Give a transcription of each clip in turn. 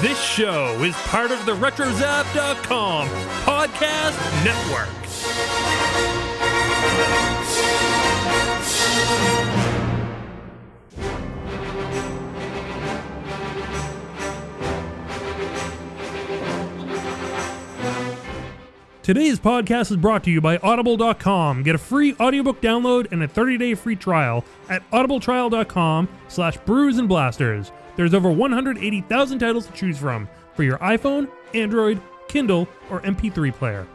This show is part of the RetroZap.com podcast network. Today's podcast is brought to you by Audible.com. Get a free audiobook download and a 30-day free trial at audibletrial.com/brews and blasters. There's over 180,000 titles to choose from for your iPhone, Android, Kindle, or MP3 player.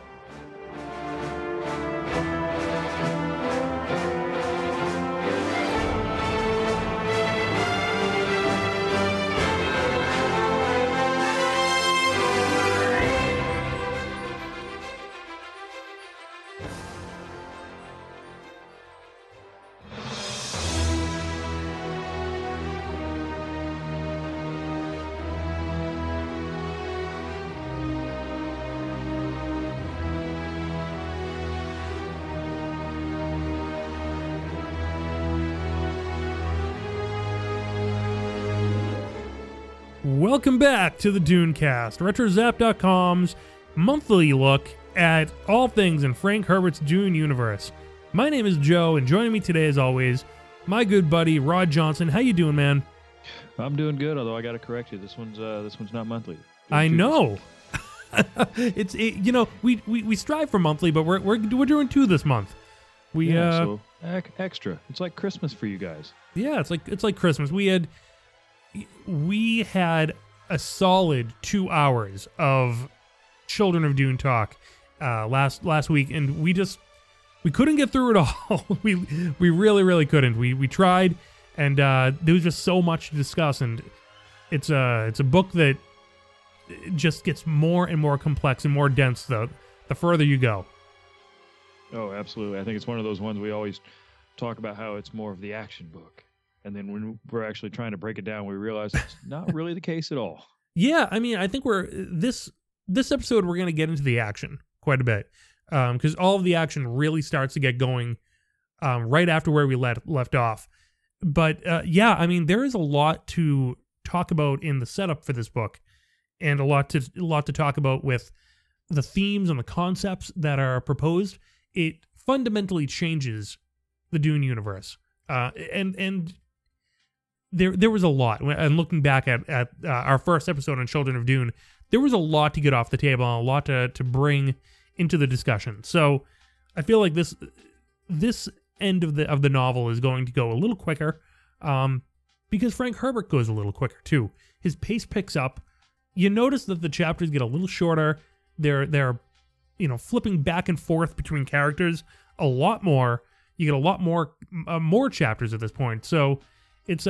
Welcome back to the DuneCast, RetroZap.com's monthly look at all things in Frank Herbert's Dune universe. My name is Joe, and joining me today, as always, my good buddy Rod Johnson. How you doing, man? I'm doing good, although I got to correct you. This one's not monthly. I know. We strive for monthly, but we're doing two this month. So extra. It's like Christmas for you guys. Yeah, it's like Christmas. We had a solid 2 hours of Children of Dune talk last week, and we couldn't get through it all. we really couldn't. We tried, and there was just so much to discuss, and it's a book that just gets more and more complex and more dense the further you go. Oh, absolutely. I think it's one of those ones we always talk about how it's more of the action book. And then when we're actually trying to break it down, we realize it's not really the case at all. Yeah, I mean, I think this episode we're going to get into the action quite a bit, because all of the action really starts to get going right after where we left off. But yeah, I mean, there is a lot to talk about in the setup for this book, and a lot to talk about with the themes and the concepts that are proposed. It fundamentally changes the Dune universe, and There was a lot, and looking back at our first episode on Children of Dune, there was a lot to get off the table and a lot to bring into the discussion. So I feel like this end of the novel is going to go a little quicker, because Frank Herbert goes a little quicker too. His pace picks up. You notice that the chapters get a little shorter. They're flipping back and forth between characters a lot more. You get a lot more chapters at this point. So it's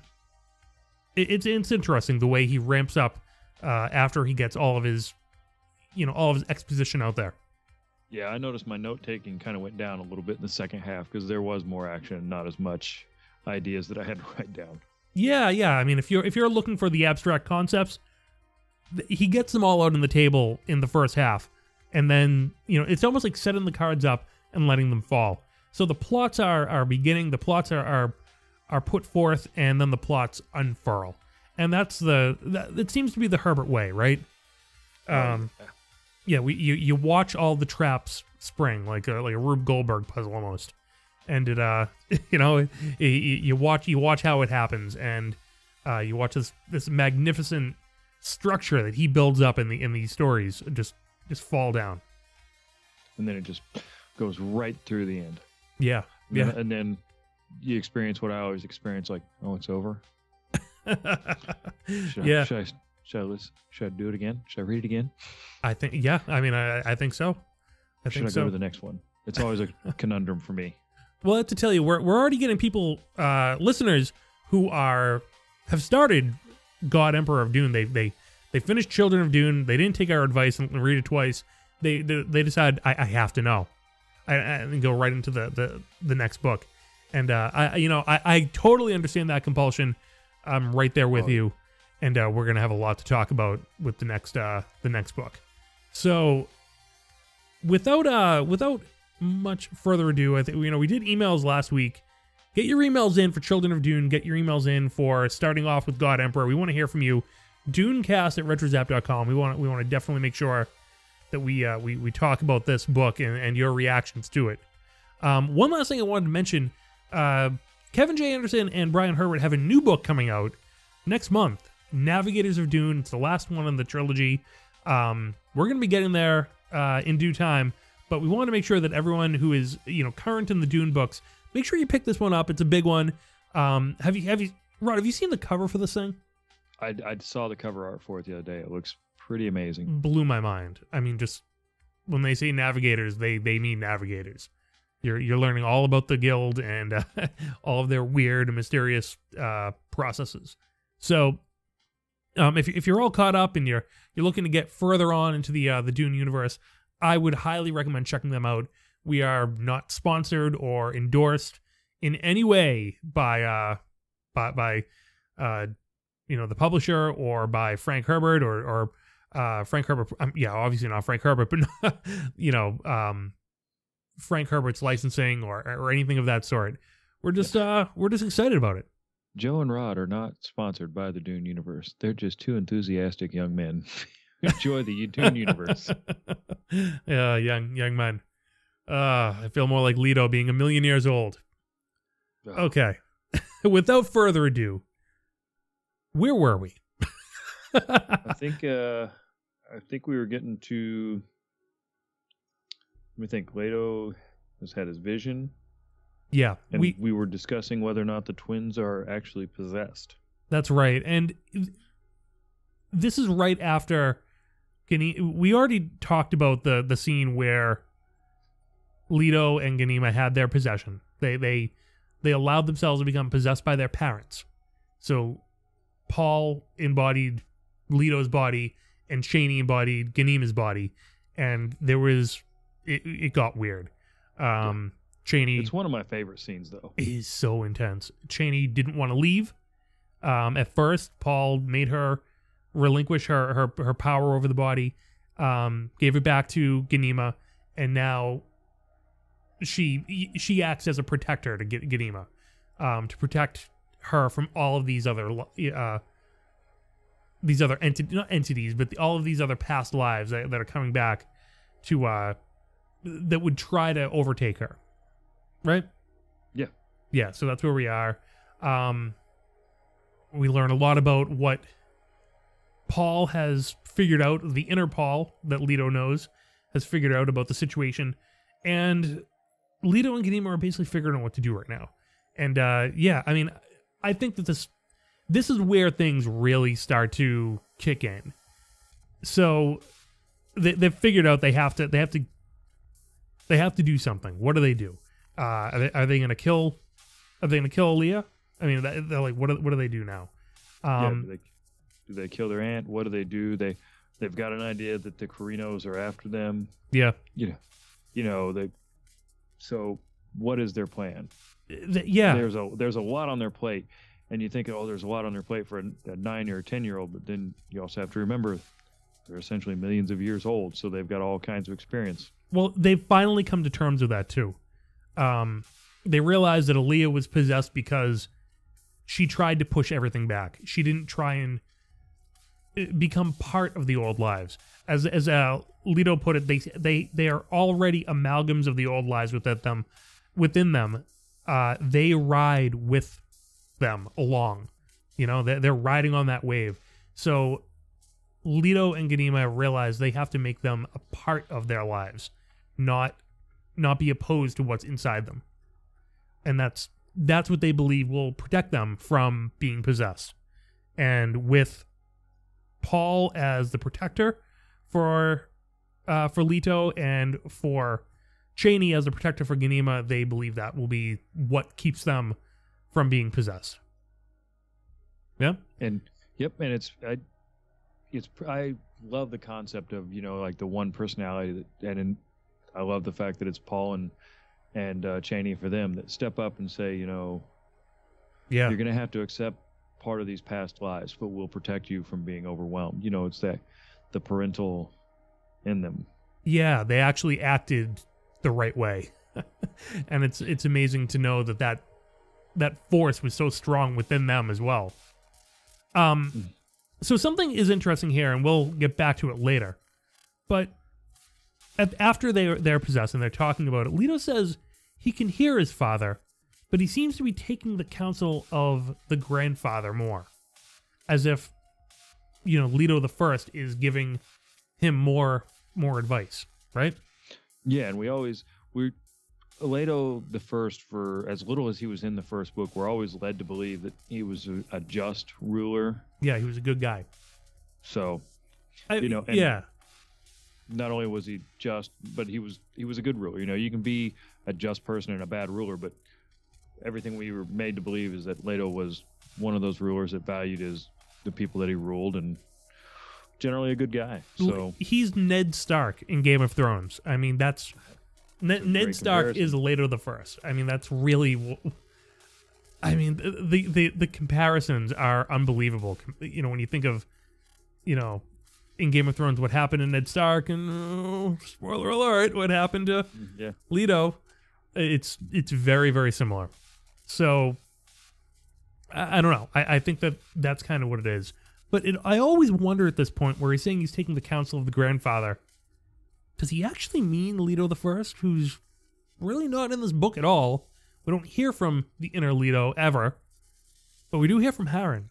interesting the way he ramps up after he gets all of his exposition out there. Yeah, I noticed my note taking kind of went down a little bit in the second half because there was more action, not as much ideas that I had to write down. Yeah. I mean, if you're looking for the abstract concepts, he gets them all out on the table in the first half, and then it's almost like setting the cards up and letting them fall. So the plots are beginning. The plots are put forth, and then the plots unfurl, and it seems to be the Herbert way, right? Yeah, you watch all the traps spring like a Rube Goldberg puzzle almost, and it you watch how it happens, and you watch this magnificent structure that he builds up in these stories just fall down, and then it just goes right through the end. Yeah. And then you experience what I always experience, like, oh, it's over. Should I do it again? Should I read it again? I think, yeah. I mean, I think so. Should I go to the next one? It's always a conundrum for me. Well, to tell you, we're already getting people, listeners who have started God Emperor of Dune. They finished Children of Dune. They didn't take our advice and read it twice. They decided I have to know, and go right into the next book. And I totally understand that compulsion. I'm right there with you, and we're gonna have a lot to talk about with the next book. So, without much further ado, I think we did emails last week. Get your emails in for Children of Dune. Get your emails in for starting off with God Emperor. We want to hear from you. DuneCast at retrozap.com. We want to definitely make sure that we talk about this book and your reactions to it. One last thing I wanted to mention, Kevin J. Anderson and Brian Herbert have a new book coming out next month, Navigators of Dune. It's the last one in the trilogy. We're going to be getting there in due time, but we want to make sure that everyone who is current in the Dune books, make sure you pick this one up. It's a big one. Have you Rod, have you seen the cover for this thing? I saw the cover art for it the other day. It looks pretty amazing. Blew my mind. I mean, just when they say navigators, they mean navigators. You're learning all about the guild and all of their weird and mysterious processes. So, if you're all caught up and you're looking to get further on into the Dune universe, I would highly recommend checking them out. We are not sponsored or endorsed in any way by the publisher or by Frank Herbert or Frank Herbert. Obviously not Frank Herbert, but Frank Herbert's licensing or anything of that sort. We're just excited about it. Joe and Rod are not sponsored by the Dune universe. They're just two enthusiastic young men who enjoy the Dune universe. Yeah, young men. I feel more like Leto being 1,000,000 years old. Oh. Okay. Without further ado, where were we? I think we were getting to. Let me think. Leto has had his vision. Yeah, and we were discussing whether or not the twins are actually possessed. That's right, and this is right after. We already talked about the scene where Leto and Ganima had their possession. They allowed themselves to become possessed by their parents. So Paul embodied Leto's body and Chani embodied Ganima's body, and there was it got weird. Chani, it's one of my favorite scenes though. It is so intense. Chani didn't want to leave. At first, Paul made her relinquish her power over the body, gave it back to Ganima, and now she acts as a protector to Ganima, to protect her from all of these other not entities, but all of these other past lives that are coming back to that would try to overtake her. Right? Yeah, so that's where we are. We learn a lot about what Paul has figured out, the inner Paul that Leto knows has figured out about the situation, and Leto and Ganima are basically figuring out what to do right now. And I mean, I think that this is where things really start to kick in. So they've figured out they have to do something. What do they do? Are they going to kill? Are they going to kill Aaliyah? I mean, they're like, what do they do now? Do they kill their aunt? What do they do? They've got an idea that the Carinos are after them. Yeah. So what is their plan? Yeah. There's a lot on their plate, and you think, there's a lot on their plate for a 9 or 10-year-old, but then you also have to remember they're essentially millions of years old, so they've got all kinds of experience. Well, they've finally come to terms with that too. They realized that Aaliyah was possessed because she tried to push everything back. She didn't try and become part of the old lives. As Leto put it, they are already amalgams of the old lives within them. They ride with them along. They're riding on that wave. So Leto and Ganima realize they have to make them a part of their lives, not be opposed to what's inside them. And that's what they believe will protect them from being possessed. And with Paul as the protector for Leto and for Chani as the protector for Ganima, they believe that will be what keeps them from being possessed. Yeah? And I love the concept of, like the one personality and I love the fact that it's Paul and Chani for them that step up and say, you're going to have to accept part of these past lives, but we'll protect you from being overwhelmed. It's the parental in them. Yeah, they actually acted the right way. And it's amazing to know that force was so strong within them as well. So something is interesting here, and we'll get back to it later. But after they're possessed and they're talking about it, Leto says he can hear his father, but he seems to be taking the counsel of the grandfather more. As if, Leto I is giving him more advice, right? Yeah, and Leto the First, for as little as he was in the first book, we're always led to believe that he was a just ruler. Yeah, he was a good guy. So, yeah. Not only was he just, but he was a good ruler. You can be a just person and a bad ruler, but everything we were made to believe is that Leto was one of those rulers that valued the people that he ruled, and generally a good guy. So he's Ned Stark in Game of Thrones. I mean, that's Ned Stark is Leto the First. I mean, that's really. I mean, the comparisons are unbelievable. When you think of, in Game of Thrones, what happened to Ned Stark, and spoiler alert, what happened to Leto, it's very, very similar. So I don't know. I think that's kind of what it is. But I always wonder at this point where he's saying he's taking the counsel of the grandfather. Does he actually mean Leto the First, who's really not in this book at all? We don't hear from the inner Leto ever, but we do hear from Harren.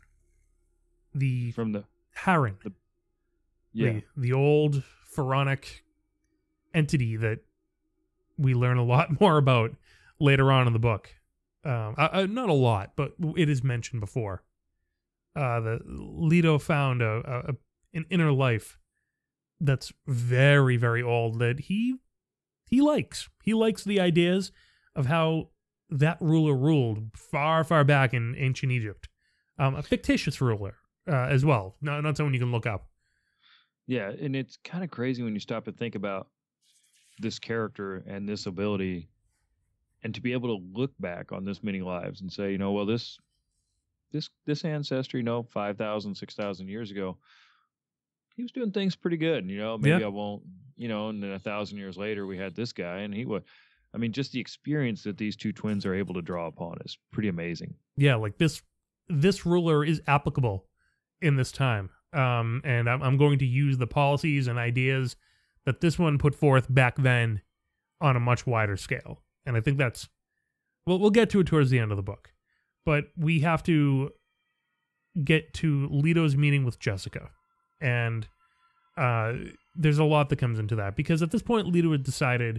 Harren. The old pharaonic entity that we learn a lot more about later on in the book. Not a lot, but it is mentioned before. The Leto found an inner life that's very, very old that he likes. He likes the ideas of how that ruler ruled far, far back in ancient Egypt. A fictitious ruler as well, not someone you can look up. Yeah, and it's kind of crazy when you stop and think about this character and this ability, and to be able to look back on this many lives and say, well, this ancestor, 5,000, 6,000 years ago, he was doing things pretty good. Maybe I won't, and then 1,000 years later we had this guy, and he was. I mean, just the experience that these two twins are able to draw upon is pretty amazing. Yeah, like this ruler is applicable in this time. And I'm going to use the policies and ideas that this one put forth back then on a much wider scale. And I think that's, we'll get to it towards the end of the book. But we have to get to Leto's meeting with Jessica. And there's a lot that comes into that. Because at this point, Leto had decided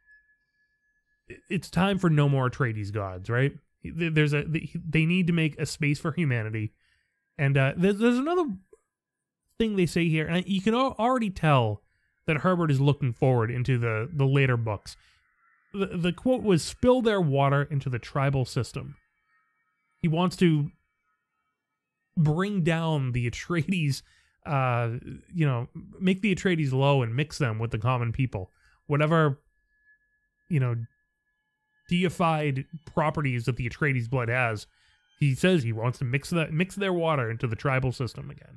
it's time for no more Atreides gods, right? They need to make a space for humanity. And there's another thing they say here, and you can already tell that Herbert is looking forward into the later books. The quote was, "Spill their water into the tribal system." He wants to bring down the Atreides, make the Atreides low and mix them with the common people. Whatever, deified properties that the Atreides blood has, he says he wants to mix their water into the tribal system again.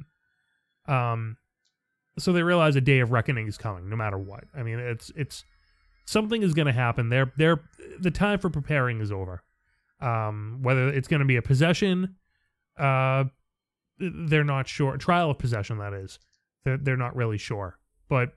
So they realize a day of reckoning is coming, no matter what. I mean, it's something is going to happen. The time for preparing is over. Whether it's going to be a possession, they're not sure. Trial of possession, that is. They're not really sure. But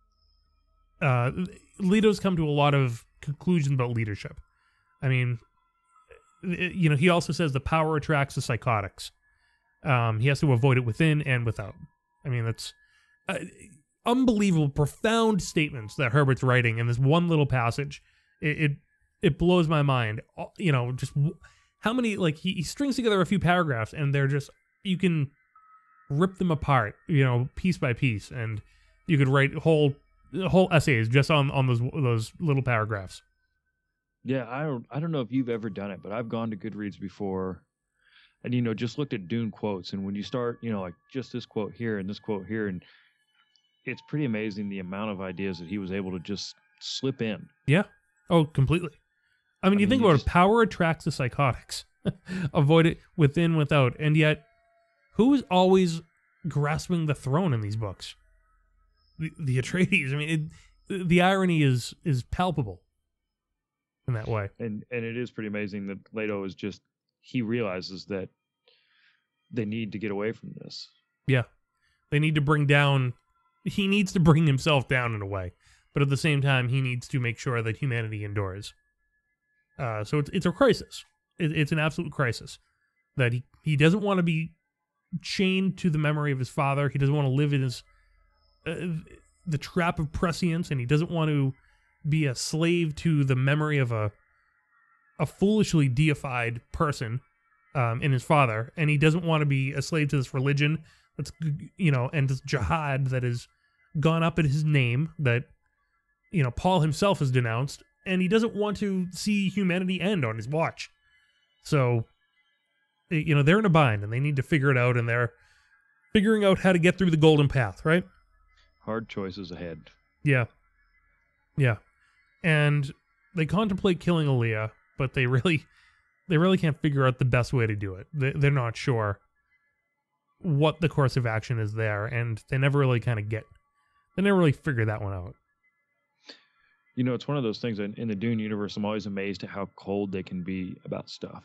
Leto's come to a lot of conclusions about leadership. I mean, he also says the power attracts the psychotics. He has to avoid it within and without. I mean, that's unbelievable, profound statements that Herbert's writing in this one little passage. It blows my mind. Just how many, he strings together a few paragraphs, and they're just, you can rip them apart, piece by piece, and you could write whole essays just on those little paragraphs. Yeah, I don't know if you've ever done it, but I've gone to Goodreads before, and just looked at Dune quotes, and when you start, like just this quote here and this quote here, and it's pretty amazing the amount of ideas that he was able to just slip in. Yeah. Oh, completely. I mean, you think about it, power attracts the psychotics. Avoid it within, without, and yet, who is always grasping the throne in these books? The Atreides. I mean, the irony is palpable in that way. And it is pretty amazing that Leto is just, he realizes that they need to get away from this. Yeah. They need to bring down... He needs to bring himself down in a way. But at the same time, he needs to make sure that humanity endures. So it's a crisis. It's an absolute crisis. That he doesn't want to be chained to the memory of his father. He doesn't want to live in his... the trap of prescience, and he doesn't want to be a slave to the memory of a foolishly deified person in his father, and he doesn't want to be a slave to this religion that's, and this jihad that has gone up in his name that, Paul himself has denounced, and he doesn't want to see humanity end on his watch. So, they're in a bind, and they need to figure it out, and they're figuring out how to get through the golden path, right? Hard choices ahead. Yeah. Yeah. And they contemplate killing Aaliyah, but they really can't figure out the best way to do it. They're not sure what the course of action is there, and they never really figure that one out. It's one of those things in the Dune universe, I'm always amazed at how cold they can be about stuff.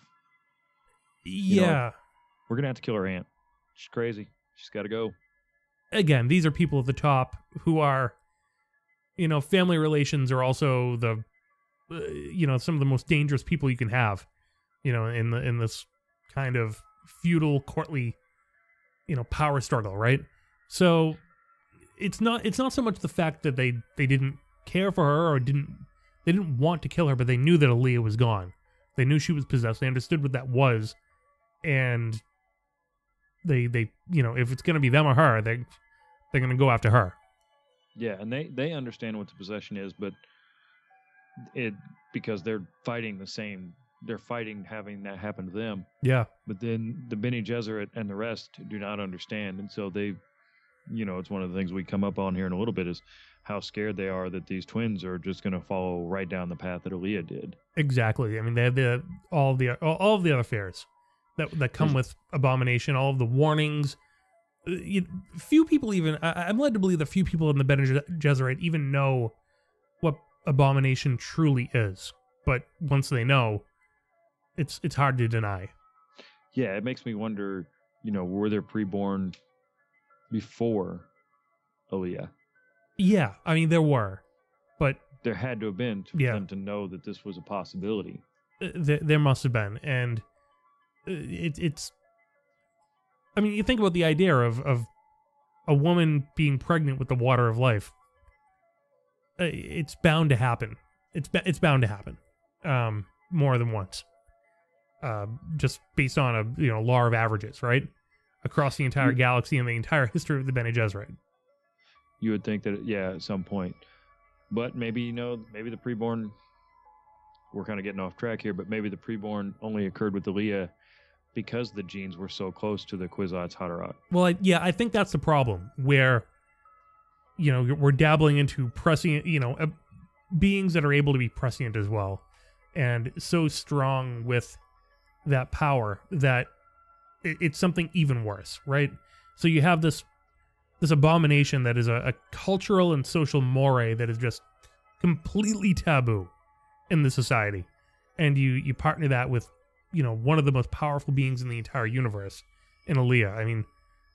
Yeah. We're going to have to kill her aunt. She's crazy. She's got to go. Again, these are people at the top who are, family relations are also the, some of the most dangerous people you can have, in this kind of feudal, courtly, power struggle, right? So it's not so much the fact that they didn't care for her or they didn't want to kill her, but they knew that Aaliyah was gone. They knew she was possessed. They understood what that was, and they if it's going to be them or her, they're going to go after her. Yeah, and they understand what the possession is, but because they're fighting they're fighting having that happen to them. Yeah. But then the Bene Gesserit and the rest do not understand, and so they, it's one of the things we come up on here in a little bit is how scared they are that these twins are just going to follow right down the path that Aaliyah did. Exactly. I mean, they have all of the other fears that come with Abomination, all of the warnings. Few people even... I'm led to believe that few people in the Bene Gesserit even know what Abomination truly is. But once they know, it's hard to deny. Yeah, it makes me wonder, were there preborn before Aaliyah? Yeah, I mean, there were. But there had to have been for them to know that this was a possibility. There must have been. And it's... I mean, you think about the idea of a woman being pregnant with the water of life. It's bound to happen. It's bound to happen, more than once. Just based on a law of averages, right? Across the entire galaxy and the entire history of the Bene Gesserit. You would think that, at some point. But maybe, maybe the preborn... We're kind of getting off track here, but maybe the preborn only occurred with Aaliyah because the genes were so close to the Kwisatz Haderach. Well, I think that's the problem, where, we're dabbling into prescient, beings that are able to be prescient as well, and so strong with that power that it's something even worse, right? So you have this abomination that is a cultural and social moray that is just completely taboo in the society, and you partner that with one of the most powerful beings in the entire universe in Aaliyah. I mean,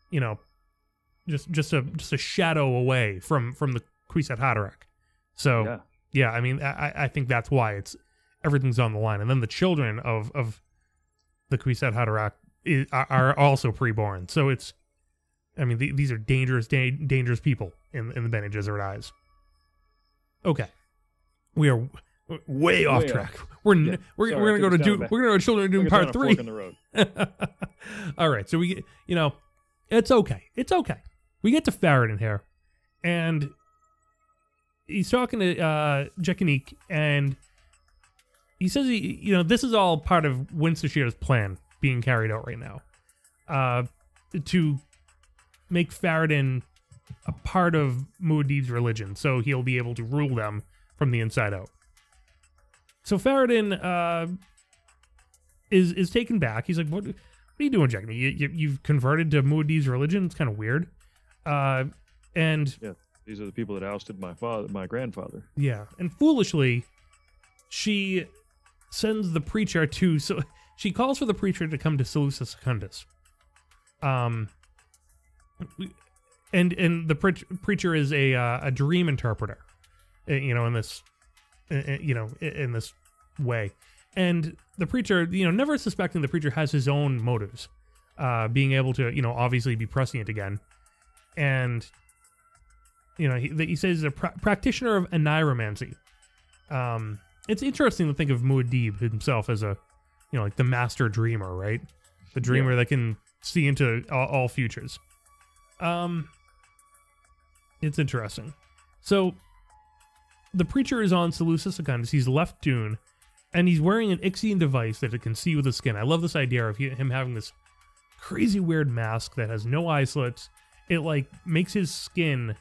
just a shadow away from the Kwisatz Haderach. So yeah, I mean, I think that's why everything's on the line. And then the children of the Kwisatz Haderach are also preborn. So these are dangerous people in the Bene Gesserit eyes. Okay, we are way off track. We're gonna go to Children of Dune Part 3. All right, so we get, it's okay. We get to Farad'n here, and he's talking to Jekinique, and he says this is all part of Winston Shear's plan being carried out right now, to make Farad'n a part of Muad'Dib's religion, so he'll be able to rule them from the inside out. So Farad'n is taken back. He's like, "What are you doing, Jekinique? You've converted to Muad'Dib's religion? It's kind of weird." And yeah, these are the people that ousted my grandfather. Yeah, and foolishly, she sends the preacher to. So she calls for the preacher to come to Seleucus Secundus. and the preacher is a dream interpreter, in this, in this way. And the preacher, never suspecting the preacher has his own motives, being able to, obviously be prescient again. And, he says he's a practitioner of aniromancy. It's interesting to think of Muad'Dib himself as a, like the master dreamer, right? The dreamer that can see into all futures. It's interesting. So, the preacher is on Seleucus Secundus. He's left Dune, and he's wearing an Ixian device that it can see with the skin. I love this idea of him having this crazy weird mask that has no eye slits. It like makes his skin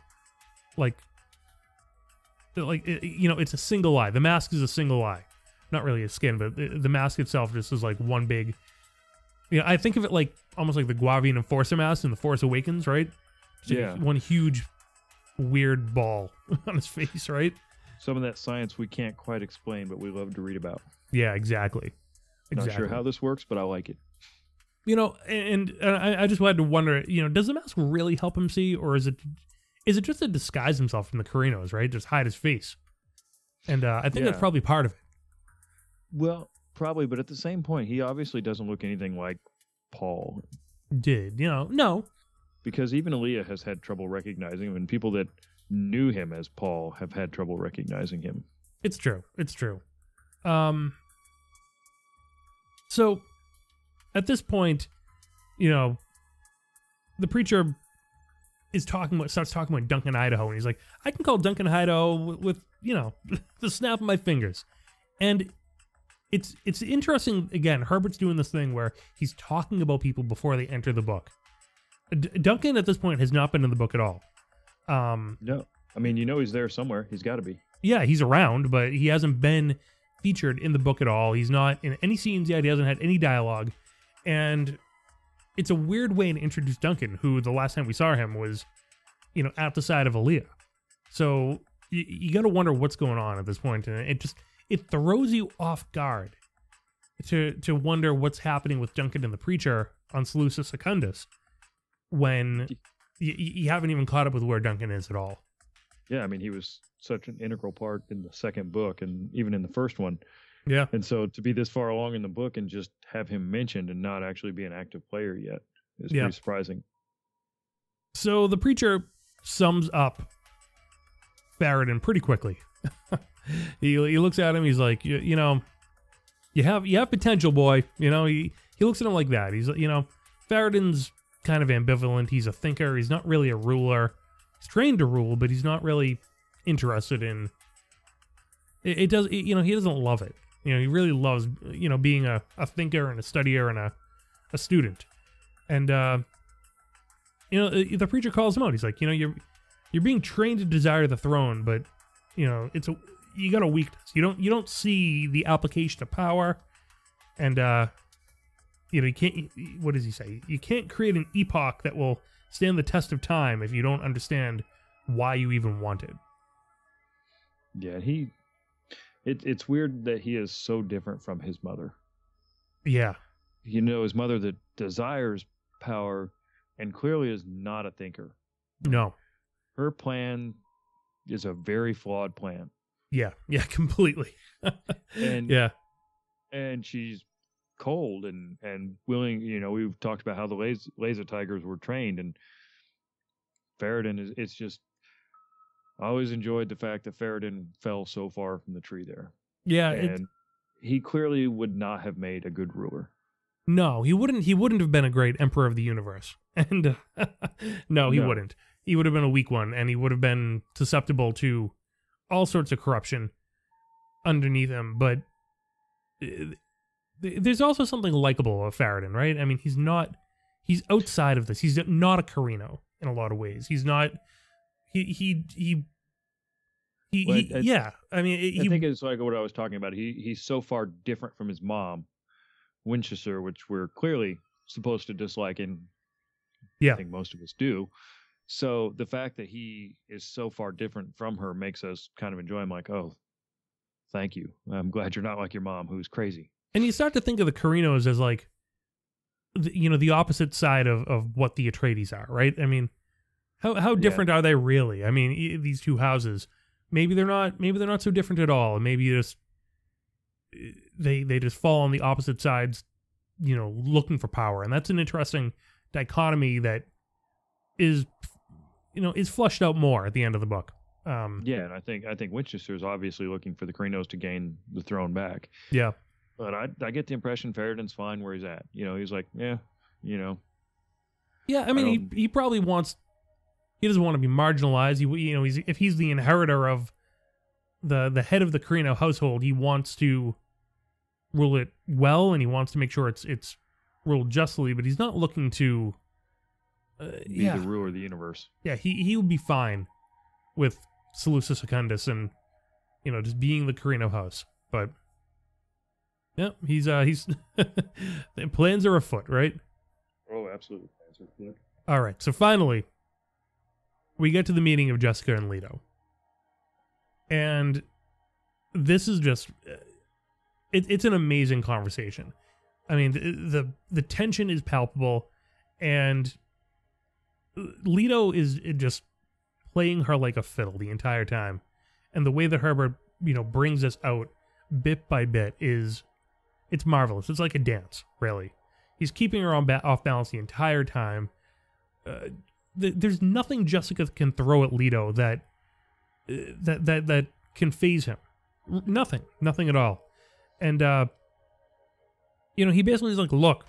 it's a single eye. The mask is a single eye. Not really a skin, but the mask itself just is like one big. I think of it like almost like the Guavian Enforcer mask in The Force Awakens, right? Just one huge weird ball on his face, right? Some of that science we can't quite explain, but we love to read about. Yeah, exactly. Not sure how this works, but I like it. And I just had to wonder, does the mask really help him see, or is it just to disguise himself from the Carinos, right? Just hide his face. And I think that's probably part of it. Well, probably, but at the same point, he obviously doesn't look anything like Paul. No. Because even Aaliyah has had trouble recognizing him, and people that knew him as Paul have had trouble recognizing him. It's true. So, at this point, the preacher starts talking about Duncan Idaho, and he's like, I can call Duncan Idaho with the snap of my fingers. And it's interesting, again, Herbert's doing this thing where he's talking about people before they enter the book. Duncan, at this point, has not been in the book at all. No. I mean, he's there somewhere. He's got to be. Yeah, he's around, but he hasn't been featured in the book at all. He's not in any scenes yet. He hasn't had any dialogue. And it's a weird way to introduce Duncan, who the last time we saw him was, at the side of Aaliyah. So you got to wonder what's going on at this point. And it throws you off guard to wonder what's happening with Duncan and the preacher on Seleucus Secundus when you haven't even caught up with where Duncan is at all. Yeah, I mean, he was such an integral part in the second book and even in the first one. Yeah. And so to be this far along in the book and just have him mentioned and not actually be an active player yet is pretty surprising. So the preacher sums up Farad'n pretty quickly. He looks at him. He's like, you have potential, boy. He looks at him like that. He's Farad'n's kind of ambivalent. He's a thinker. He's not really a ruler. He's trained to rule, but he's not really interested in. He doesn't love it. He really loves being a thinker and a studier and a student. And the preacher calls him out. He's like, you're being trained to desire the throne, but you got a weakness. You don't see the application of power, and you can't. What does he say? You can't create an epoch that will stand the test of time if you don't understand why you even want it. Yeah, it's weird that he is so different from his mother. Yeah, his mother that desires power and clearly is not a thinker. No, her plan is a very flawed plan. Yeah, completely. And she's cold and willing. We've talked about how the laser tigers were trained, and Farad'n it's just. I always enjoyed the fact that Farad'n fell so far from the tree there. Yeah, and he clearly would not have made a good ruler. No, he wouldn't. He wouldn't have been a great emperor of the universe. And no, he wouldn't. He would have been a weak one, and he would have been susceptible to all sorts of corruption underneath him. But there's also something likable of Farad'n, right? I mean, he's outside of this. He's not a Carino in a lot of ways. He's not. I think it's like what I was talking about. He's so far different from his mom, Winchester, which we're clearly supposed to dislike, and I think most of us do. So the fact that he is so far different from her makes us kind of enjoy him. Like, oh, thank you. I'm glad you're not like your mom, who's crazy. And you start to think of the Carinos as like, the opposite side of what the Atreides are, right? I mean, how different are they really? I mean, these two houses, maybe they're not so different at all. Maybe just they just fall on the opposite sides, looking for power, and that's an interesting dichotomy that is flushed out more at the end of the book. And I think Winchester is obviously looking for the Krynos to gain the throne back. Yeah, but I get the impression Feriden's fine where he's at. He's like, yeah. Yeah, I mean, he probably wants. He doesn't want to be marginalized. If he's the inheritor of the head of the Kryno household, he wants to rule it well, and he wants to make sure it's ruled justly. But he's not looking to be the ruler of the universe. Yeah, he would be fine with Seleucus Secundus and just being the Kryno house. But yeah, he's plans are afoot, right? Oh, absolutely, plans are afoot. All right, so finally, we get to the meeting of Jessica and Leto. And this is just, it's an amazing conversation. I mean, the tension is palpable, and Leto is just playing her like a fiddle the entire time. And the way that Herbert, brings us out bit by bit it's marvelous. It's like a dance, really. He's keeping her off balance the entire time. There's nothing Jessica can throw at Leto that can faze him. Nothing at all. And he basically is like, look,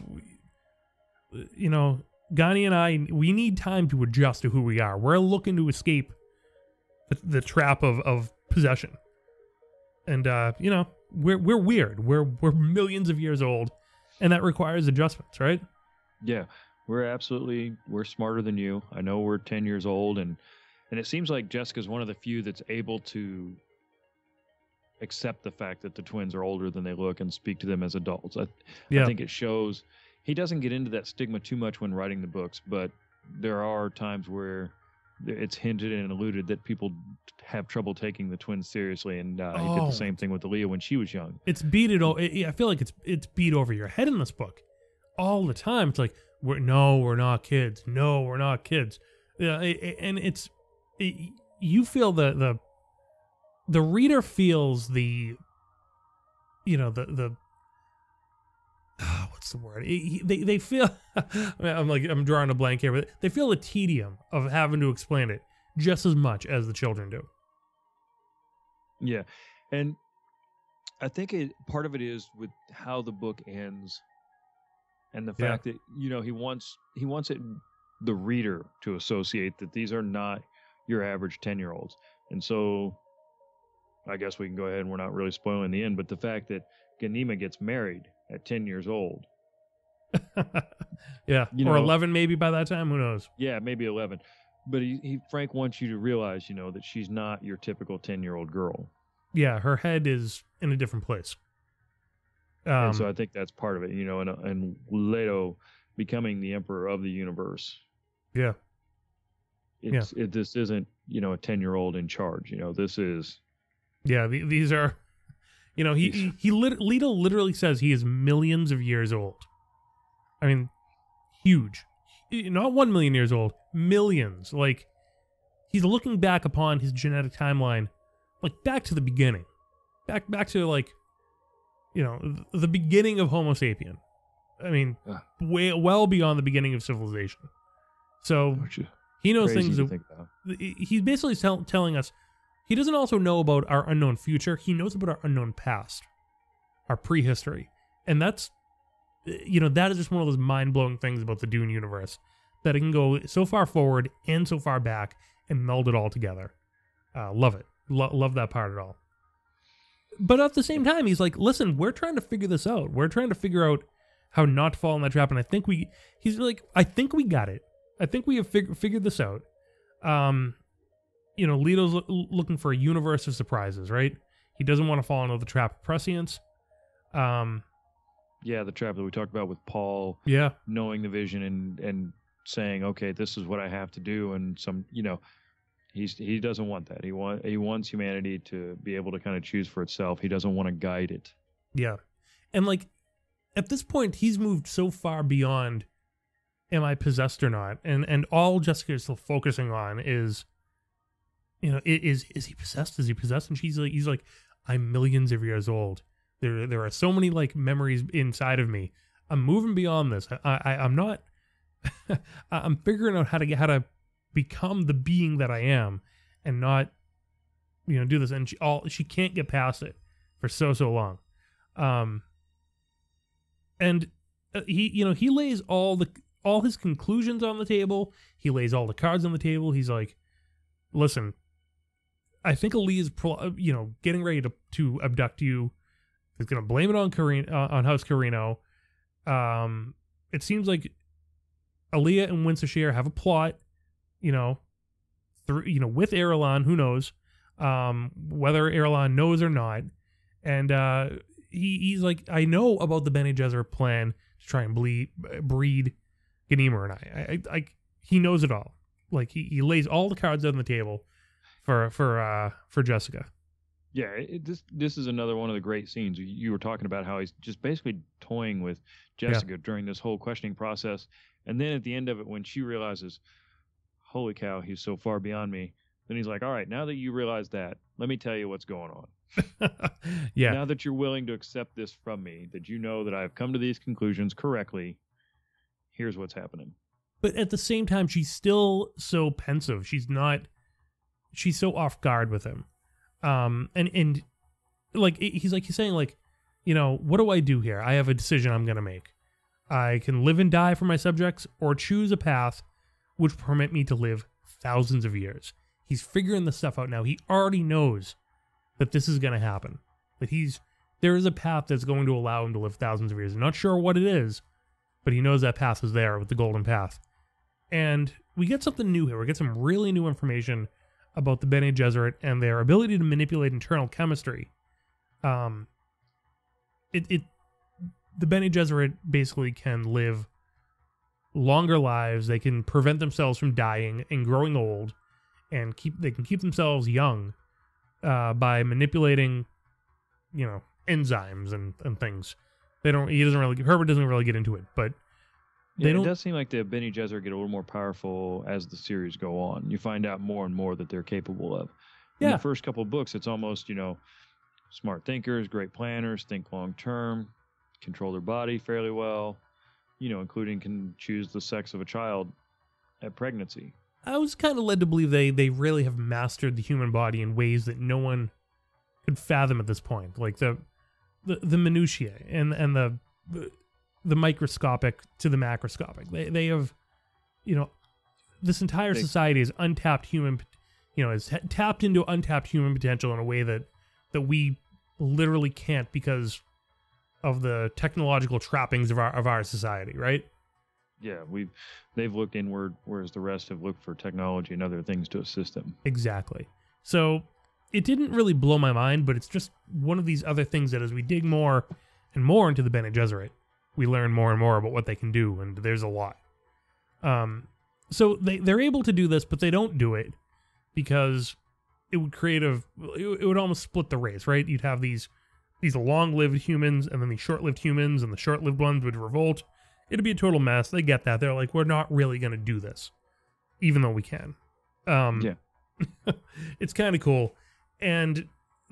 Ghani and I, we need time to adjust to who we are. We're looking to escape the trap of possession. And we're weird. We're millions of years old, and that requires adjustments, right? Yeah. We're smarter than you. I know we're 10 years old, and it seems like Jessica's one of the few that's able to accept the fact that the twins are older than they look and speak to them as adults. I think it shows. He doesn't get into that stigma too much when writing the books, but there are times where it's hinted and alluded that people have trouble taking the twins seriously, and he did the same thing with Aaliyah when she was young. It's beat it. I feel like it's beat over your head in this book all the time. It's like, we're not kids. No, we're not kids. Yeah, and you feel the reader feels the what's the word? They feel. I'm drawing a blank here, but they feel the tedium of having to explain it just as much as the children do. Yeah, and I think part of it is with how the book ends. And the fact that, he wants the reader to associate that these are not your average 10-year-olds. And so I guess we can go ahead, and we're not really spoiling the end, but the fact that Ghanima gets married at 10 years old. Yeah. Or 11 maybe by that time. Who knows? Yeah, maybe 11. But Frank wants you to realize, that she's not your typical 10-year-old girl. Yeah, her head is in a different place. And so I think that's part of it, and Leto becoming the emperor of the universe. Yeah. This isn't, a 10-year-old in charge. This is. Yeah, these are, Leto literally says he is millions of years old. I mean, huge. Not 1 million years old, millions. Like, he's looking back upon his genetic timeline, like back to the beginning. Back to like, the beginning of Homo sapien. I mean, well beyond the beginning of civilization. So he knows things. He's basically telling us he doesn't also know about our unknown future. He knows about our unknown past, our prehistory, and that's that is just one of those mind-blowing things about the Dune universe, that it can go so far forward and so far back and meld it all together. Love it. Love that part at all. But at the same time, he's like, listen, we're trying to figure this out. We're trying to figure out how not to fall in that trap. And I think we got it. I think we have figured this out. Leto's looking for a universe of surprises, right? He doesn't want to fall into the trap of prescience. Yeah, the trap that we talked about with Paul. Yeah. Knowing the vision and saying, okay, this is what I have to do. And he doesn't want that. He wants humanity to be able to kind of choose for itself. He doesn't want to guide it. Yeah. And like, at this point, he's moved so far beyond, am I possessed or not? And all Jessica is still focusing on is, is he possessed? Is he possessed? And he's like, I'm millions of years old. There are so many like memories inside of me. I'm moving beyond this. I'm not. I'm figuring out how to become the being that I am, and not, do this. And she can't get past it for so long. And he lays all his conclusions on the table. He lays all the cards on the table. He's like, listen, I think Aaliyah's getting ready to abduct you. He's gonna blame it on House Carino. It seems like Aaliyah and Wintershare have a plot, with Erelon. Who knows whether Erelon knows or not? And he's like, I know about the Bene Gesserit plan to try and breed Ganymer, and I he knows it all. Like he lays all the cards on the table for Jessica. Yeah, this is another one of the great scenes. You were talking about how he's just basically toying with Jessica during this whole questioning process. And then at the end of it, when she realizes, holy cow, he's so far beyond me, then he's like, all right, now that you realize that, let me tell you what's going on. Yeah. Now that you're willing to accept this from me, that you know that I've come to these conclusions correctly, here's what's happening. But at the same time, she's still so pensive. She's so off guard with him. And like he's saying, like, what do I do here? I have a decision I'm gonna make. I can live and die for my subjects, or choose a path which permit me to live thousands of years. He's figuring this stuff out now. He already knows that this is gonna happen. That there is a path that's going to allow him to live thousands of years. I'm not sure what it is, but he knows that path is there with the golden path. And we get something new here. We get some really new information about the Bene Gesserit and their ability to manipulate internal chemistry. The Bene Gesserit basically can live longer lives. They can prevent themselves from dying and growing old, and they can keep themselves young by manipulating, enzymes and things. Herbert doesn't really get into it, but it does seem like the Bene Gesserit get a little more powerful as the series go on. You find out more and more that they're capable of. In the first couple of books, it's almost, smart thinkers, great planners, think long term, control their body fairly well, including can choose the sex of a child at pregnancy. I was kind of led to believe they really have mastered the human body in ways that no one could fathom at this point. Like the minutiae and the microscopic to the macroscopic. They have, this entire society is untapped human, is tapped into untapped human potential in a way that we literally can't because of the technological trappings of our society, right? Yeah, they've looked inward, whereas the rest have looked for technology and other things to assist them. Exactly. So it didn't really blow my mind, but it's just one of these other things that as we dig more and more into the Bene Gesserit, we learn more and more about what they can do, and there's a lot. So they're able to do this, but they don't do it because it would it would almost split the race, right? You'd have these long-lived humans, and then these short-lived humans, and the short-lived ones would revolt. It'd be a total mess. They get that. They're like, we're not really going to do this, even though we can. It's kind of cool. And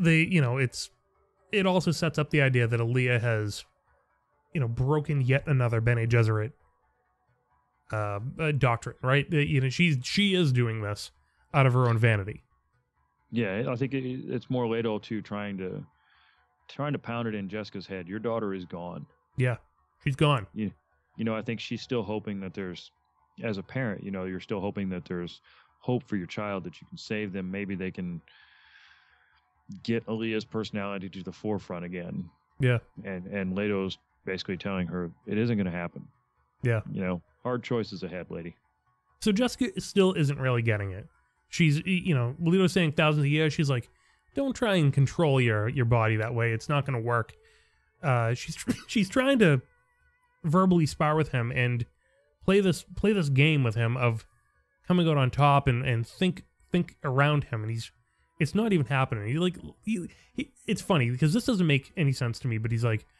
it also sets up the idea that Aaliyah has, broken yet another Bene Gesserit doctrine, right? She is doing this out of her own vanity. Yeah, I think it's more Leto II trying to pound it in Jessica's head. Your daughter is gone. Yeah, she's gone. I think she's still hoping that there's, as a parent, you're still hoping that there's hope for your child, that you can save them. Maybe they can get Aaliyah's personality to the forefront again. Yeah. And Leto's basically telling her it isn't going to happen. Yeah. Hard choices ahead, lady. So Jessica still isn't really getting it. She's, Leto's saying thousands of years. She's like, don't try and control your body that way. It's not going to work. She's trying to verbally spar with him and play this game with him of coming out on top and think around him, and it's not even happening. It's funny because this doesn't make any sense to me, but he's like,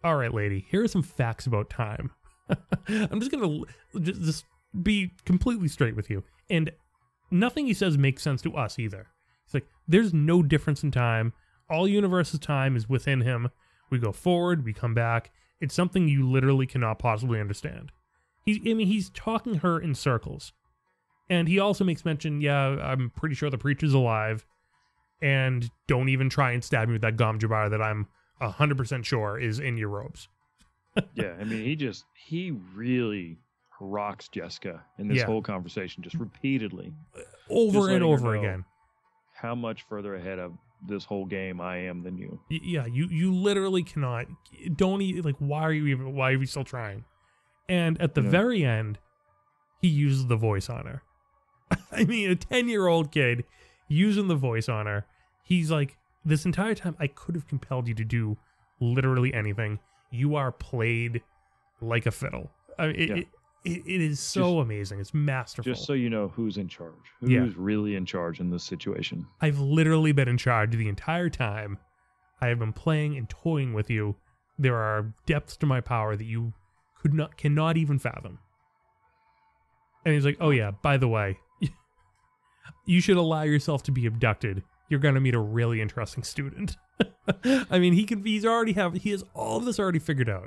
all right, lady, here are some facts about time. I'm just going to just be completely straight with you. And nothing he says makes sense to us either. He's like, there's no difference in time. All universe's time is within him. We go forward, we come back. It's something you literally cannot possibly understand. He's talking her in circles. And he also makes mention, yeah, I'm pretty sure the preacher's alive. And don't even try and stab me with that gom jabbar that I'm 100% sure is in your robes. Yeah, I mean, he really rocks Jessica in this whole conversation, just repeatedly. Over and over again. How much further ahead of this whole game I am than you. Yeah, you literally cannot. Don't even, like, why are you still trying? And at the very end, he uses the voice on her. I mean, a 10-year-old kid using the voice on her. He's like, this entire time, I could have compelled you to do literally anything. You are played like a fiddle. It is so amazing. It's masterful. Just so you know who's in charge. Who's really in charge in this situation. I've literally been in charge the entire time. I have been playing and toying with you. There are depths to my power that you cannot even fathom. And he's like, oh yeah, by the way, you should allow yourself to be abducted. You're going to meet a really interesting student. I mean, he has all of this already figured out.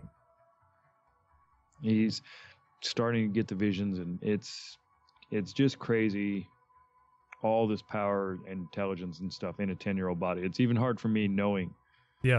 He's starting to get the visions, and it's just crazy. All this power and intelligence and stuff in a 10-year-old body. It's even hard for me knowing. Yeah.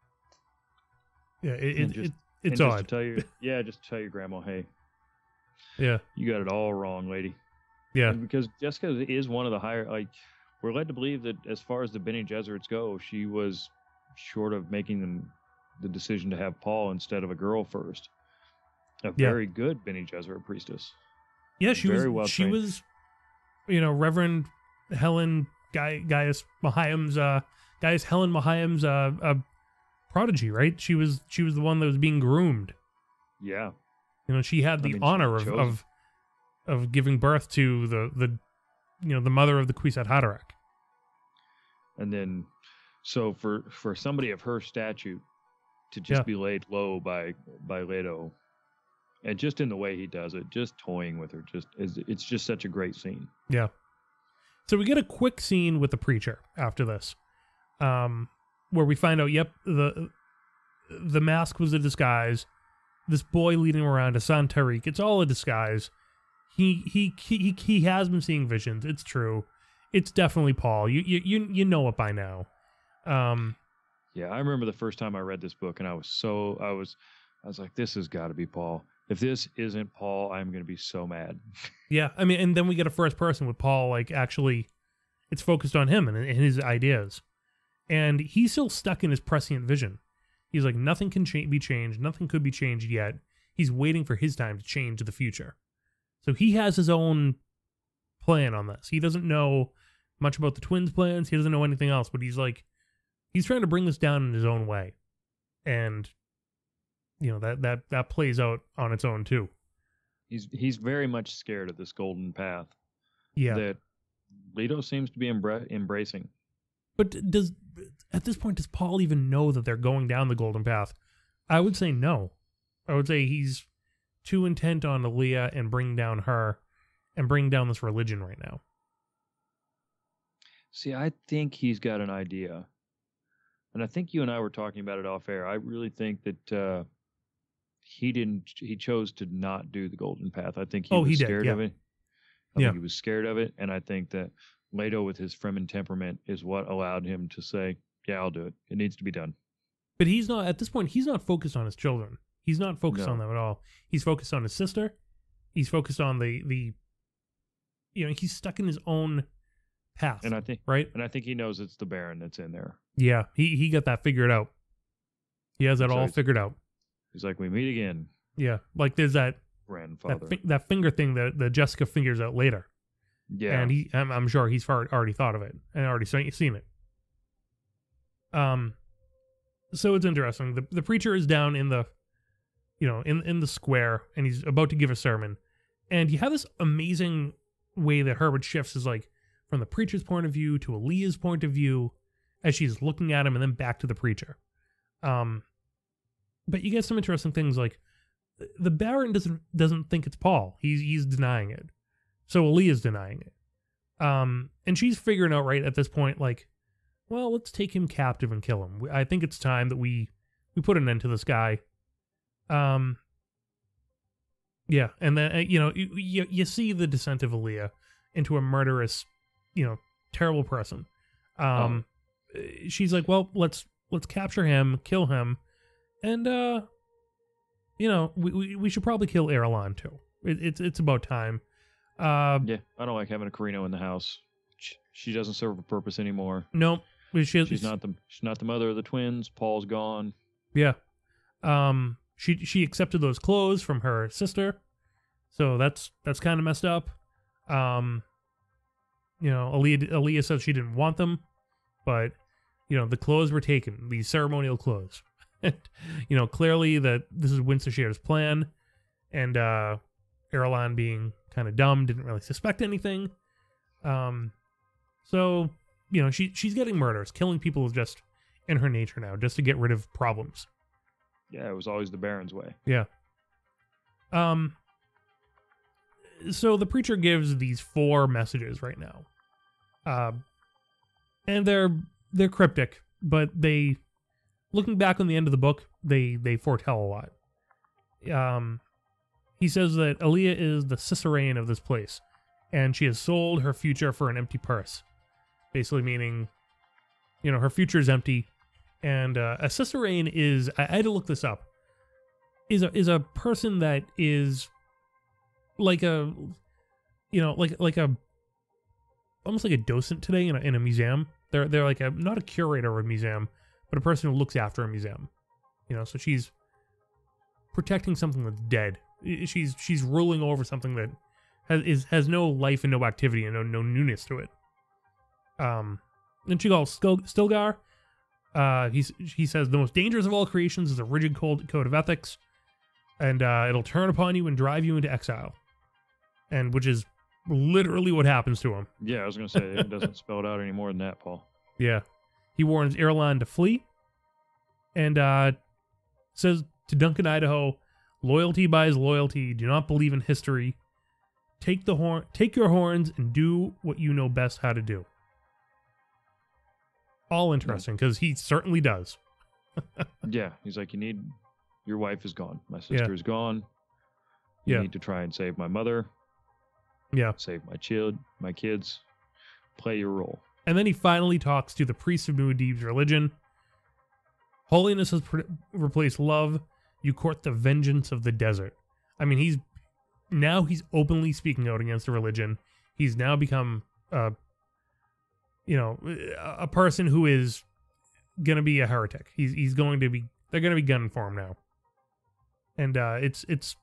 Yeah, it's odd. Just to tell your grandma, hey. Yeah. You got it all wrong, lady. Yeah. And because Jessica is one of the higher, like, we're led to believe that as far as the Bene Gesserits go, she was short of making the decision to have Paul instead of a girl first. A very good Bene Gesserit priestess. Yeah, she was, Reverend Helen Gaius Helen Mahayam's prodigy, right? She was the one that was being groomed. Yeah. She had the honor of giving birth to the mother of the Kwisatz Haderach. And then, so for somebody of her stature to just be laid low by Leto, and just in the way he does it, just toying with her, it's just such a great scene. Yeah. So we get a quick scene with the preacher after this, where we find out, the mask was a disguise. This boy leading around Hassan Tariq, it's all a disguise. He has been seeing visions. It's true. It's definitely Paul. You know it by now. Yeah, I remember the first time I read this book, and I was like, this has got to be Paul. If this isn't Paul, I'm going to be so mad. Yeah, I mean, and then we get a first person with Paul, like, actually, it's focused on him and his ideas. And he's still stuck in his prescient vision. He's like, nothing can be changed. Nothing could be changed yet. He's waiting for his time to change the future. So he has his own plan on this. He doesn't know much about the twins' plans. He doesn't know anything else, but he's trying to bring this down in his own way. And that plays out on its own too. He's very much scared of this golden path. Yeah. That Leto seems to be embracing. But at this point, does Paul even know that they're going down the golden path? I would say no. I would say he's too intent on Aaliyah and bring down her and bring down this religion right now. See, I think he's got an idea. And I think you and I were talking about it off air. I really think that he chose to not do the golden path. I think he was scared of it. I think he was scared of it. And I think that Leto, with his Fremen temperament, is what allowed him to say, yeah, I'll do it. It needs to be done. But he's not, at this point, he's not focused on his children. He's not focused on them at all. He's focused on his sister. He's focused on he's stuck in his own path. And I think, right? And I think he knows it's the Baron that's in there. Yeah, he got that figured out. He has that all figured out. He's like, we meet again. Yeah, like there's that grandfather, that finger thing that Jessica figures out later. Yeah, and I'm sure he's already thought of it and already seen it. So it's interesting. The preacher is down in the, in the square, and he's about to give a sermon, and you have this amazing way that Herbert shifts is like from the preacher's point of view to Aaliyah's point of view as she's looking at him, and then back to the preacher. but you get some interesting things like the Baron doesn't think it's Paul. He's denying it. So Aaliyah's denying it. And she's figuring out right at this point, like, well, let's take him captive and kill him. I think it's time that we put an end to this guy. Yeah, and then you see the descent of Aaliyah into a murderous, terrible person. She's like, well, let's capture him, kill him, and we should probably kill Erelon too. It's about time. Yeah, I don't like having a Carino in the house. She doesn't serve a purpose anymore. Nope. She's not the mother of the twins. Paul's gone. Yeah. She accepted those clothes from her sister, so that's kind of messed up. Aaliyah said she didn't want them, but the clothes were taken, these ceremonial clothes. Clearly that this is Wincershare's plan, and Erelon, being kind of dumb, didn't really suspect anything. So she's getting murders. Killing people is just in her nature now, just to get rid of problems. Yeah, it was always the Baron's way. Yeah. So the preacher gives these 4 messages right now. And they're cryptic, but looking back on the end of the book, they foretell a lot. He says that Aaliyah is the Cicerone of this place, and she has sold her future for an empty purse. Basically meaning, her future is empty. And a Cicerone is, I had to look this up, is a person that is like a, almost like a docent today in a museum. They're like not a curator of a museum, but a person who looks after a museum. So she's protecting something that's dead. She's ruling over something that has no life and no activity and no newness to it. And she calls Stilgar. He says the most dangerous of all creations is a rigid code of ethics, and it'll turn upon you and drive you into exile. And which is literally what happens to him. Yeah, I was gonna say it doesn't spell it out any more than that, Paul. Yeah, he warns Erelon to flee, and says to Duncan, Idaho, "Loyalty buys loyalty. Do not believe in history. Take your horns and do what you know best how to do." All interesting, because he certainly does. Yeah, he's like, your wife is gone. My sister is gone. You need to try and save my mother. Yeah. Save my kids. Play your role. And then he finally talks to the priest of Muad'Dib's religion. Holiness has replaced love. You court the vengeance of the desert. I mean, he's openly speaking out against the religion. He's now become a person who is going to be a heretic. They're going to be gunning for him now. And that's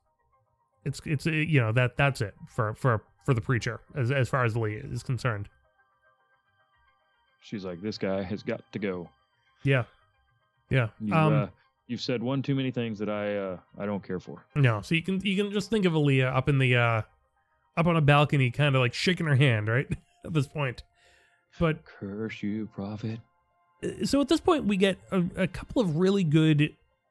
it for the preacher as far as Lee is concerned. She's like, this guy has got to go. Yeah. Yeah. You've said one too many things that I don't care for. No, so you can just think of Aaliyah up on a balcony, kind of like shaking her hand, right? At this point. But curse you, prophet. So at this point, we get a couple of really good,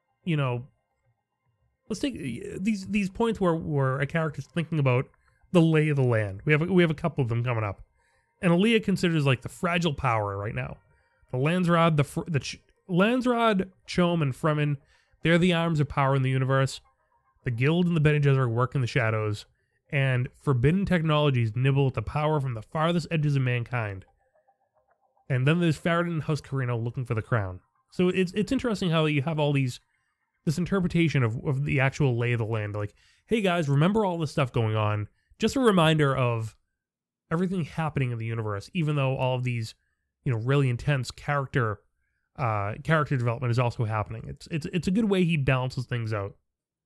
let's take these points where a character's thinking about the lay of the land. We have a couple of them coming up, and Aaliyah considers like the fragile power right now. The Landsrod, Landsrod, Chom, and Fremen, they're the arms of power in the universe. The Guild and the Bene Gesserit work in the shadows, and forbidden technologies nibble at the power from the farthest edges of mankind. And then there's Farad'n and House Carino looking for the crown. So it's interesting how you have all this interpretation of the actual lay of the land. Like, hey guys, remember all this stuff going on. Just a reminder of everything happening in the universe, even though all of these, really intense character development is also happening. It's a good way he balances things out.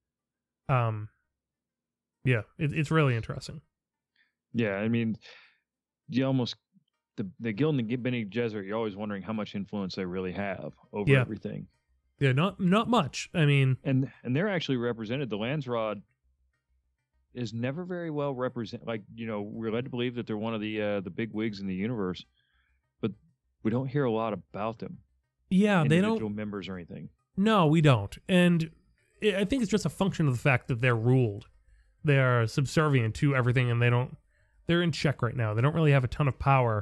Yeah, it's really interesting. Yeah, I mean, you almost the Guild and the Bene Gesserit, you're always wondering how much influence they really have over everything. Yeah, not much. I mean, and they're actually represented. The Landsrod is never very well represented. Like, we're led to believe that they're one of the big wigs in the universe, but we don't hear a lot about them. Yeah, they don't individual members or anything. No, we don't. And I think it's just a function of the fact that they're ruled. They are subservient to everything, and they're in check right now. They don't really have a ton of power.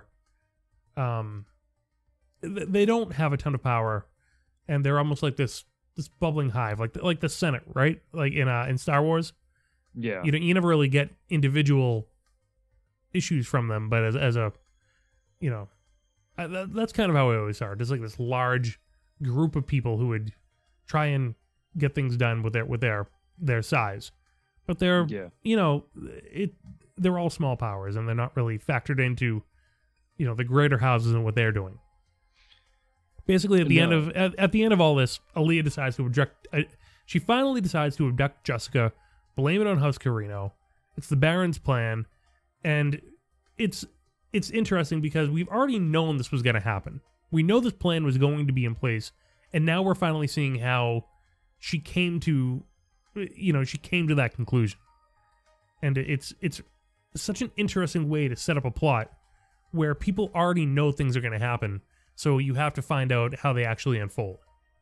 They don't have a ton of power, and they're almost like this bubbling hive, like the Senate, right? Like in Star Wars. Yeah. You never really get individual issues from them, but as a, that's kind of how I always are. There's like this large group of people who would try and get things done with their size, but they're they're all small powers, and they're not really factored into the greater houses and what they're doing. Basically, at the end of all this, Aaliyah decides to abduct. She finally decides to abduct Jessica, blame it on House Carino. It's the Baron's plan, and it's interesting because we've already known this was going to happen. We know this plan was going to be in place, and now we're finally seeing how she came to, that conclusion. And it's such an interesting way to set up a plot where people already know things are going to happen, so you have to find out how they actually unfold.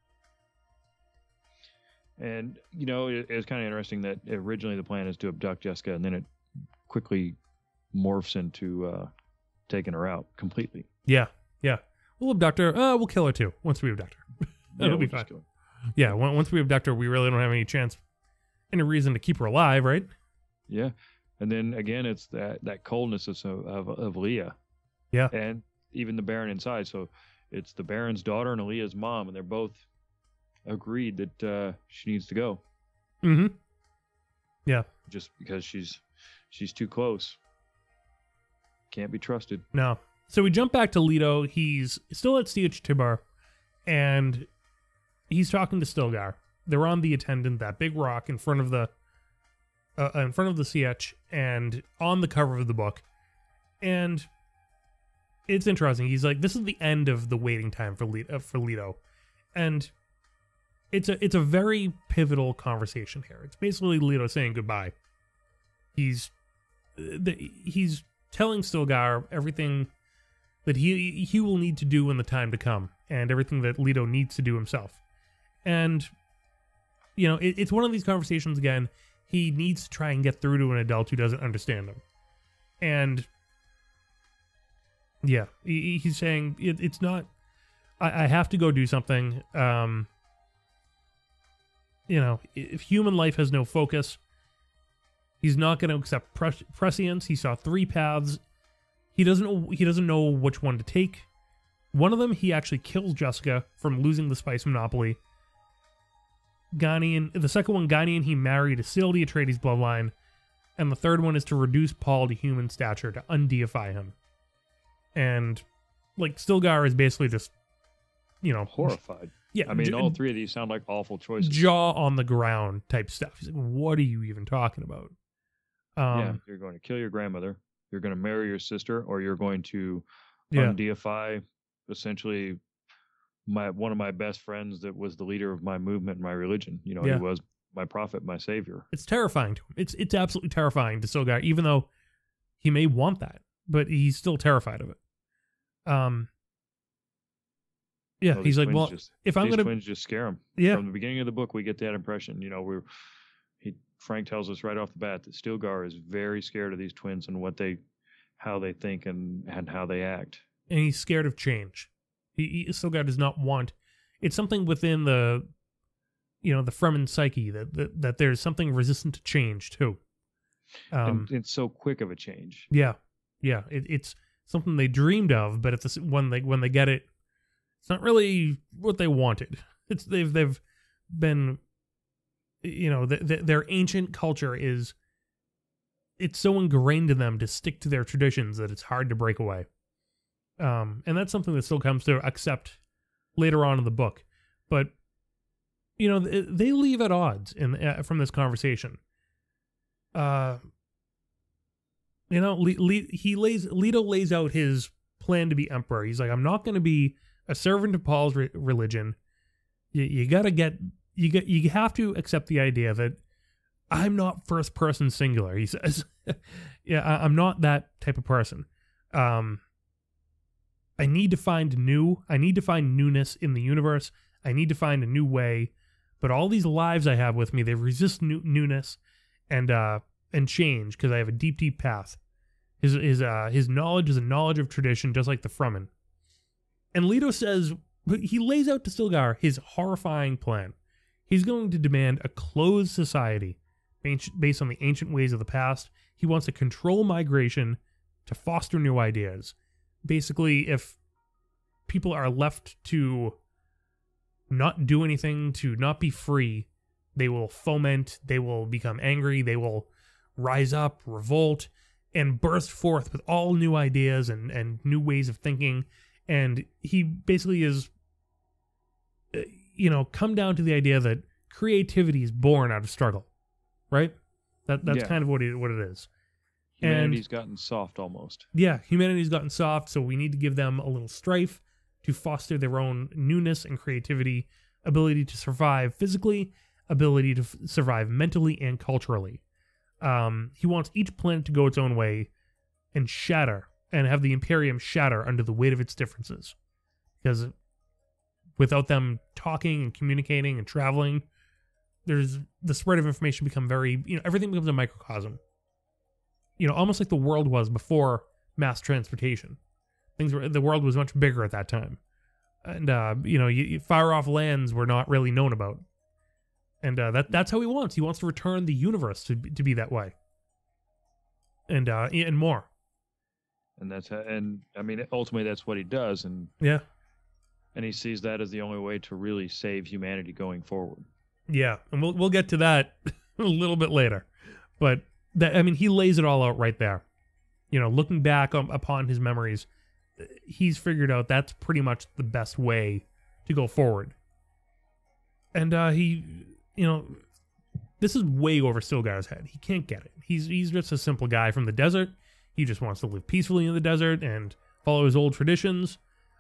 And, it's kind of interesting that originally the plan is to abduct Jessica, and then it quickly morphs into taking her out completely. Yeah. We'll abduct her. We'll kill her too, once we abduct her. That'll be fine. Yeah, once we abduct her, we really don't have any reason to keep her alive, right? Yeah. And then, again, it's that coldness of Leah. Yeah. And even the Baron inside. So it's the Baron's daughter and Aaliyah's mom, and they're both agreed that she needs to go. Mm-hmm. Yeah. Just because she's too close. Can't be trusted. No. So we jump back to Leto. He's still at Sietch Tabor, and he's talking to Stilgar. They're on the Attendant, that big rock in front of the Sietch, and on the cover of the book. And it's interesting. He's like, this is the end of the waiting time for Leto. And it's a very pivotal conversation here. It's basically Leto saying goodbye. He's telling Stilgar everything that he will need to do in the time to come, and everything that Leto needs to do himself. And, it's one of these conversations, again, he needs to try and get through to an adult who doesn't understand him. And, yeah, he's saying, it's not, I have to go do something. If human life has no focus, he's not going to accept prescience. He saw 3 paths. He doesn't know which one to take. One of them, he actually kills Jessica from losing the spice monopoly. The second one, Ghanaian, he married to seal the Atreides bloodline. And the third one is to reduce Paul to human stature, to undeify him. And, Stilgar is basically just, horrified. Yeah. I mean, all 3 of these sound like awful choices. Jaw on the ground type stuff. He's like, what are you even talking about? You're going to kill your grandmother. You're going to marry your sister, or you're going to undeify, essentially, one of my best friends that was the leader of my movement and my religion. He was my prophet, my savior. It's terrifying to him. It's absolutely terrifying to Stilgar, even though he may want that, but he's still terrified of it. He's like, well, if I'm going to... twins just scare him. Yeah. From the beginning of the book, we get that impression. Frank tells us right off the bat that Stilgar is very scared of these twins and how they think and how they act. And he's scared of change. Stilgar does not want... It's something within the Fremen psyche that there's something resistant to change, too. And it's so quick of a change. Yeah. Yeah. It's something they dreamed of, but when they get it, it's not really what they wanted. They've been... their ancient culture it's so ingrained in them to stick to their traditions that it's hard to break away. And that's something that still comes to accept later on in the book. But, they leave at odds from this conversation. Leto lays out his plan to be emperor. He's like, I'm not going to be a servant of Paul's religion. You have to accept the idea that I'm not first person singular. He says, I'm not that type of person. I need to find newness in the universe. I need to find a new way, but all these lives I have with me, they resist newness and change because I have a deep, deep path. His knowledge is a knowledge of tradition, just like the Fremen. And Leto says, he lays out to Stilgar his horrifying plan. He's going to demand a closed society based on the ancient ways of the past. He wants to control migration to foster new ideas. Basically, if people are left to not do anything, to not be free, they will foment, they will become angry, they will rise up, revolt, and burst forth with all new ideas and new ways of thinking. And he basically is, come down to the idea that creativity is born out of struggle, right? That's kind of what it is. Humanity's gotten soft almost. Yeah, humanity's gotten soft, so we need to give them a little strife to foster their own newness and creativity, ability to survive physically, ability to survive mentally and culturally. He wants each planet to go its own way and shatter, and have the Imperium shatter under the weight of its differences. Because without them talking and communicating and traveling, there's the spread of information become very, everything becomes a microcosm. Almost like the world was before mass transportation. The world was much bigger at that time. And, far off lands were not really known about. And that's how he wants. He wants to return the universe to be that way. And more. And ultimately that's what he does. And yeah. And he sees that as the only way to really save humanity going forward. Yeah, and we'll get to that a little bit later. But he lays it all out right there. Looking back upon his memories, he's figured out that's pretty much the best way to go forward. And this is way over Stilgar's head. He can't get it. He's just a simple guy from the desert. He just wants to live peacefully in the desert and follow his old traditions.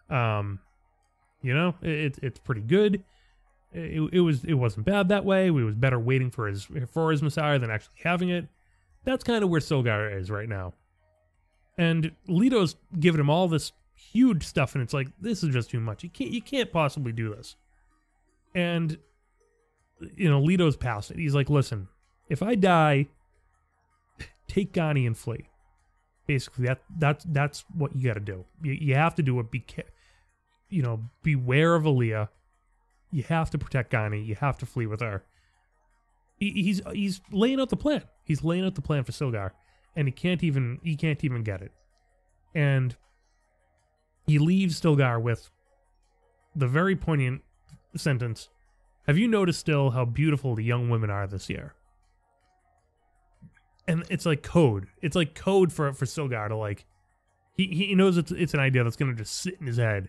It's pretty good. It wasn't bad that way. It was better waiting for his Messiah than actually having it. That's kind of where Stilgar is right now. And Leto's giving him all this huge stuff, and it's like, this is just too much. You can't possibly do this. And Leto's past it. He's like, listen, if I die, take Ghani and flee. Basically, that's what you got to do. You have to do it. Beware of Aaliyah. You have to protect Ghani. You have to flee with her. He's laying out the plan. He's laying out the plan for Stilgar, and he can't even get it. And he leaves Stilgar with the very poignant sentence: "Have you noticed still how beautiful the young women are this year?" And it's like code. It's like code for Stilgar to he knows it's an idea that's going to just sit in his head,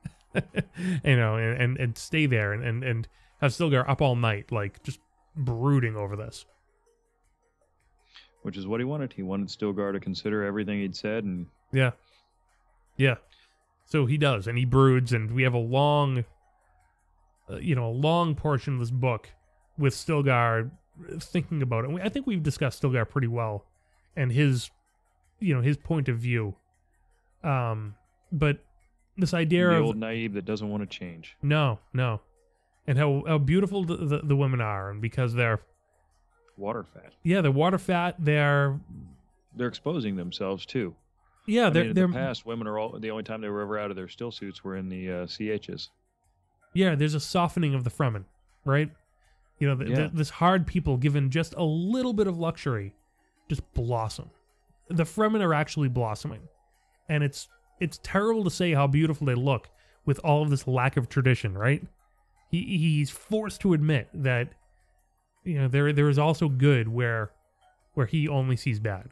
and stay there and have Stilgar up all night, just brooding over this. Which is what he wanted. He wanted Stilgar to consider everything he'd said, and yeah. So he does, and he broods, and we have a long portion of this book with Stilgar thinking about it. I think we've discussed Stilgar pretty well, and his point of view. But this idea the of old naive that doesn't want to change. No, and how beautiful the women are, and because they're water fat. Yeah, they're water fat. They're exposing themselves too. Yeah, in the past, women are the only time they were ever out of their still suits were in the CHs. Yeah, there's a softening of the Fremen, right? This hard people given just a little bit of luxury, just blossom. The Fremen are actually blossoming, and it's terrible to say how beautiful they look with all of this lack of tradition, right? He's forced to admit that there is also good where he only sees bad.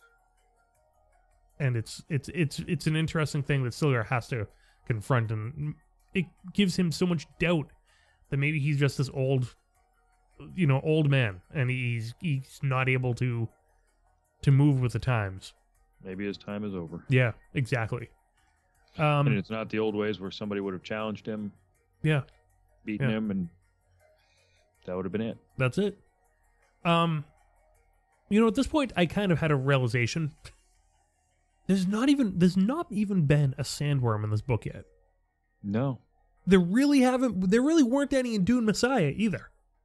And it's an interesting thing that Stilgar has to confront, and it gives him so much doubt that maybe he's just this old man, and he's not able to move with the times. Maybe his time is over. Yeah, exactly. And it's not the old ways where somebody would have challenged him. Yeah. Beaten him, and that would have been it. That's it. At this point, I kind of had a realization. There's not even been a sandworm in this book yet. No. There really weren't any in Dune Messiah either.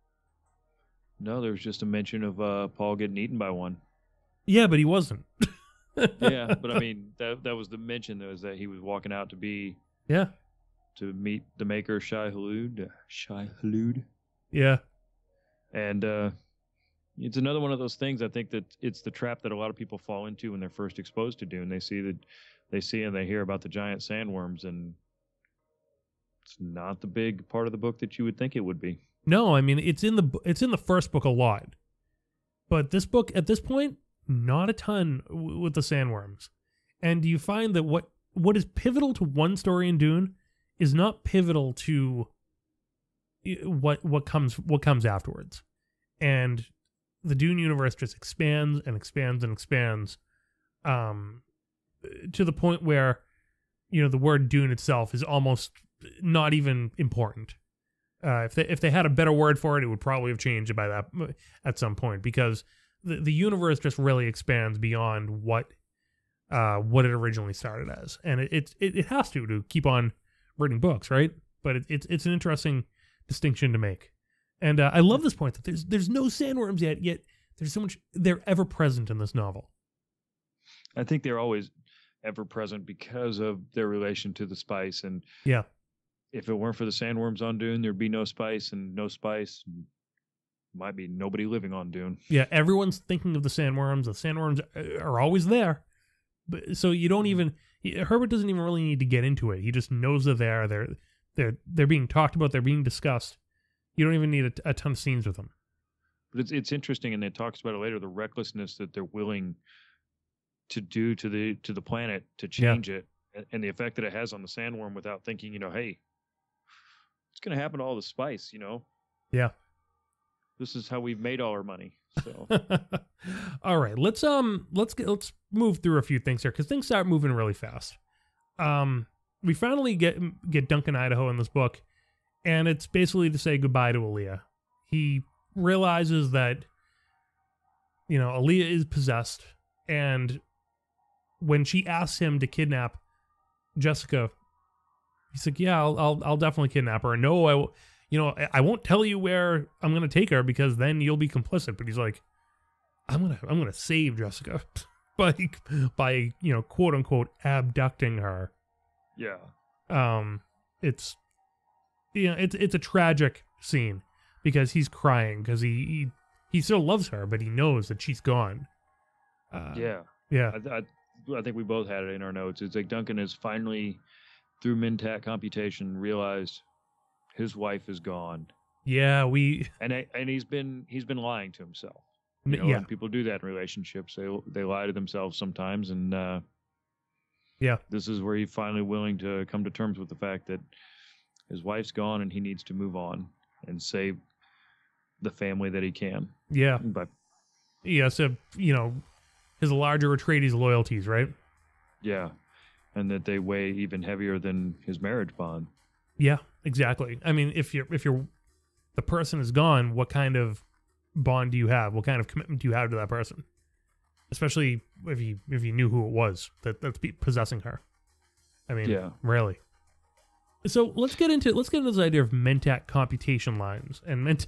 No, there was just a mention of Paul getting eaten by one. Yeah, but he wasn't. Yeah, but I mean that was the mention, though, is that he was walking out to meet the maker, Shai Hulud. Yeah. And it's another one of those things. I think that it's the trap that a lot of people fall into when they're first exposed to Dune. They see and they hear about the giant sandworms, and it's not the big part of the book that you would think it would be. No, I mean it's in the first book a lot, but this book at this point, not a ton with the sandworms. And you find that what is pivotal to one story in Dune is not pivotal to what comes afterwards. And the Dune universe just expands and expands and expands, to the point where, the word Dune itself is almost not even important. If they had a better word for it, it would probably have changed by that at some point, because the universe just really expands beyond what it originally started as, and it has to keep on writing books, right? But it's an interesting distinction to make, and I love this point that there's no sandworms yet there's so much. They're ever present in this novel. I think they're always ever present because of their relation to the spice, and yeah. If it weren't for the sandworms on Dune, there'd be no spice, and no spice might be nobody living on Dune. Yeah, everyone's thinking of the sandworms. The sandworms are always there. But so you don't even Herbert doesn't even really need to get into it. He just knows they're there. They're being talked about, they're being discussed. You don't even need a ton of scenes with them. But it's interesting, and it talks about it later, the recklessness that they're willing to do to the planet to change it, and the effect that it has on the sandworm without thinking, hey, it's going to happen to all the spice, Yeah. This is how we've made all our money. So, all right, let's move through a few things here, because things start moving really fast. We finally get Duncan Idaho in this book, and it's basically to say goodbye to Aaliyah. He realizes that Aaliyah is possessed, and when she asks him to kidnap Jessica, he's like, yeah, I'll definitely kidnap her. No, I won't tell you where I'm going to take her, because then you'll be complicit. But he's like, I'm going to save Jessica by quote unquote abducting her. Yeah. It's a tragic scene, because he's crying because he still loves her, but he knows that she's gone. Yeah. I think we both had it in our notes. It's like Duncan has finally, through Mentat computation, realized his wife is gone. Yeah, and he's been lying to himself. Yeah. And people do that in relationships. They lie to themselves sometimes, and this is where he's finally willing to come to terms with the fact that his wife's gone, and he needs to move on and save the family that he can. Yeah. But so his larger Atreides loyalties, right? Yeah. And that they weigh even heavier than his marriage bond. Yeah, exactly. I mean, if the person is gone, what kind of bond do you have? What kind of commitment do you have to that person? Especially if you knew who it was that's possessing her. I mean, yeah, really. So let's get into this idea of Mentat computation lines, and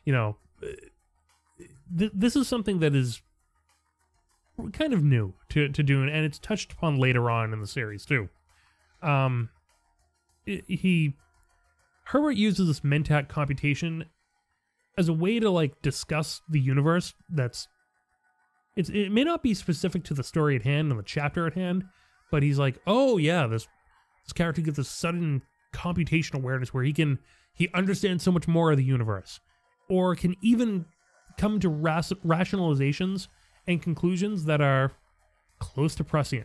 this is something that is kind of new to Dune, and it's touched upon later on in the series too. Herbert uses this Mentat computation as a way to discuss the universe. It may not be specific to the story at hand and the chapter at hand, but he's like, oh yeah, this character gets this sudden computational awareness where he understands so much more of the universe, or can even come to rationalizations and conclusions that are close to prescient.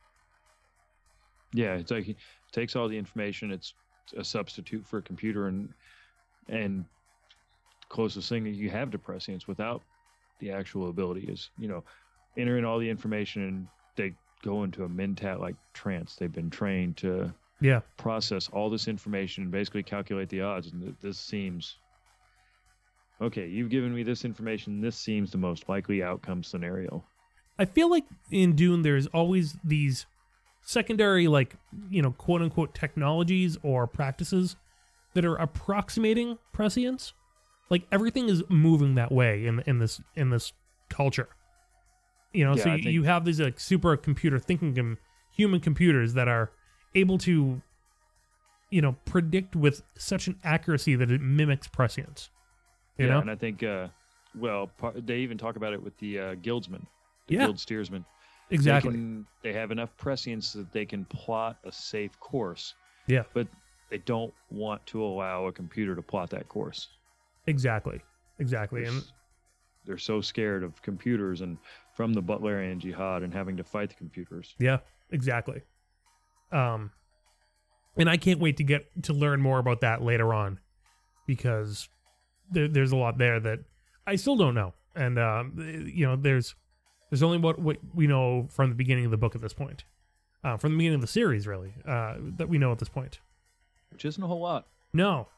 Yeah, it's like he takes all the information. It's a substitute for a computer, and closest thing that you have to prescience without the actual ability is, enter in all the information, and they go into a Mentat-like trance. They've been trained to process all this information and basically calculate the odds. And this seems okay. You've given me this information. This seems the most likely outcome scenario. I feel like in Dune, there's always these secondary, quote unquote technologies or practices that are approximating prescience. like everything is moving that way in this culture. You know, so you have these like supercomputer thinking human computers that are able to, you know, predict with such an accuracy that it mimics prescience. You know? And I think, they even talk about it with the guildsmen, guild steersmen. Exactly. They have enough prescience that they can plot a safe course. Yeah. But they don't want to allow a computer to plot that course. Exactly. And they're so scared of computers and from the Butlerian Jihad and having to fight the computers. Yeah, exactly. And I can't wait to learn more about that later on, because there's a lot there that I still don't know. And you know, there's only what we know from the beginning of the book at this point, from the beginning of the series, really, that we know at this point. Which isn't a whole lot. No.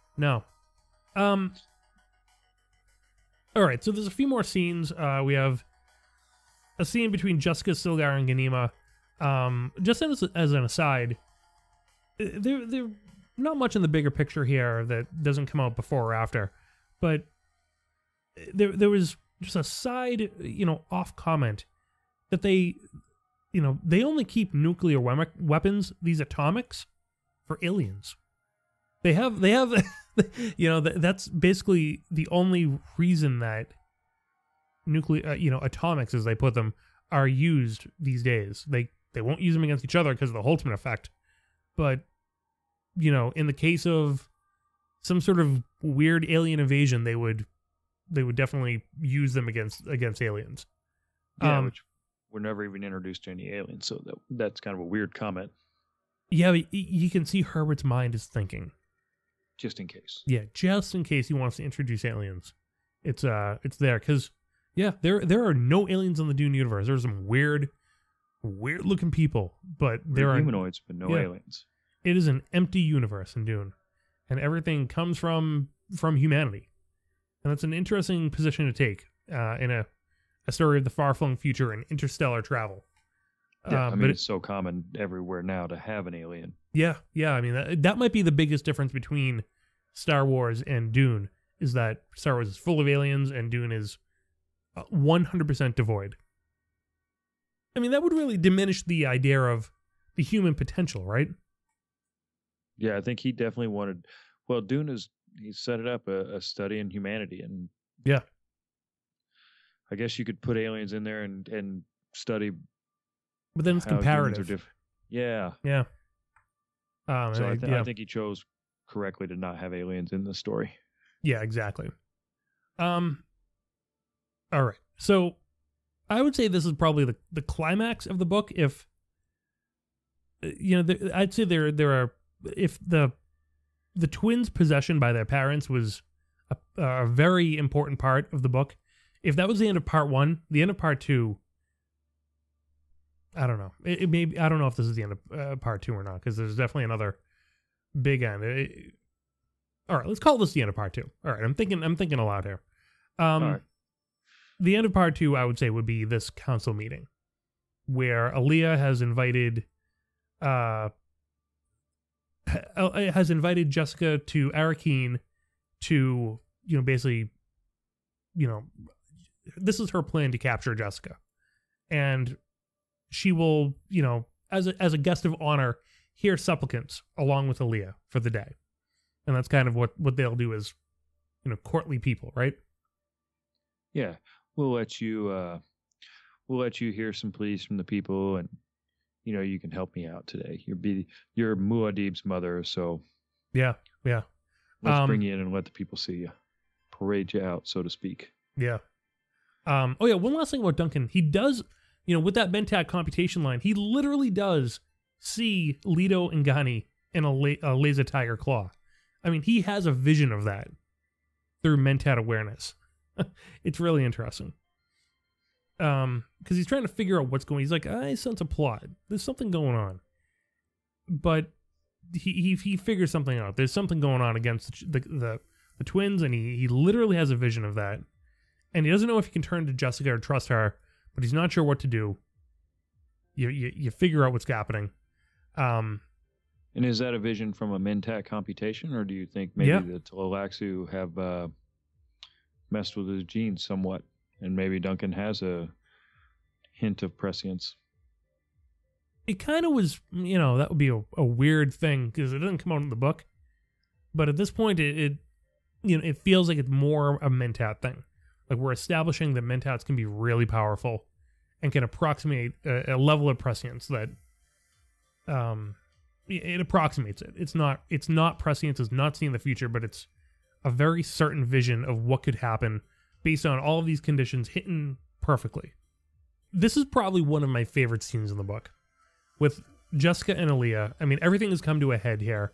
All right, so there's a few more scenes. We have a scene between Jessica, Stilgar, and Ganima. Just as an aside, they're not much in the bigger picture here that doesn't come out before or after, but there was just a side, you know, off comment that they only keep nuclear weapons, these atomics, for aliens. They have, you know, that's basically the only reason that nuclear, atomics, as they put them, are used these days. They won't use them against each other because of the Holtzman effect, but, you know, in the case of some sort of weird alien invasion, they would definitely use them against aliens. Yeah, which were never even introduced to any aliens, so that's kind of a weird comment. Yeah, but you can see Herbert's mind is thinking. Just in case. Yeah, just in case he wants to introduce aliens. It's there, because, yeah, there are no aliens in the Dune universe. There's some weird looking people, but there are humanoids, but no aliens. It is an empty universe in Dune, and everything comes from humanity. And that's an interesting position to take in a story of the far-flung future and interstellar travel. Yeah, I mean, it's so common everywhere now to have an alien. Yeah. I mean, that might be the biggest difference between Star Wars and Dune, is that Star Wars is full of aliens and Dune is 100% devoid. I mean, that would really diminish the idea of the human potential, right? Yeah, I think he definitely wanted... Well, Dune he set it up a study in humanity, and yeah, I guess you could put aliens in there and study. But then it's comparative. Yeah. So I think he chose correctly to not have aliens in the story. Yeah, exactly. All right. So I would say this is probably the climax of the book. If I'd say there are, if the twins' possession by their parents was a very important part of the book. If that was the end of part 1, the end of part 2, I don't know. It may be, I don't know if this is the end of part 2 or not, because there's definitely another big end. All right, let's call this the end of part 2. All right, I'm thinking aloud here. All right. The end of part 2, I would say, would be this council meeting where Aaliyah has invited Jessica to Arakeen to, basically, this is her plan to capture Jessica. And she will, as a guest of honor, hear supplicants along with Aaliyah for the day. And that's kind of what they'll do as, courtly people, right? Yeah. We'll let you hear some pleas from the people, and you can help me out today. You're Muad'Dib's mother, so yeah. Let's bring you in and let the people see you, parade you out, so to speak. Yeah. One last thing about Duncan. He does, with that Mentat computation line, he literally does see Leto and Ghani in a laser tiger claw. I mean, he has a vision of that through Mentat awareness. It's really interesting. Because he's trying to figure out what's going on. He's like, I sense a plot. There's something going on. But he figures something out. There's something going on against the twins, and he literally has a vision of that. And he doesn't know if he can turn to Jessica or trust her, but he's not sure what to do. You figure out what's happening. And is that a vision from a Mentat computation, or do you think maybe the Tleilaxu have messed with his genes somewhat, and maybe Duncan has a hint of prescience. It kind of was, that would be a weird thing because it doesn't come out in the book. But at this point, it feels like it's more a mentat thing. Like we're establishing that mentats can be really powerful and can approximate a level of prescience that it approximates it. It's not prescience, it's not seeing the future, but it's a very certain vision of what could happen based on all of these conditions hitting perfectly. This is probably one of my favorite scenes in the book. With Jessica and Aaliyah, I mean, everything has come to a head here.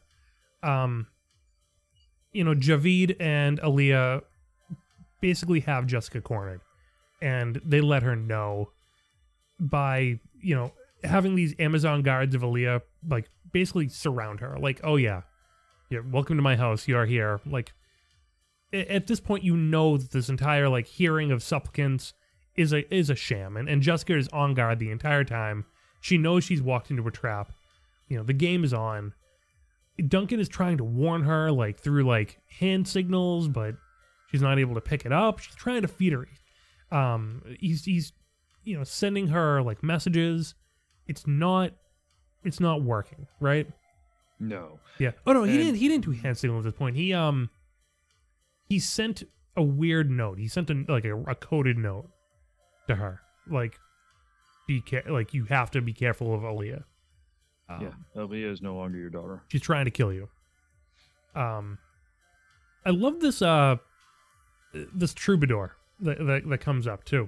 Javid and Aaliyah basically have Jessica cornered. And they let her know by, having these Amazon guards of Aaliyah, like, basically surround her. Like, oh yeah, welcome to my house, you are here. Like, at this point, that this entire, like, hearing of supplicants is a sham. And Jessica is on guard the entire time. She knows she's walked into a trap. The game is on. Duncan is trying to warn her, like, through, like, hand signals, but she's not able to pick it up. She's trying to feed her. He's sending her, like, messages. It's not working, right? No. Yeah. Oh no, he didn't do hand signals at this point. He sent a weird note. He sent a coded note to her, like, you have to be careful of Aaliyah. Aaliyah is no longer your daughter. She's trying to kill you. I love this troubadour that comes up too.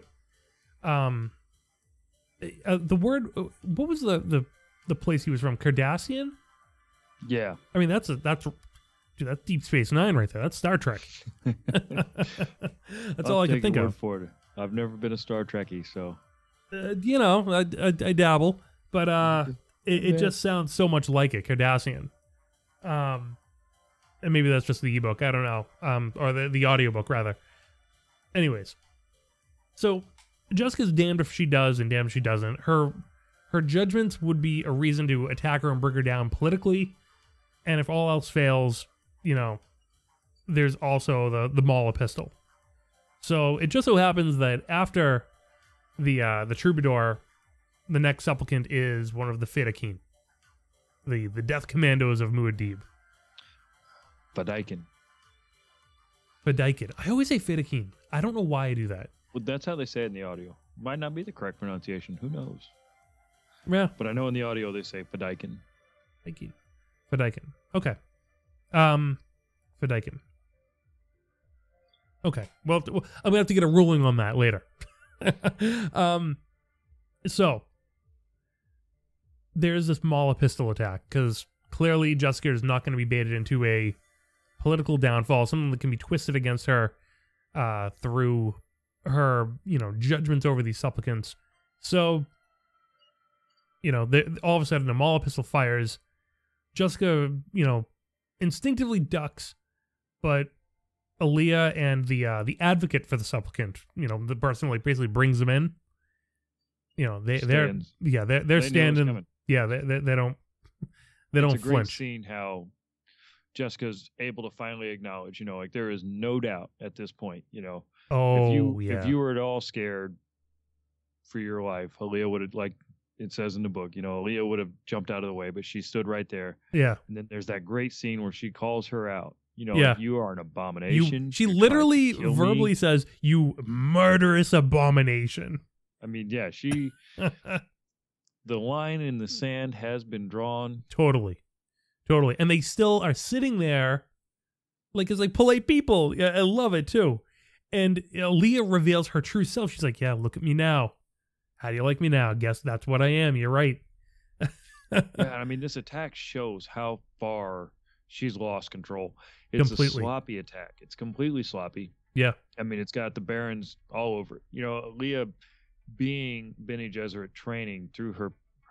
The word, what was the place he was from? Cardassian? Yeah. I mean, that's Deep Space Nine right there. That's Star Trek. That's all I can think of. For it. I've never been a Star Trekkie, so. I dabble, but it just sounds so much like it, Cardassian. And maybe that's just the ebook. I don't know. Or the audiobook rather. Anyways, so Jessica's damned if she does and damned if she doesn't. Her judgments would be a reason to attack her and bring her down politically. And if all else fails, there's also the Mala pistol. So it just so happens that after the troubadour, the next supplicant is one of the Fedaykin, the death commandos of Muad'Dib. Fedaykin. I always say Fedaykin. I don't know why I do that. Well, that's how they say it in the audio. Might not be the correct pronunciation. Who knows? Yeah. But I know in the audio they say Fedaykin. Fedaykin. Okay. Fedaykin. Okay. Well, I'm gonna have to get a ruling on that later. So there's this Mala pistol attack because clearly Jessica is not going to be baited into a political downfall, something that can be twisted against her through her, judgments over these supplicants. So, all of a sudden a Mala pistol fires. Jessica, instinctively ducks, but Aaliyah and the advocate for the supplicant, the person like basically brings them in. They're standing. Yeah, they don't it's a great flinch. Scene how Jessica's able to finally acknowledge, like there is no doubt at this point, if you were at all scared for your life, Aaliyah would have, like it says in the book, Aaliyah would have jumped out of the way, but she stood right there. Yeah. And then there's that great scene where she calls her out. Yeah. Like, you are an abomination. She literally verbally says, "You murderous abomination." I mean, yeah, she. The line in the sand has been drawn. Totally, and they still are sitting there, like as like polite people. Yeah, I love it too. And Leah reveals her true self. She's like, "Yeah, look at me now. How do you like me now? Guess that's what I am. You're right." Yeah, I mean, this attack shows how far she's lost control. It's completely a sloppy attack. It's completely sloppy. Yeah. I mean, it's got the Barons all over it. Leah, being Bene Gesserit training through her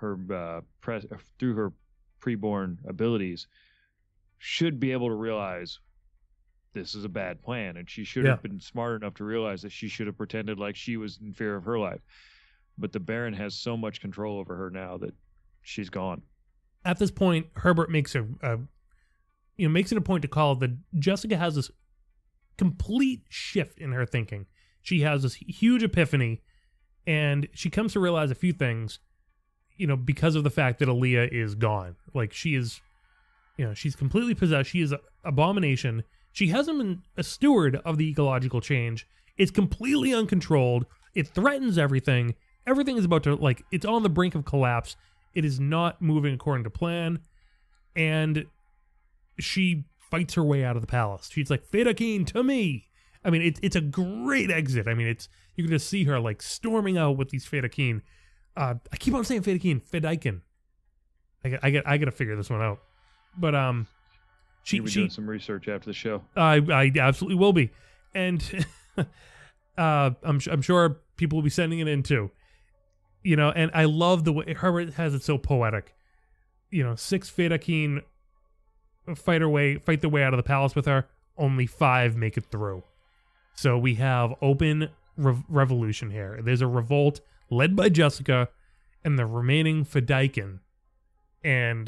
preborn abilities, should be able to realize this is a bad plan, and she should have been smart enough to realize that she should have pretended like she was in fear of her life. But the Baron has so much control over her now that she's gone. At this point, Herbert makes it a point to call that Jessica has this complete shift in her thinking. She has this huge epiphany, and she comes to realize a few things, because of the fact that Aaliyah is gone. Like, she is, she's completely possessed. She is an abomination. She hasn't been a steward of the ecological change. It's completely uncontrolled. It threatens everything. Everything is about to, it's on the brink of collapse. It is not moving according to plan. And she fights her way out of the palace. She's like, Fedaykin, to me. I mean, it's a great exit. I mean, you can just see her, storming out with these Fedaykin. I keep on saying Fedaykin. I got to figure this one out. But, You'll be doing some research after the show. I absolutely will be. And I'm sure people will be sending it in too. And I love the way Herbert has it so poetic. 6 Fedaykin fight their way out of the palace with her. Only 5 make it through. So we have open revolution here. There's a revolt led by Jessica and the remaining Fedaykin, and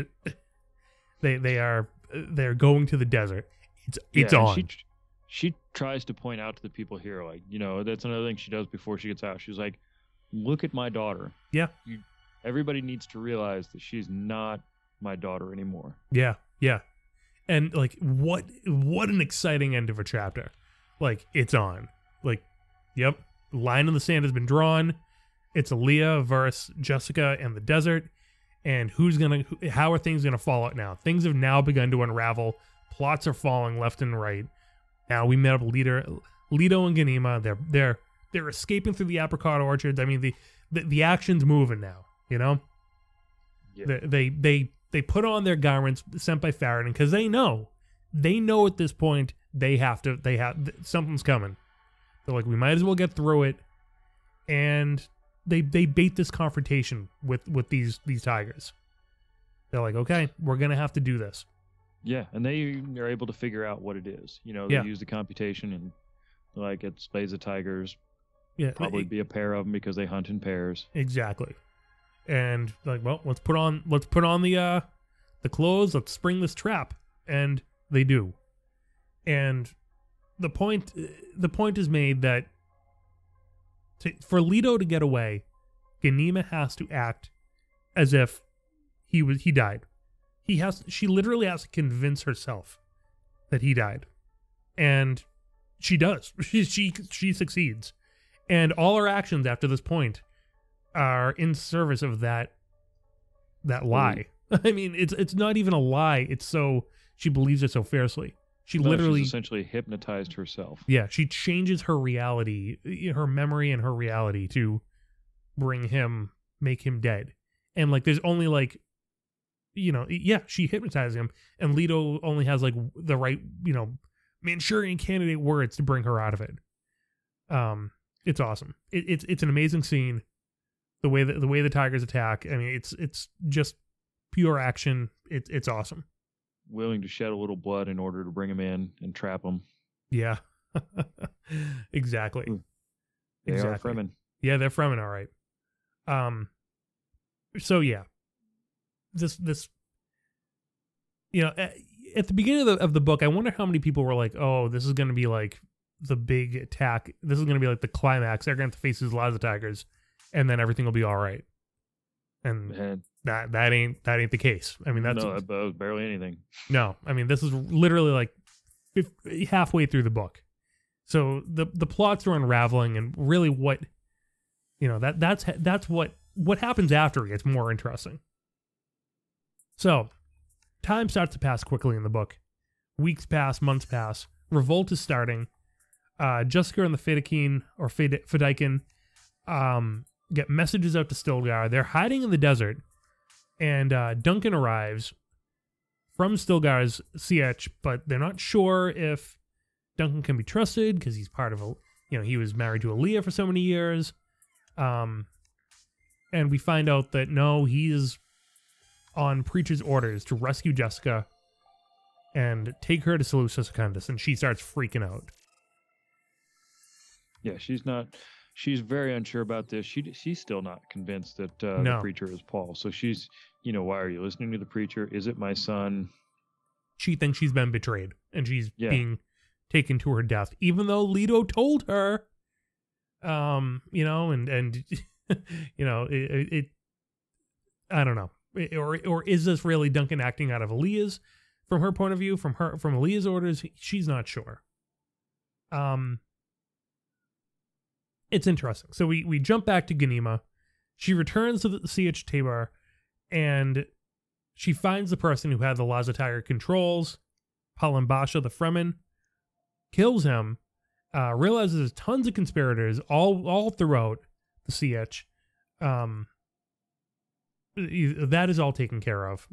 they're going to the desert. It's on. She tries to point out to the people here, that's another thing she does before she gets out. She's like, look at my daughter. Yeah. Everybody needs to realize that she's not my daughter anymore. Yeah, yeah. And, what an exciting end of a chapter. It's on. Yep, line in the sand has been drawn. It's Aaliyah versus Jessica and the desert. And how are things gonna fall out now? Things have now begun to unravel. Plots are falling left and right. Now we met up Leto and Ganima. They're escaping through the apricot orchards. I mean, the action's moving now. Yeah. They put on their garments sent by Farad'n because they know at this point something's coming. They're like, we might as well get through it, and they bait this confrontation with these tigers. They're like, okay, we're gonna have to do this. Yeah, and they are able to figure out what it is. They use the computation and it slays the tigers. Yeah, probably be a pair of them because they hunt in pairs. Exactly. And let's put on the clothes. Let's spring this trap, and they do. And the point is made that for Leto to get away, Ganima has to act as if he died. She literally has to convince herself that he died, and she does. She succeeds, and all her actions after this point are in service of that lie. I mean, it's not even a lie. It's so she believes it so fiercely. She's essentially hypnotized herself. Yeah, she changes her reality, her memory and her reality to make him dead. And there's only she hypnotizes him, and Leto only has the right, Manchurian Candidate words to bring her out of it. It's awesome. It's an amazing scene. The way the tigers attack. I mean, it's just pure action. It's awesome. Willing to shed a little blood in order to bring him in and trap him. Yeah, exactly. They are Fremen. Yeah, they're Fremen, all right. So yeah, this at the beginning of the book, I wonder how many people were like, "Oh, this is going to be the big attack. This is going to be the climax. They're going to have to face these Liza tigers, and then everything will be all right." And that ain't the case. I mean, that was barely anything. No, I mean, this is literally halfway through the book. So the plots are unraveling, and really that's what happens after it gets more interesting. So time starts to pass quickly in the book. Weeks pass, months pass. Revolt is starting. Jessica and the Fedaykin get messages out to Stilgar. They're hiding in the desert, and Duncan arrives from Stilgar's sietch, but they're not sure if Duncan can be trusted because he's part of he was married to Aaliyah for so many years. And we find out that no, he is on Preacher's orders to rescue Jessica and take her to Seleucia Secundus, and she starts freaking out. Yeah, she's very unsure about this. She's still not convinced that the Preacher is Paul. So she's, why are you listening to the Preacher? Is it my son? She thinks she's been betrayed, and she's being taken to her death, even though Leto told her, you know, and you know, it I don't know. Or is this really Duncan acting out of Aaliyah's, from her point of view, from Aaliyah's orders? She's not sure. It's interesting. So we jump back to Ganima. She returns to the CH Tabar, and she finds the person who had the Lazar controls, Palan Basha the Fremen, kills him, realizes there's tons of conspirators all throughout the CH. That is all taken care of.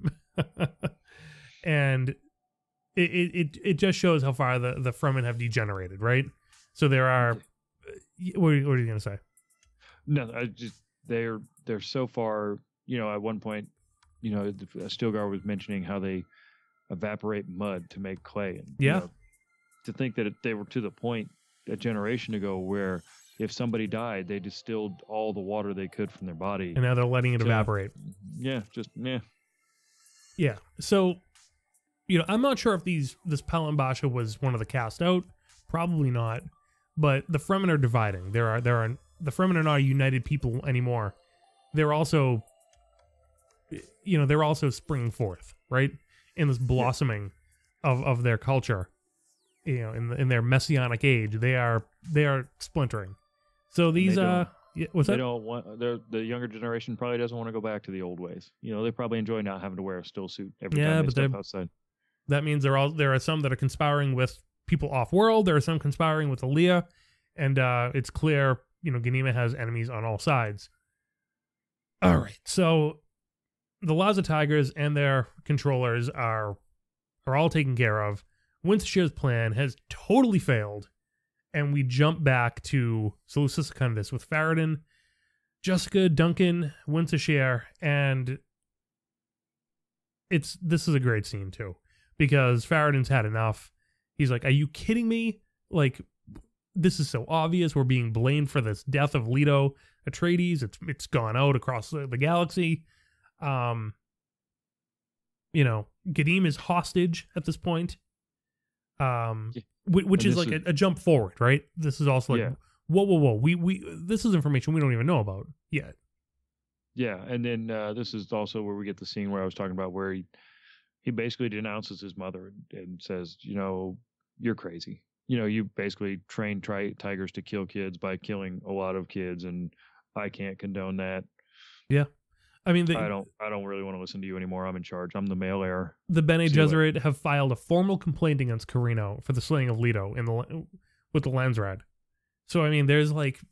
And it just shows how far the Fremen have degenerated, right? So there are... What are you going to say? No, they're so far, you know, at one point, you know, Stilgar was mentioning how they evaporate mud to make clay. And, yeah. You know, to think that they were to the point a generation ago where if somebody died, they distilled all the water they could from their body. And now they're letting it evaporate. Yeah, Yeah. So, you know, I'm not sure if this Palan Basha was one of the cast out. Probably not. But the Fremen are dividing. The Fremen are not a united people anymore. They're also, you know, they're also springing forth, right? In this blossoming of their culture. You know, in their messianic age, they are splintering. So these what's that? They don't want the younger generation probably doesn't want to go back to the old ways. You know, they probably enjoy not having to wear a still suit every time they step outside. That means there are some that are conspiring with people off world. There are some conspiring with Aaliyah, and it's clear, you know, Ganima has enemies on all sides. All right, so the Laza Tigers and their controllers are all taken care of. Wintershaire's plan has totally failed, and we jump back to Seleucia Secundus with Farad'n, Jessica, Duncan, Wintershire, and this is a great scene too, because Farad'n's had enough. He's like, "Are you kidding me? Like, this is so obvious. We're being blamed for this death of Leto Atreides. It's gone out across the galaxy. You know, Gadim is hostage at this point. Which is like a jump forward, right? This is also like, whoa. We this is information we don't even know about yet. Yeah, and then this is also where we get the scene where I was talking about, where he basically denounces his mother and says, you know, you're crazy. You know, you basically train tigers to kill kids by killing a lot of kids, and I can't condone that. Yeah. I mean, I don't really want to listen to you anymore. I'm in charge. I'm the male heir. The Bene Gesserit have filed a formal complaint against Carino for the slaying of Leto with the Landsrad. So I mean, there's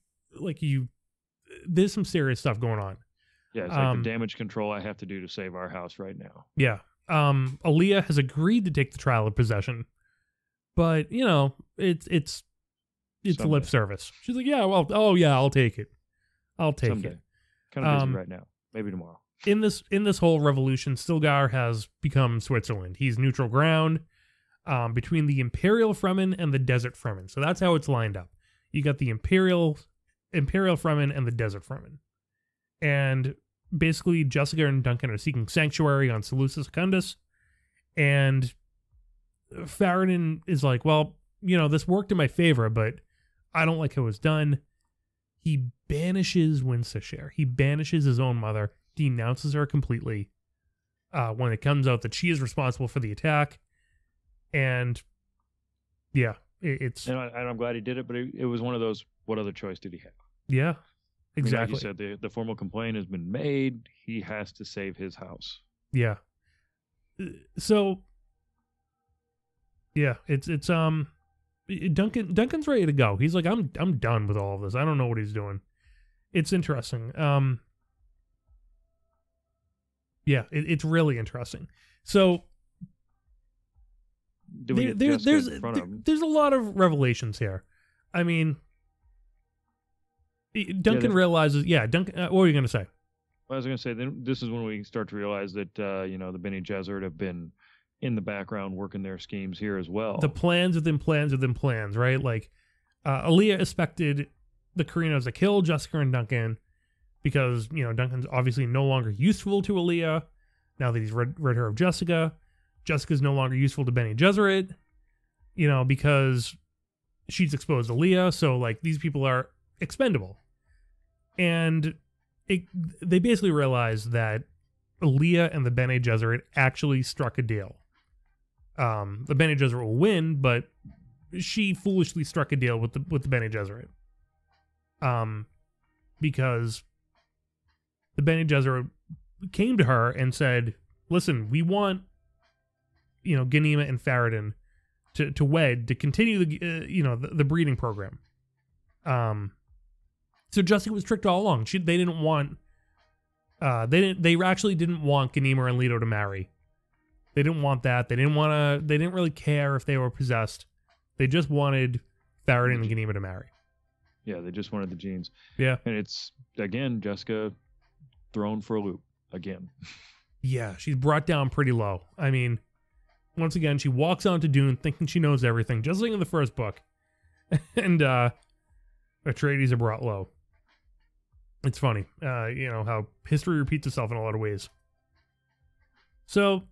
there's some serious stuff going on. Yeah, it's like the damage control I have to do to save our house right now. Yeah. Aaliyah has agreed to take the trial of possession, but you know, it's lip service. She's like, yeah, well, I'll take it. I'll take it. Kind of busy right now. Maybe tomorrow. In this whole revolution, Stilgar has become Switzerland. He's neutral ground between the Imperial Fremen and the Desert Fremen. So that's how it's lined up. You got the Imperial Fremen and the Desert Fremen. And basically, Jessica and Duncan are seeking sanctuary on Seleucia Secundus. And Farad'n is like, well, you know, this worked in my favor, but I don't like how it was done. He banishes Wintershire. He banishes his own mother, denounces her completely when it comes out that she is responsible for the attack. And yeah, it's... And I'm glad he did it, but it was one of those, what other choice did he have? Yeah, exactly. I mean, like you said, the formal complaint has been made. He has to save his house. Yeah. So, yeah, it's Duncan's ready to go. He's like, I'm done with all of this. I don't know what he's doing. It's interesting. Yeah, it's really interesting. So there's a lot of revelations here. I mean, Duncan realizes. Yeah, Duncan. What were you going to say? I was going to say, this is when we start to realize that you know, the Bene Gesserit have been in the background working their schemes here as well. The plans within plans within plans, right? Like, Aaliyah expected the Carinos to kill Jessica and Duncan because, you know, Duncan's obviously no longer useful to Aaliyah now that he's rid her of Jessica. Jessica's no longer useful to Bene Gesserit. because she's exposed to Leah, so like these people are expendable. And they basically realize that Leah and the Bene Gesserit actually struck a deal. The Bene Gesserit will win, but she foolishly struck a deal with the Bene Gesserit. Because the Bene Gesserit came to her and said, listen, we want, Ganima and Faradin to wed, to continue the breeding program. So Jessica was tricked all along. They didn't want, they actually didn't want Ganima and Leto to marry. They didn't want that. They didn't really care if they were possessed. They just wanted Faradin and Ganima to marry. Yeah, they just wanted the genes. Yeah. And it's, again, Jessica thrown for a loop again. Yeah, she's brought down pretty low. I mean, once again, she walks onto Dune thinking she knows everything, just like in the first book. And Atreides are brought low. It's funny, how history repeats itself in a lot of ways. So,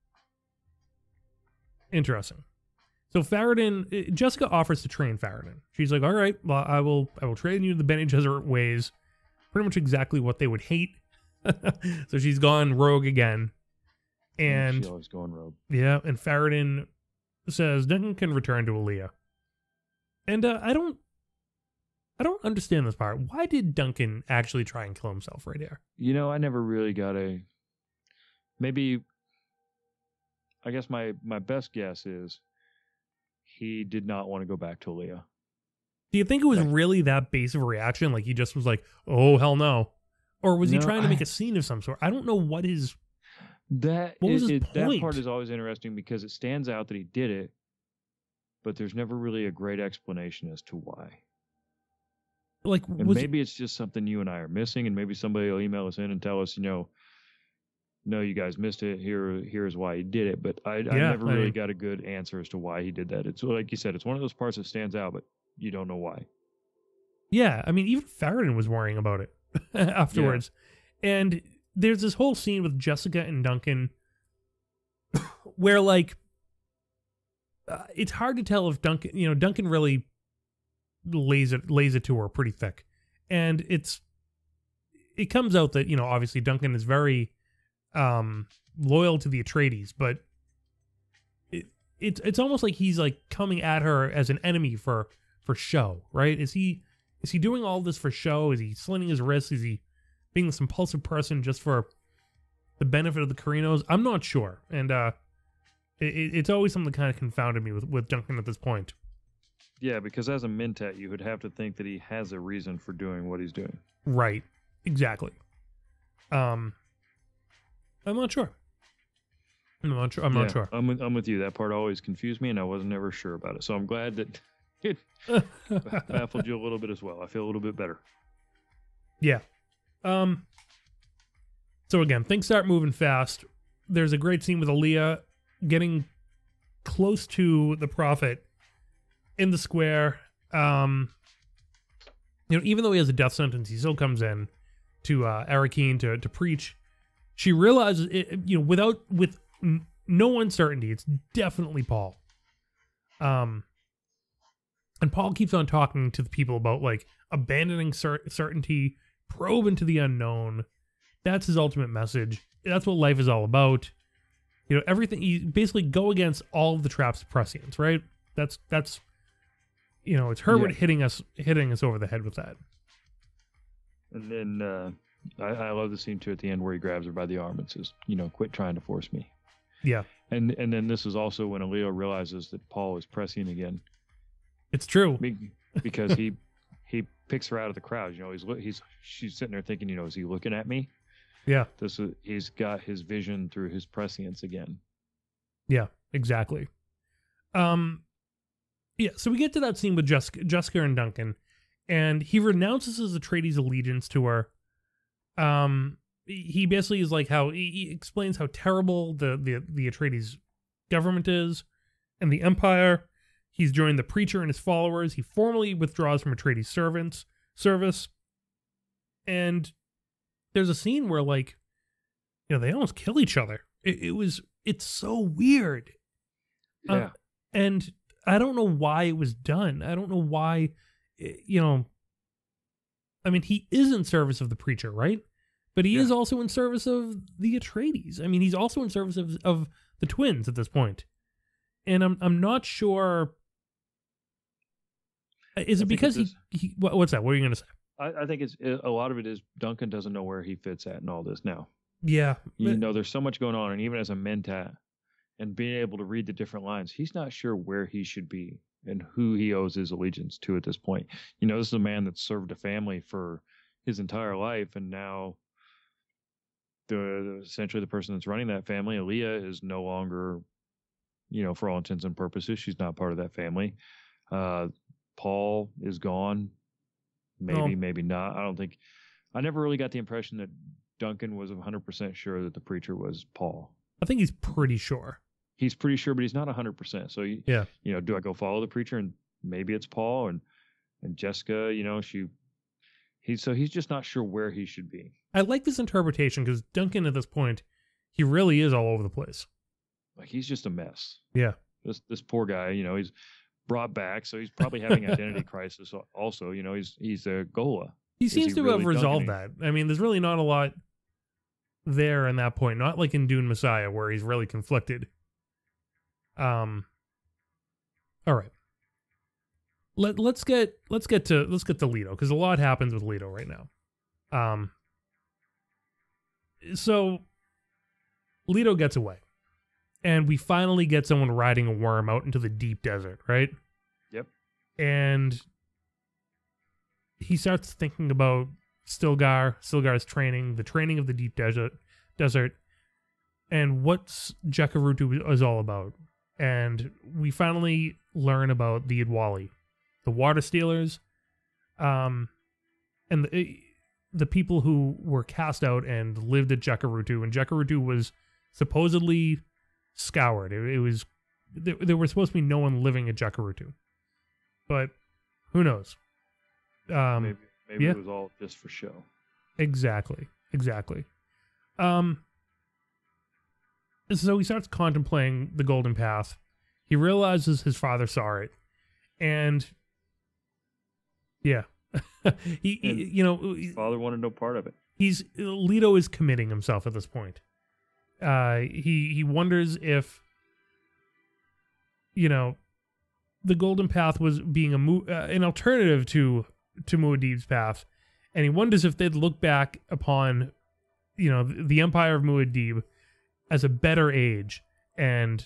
interesting. So Jessica offers to train Faradin. She's like, all right, well, I will train you the Bene Gesserit ways. Pretty much exactly what they would hate. So she's gone rogue again. And she's always going rogue. Yeah, and Faradin says Duncan can return to Aaliyah. And I don't understand this part. Why did Duncan actually try and kill himself right here? I never really got maybe, I guess my best guess is he did not want to go back to Aaliyah. Do you think it was really that base of a reaction? Like he just was like, oh, hell no. Or was he trying to make a scene of some sort? I don't know what his... What was his point? That part is always interesting because it stands out that he did it, but there's never really a great explanation as to why. Like, maybe it's just something you and I are missing, and maybe somebody will email us in and tell us, no, you guys missed it. Here's why he did it. But I never really got a good answer as to why he did that. It's like you said, it's one of those parts that stands out, but you don't know why. Yeah, I mean, even Faradin was worrying about it afterwards. Yeah. And there's this whole scene with Jessica and Duncan where, like, it's hard to tell if Duncan really lays it to her pretty thick. And it comes out that, obviously Duncan is very loyal to the Atreides, but it's almost like he's like coming at her as an enemy for show, right? Is he doing all this for show? Is he slitting his wrists? Is he being this impulsive person just for the benefit of the Carinos? I'm not sure. And it's always something that kind of confounded me with Duncan at this point. Yeah, because as a Mentat, you would have to think that he has a reason for doing what he's doing. Right. Exactly. I'm not sure. I'm not sure. I'm with you. That part always confused me, and I wasn't ever sure about it. So I'm glad that it baffled you a little bit as well. I feel a little bit better. Yeah. So again, things start moving fast. There's a great scene with Aaliyah getting close to the Prophet in the square. Even though he has a death sentence, he still comes in to Arrakeen to preach. She realizes it, with no uncertainty, it's definitely Paul. And Paul keeps on talking to the people about like abandoning certainty, probe into the unknown. That's his ultimate message. That's what life is all about. Everything. You basically go against all of the traps of prescience, right? That's it's Herbert hitting us over the head with that. And then I love the scene too at the end where he grabs her by the arm and says, quit trying to force me. Yeah. And then this is also when Aaliyah realizes that Paul is prescient again. It's true. Because he picks her out of the crowd. She's sitting there thinking, is he looking at me? Yeah. He's got his vision through his prescience again. Yeah, exactly. Yeah, so we get to that scene with Jessica and Duncan, and he renounces his Atreides allegiance to her. He basically is like he explains how terrible the Atreides government is and the Empire. He's joined the preacher and his followers. He formally withdraws from Atreides service. And there's a scene where they almost kill each other. It's so weird. Yeah. And I don't know why it was done. I don't know why, I mean, he is in service of the preacher, right? But he is also in service of the Atreides. I mean, he's also in service of the twins at this point. And I'm not sure. Is it because he what's that? What are you going to say? I think it's a lot of it is Duncan doesn't know where he fits at in all this now. Yeah. There's so much going on. And even as a mentat and being able to read the different lines, he's not sure where he should be and who he owes his allegiance to at this point. This is a man that served a family for his entire life. And now essentially the person that's running that family, Aaliyah, is no longer, for all intents and purposes, she's not part of that family. Paul is gone. Maybe not. I never really got the impression that Duncan was 100% sure that the preacher was Paul. I think he's pretty sure. He's pretty sure, but he's not 100%. So, do I go follow the preacher and maybe it's Paul and Jessica, he's just not sure where he should be. I like this interpretation because Duncan at this point, he really is all over the place. Like he's just a mess. Yeah. This poor guy, he's brought back, so he's probably having identity crisis also. He's a Gola. He seems to have resolved that. I mean, there's really not a lot there in that point, not like in Dune Messiah where he's really conflicted. All right. Let's get to Leto, because a lot happens with Leto right now. So Leto gets away. And we finally get someone riding a worm out into the deep desert, right? Yep. And he starts thinking about Stilgar's training, the training of the deep desert, and what Jekarutu is all about. And we finally learn about the Idwali, the water stealers, and the people who were cast out and lived at Jekarutu. And Jekarutu was supposedly scoured. It was there was supposed to be no one living at Jekarutu, but who knows? Maybe it was all just for show. Exactly. So he starts contemplating the Golden Path. He realizes his father saw it, and his father wanted no part of it. Leto is committing himself at this point. He wonders if, the Golden Path was being an alternative to Muad'Dib's path, and he wonders if they'd look back upon, the Empire of Muad'Dib as a better age, and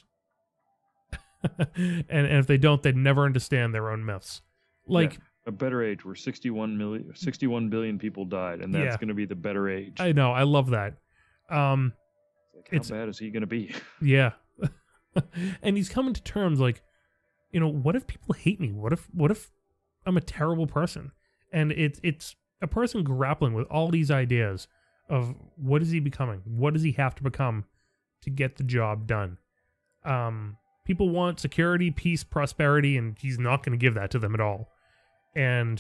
and if they don't, they'd never understand their own myths. A better age where 61 billion people died, and that's going to be the better age. I know. I love that. How bad is he going to be? Yeah. And he's coming to terms what if people hate me? What if I'm a terrible person? And it's a person grappling with all these ideas of what is he becoming? What does he have to become to get the job done? People want security, peace, prosperity, and he's not going to give that to them at all. And,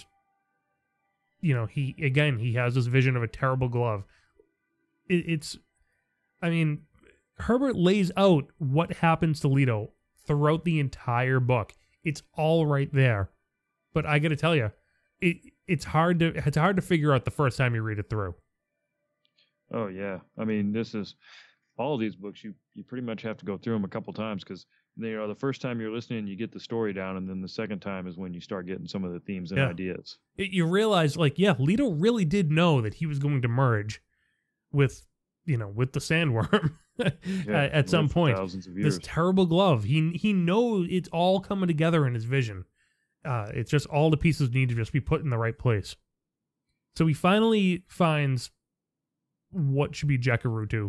he has this vision of a terrible glove. Herbert lays out what happens to Leto throughout the entire book. It's all right there. But I got to tell you, it's hard to figure out the first time you read it through. Oh yeah. This is all of these books. You pretty much have to go through them a couple times because the first time you're listening, you get the story down, and then the second time is when you start getting some of the themes and ideas. You realize, Leto really did know that he was going to merge with the sandworm at some point. Thousands of years. This terrible glove. He knows it's all coming together in his vision. It's just all the pieces need to just be put in the right place. So he finally finds what should be Jekarutu.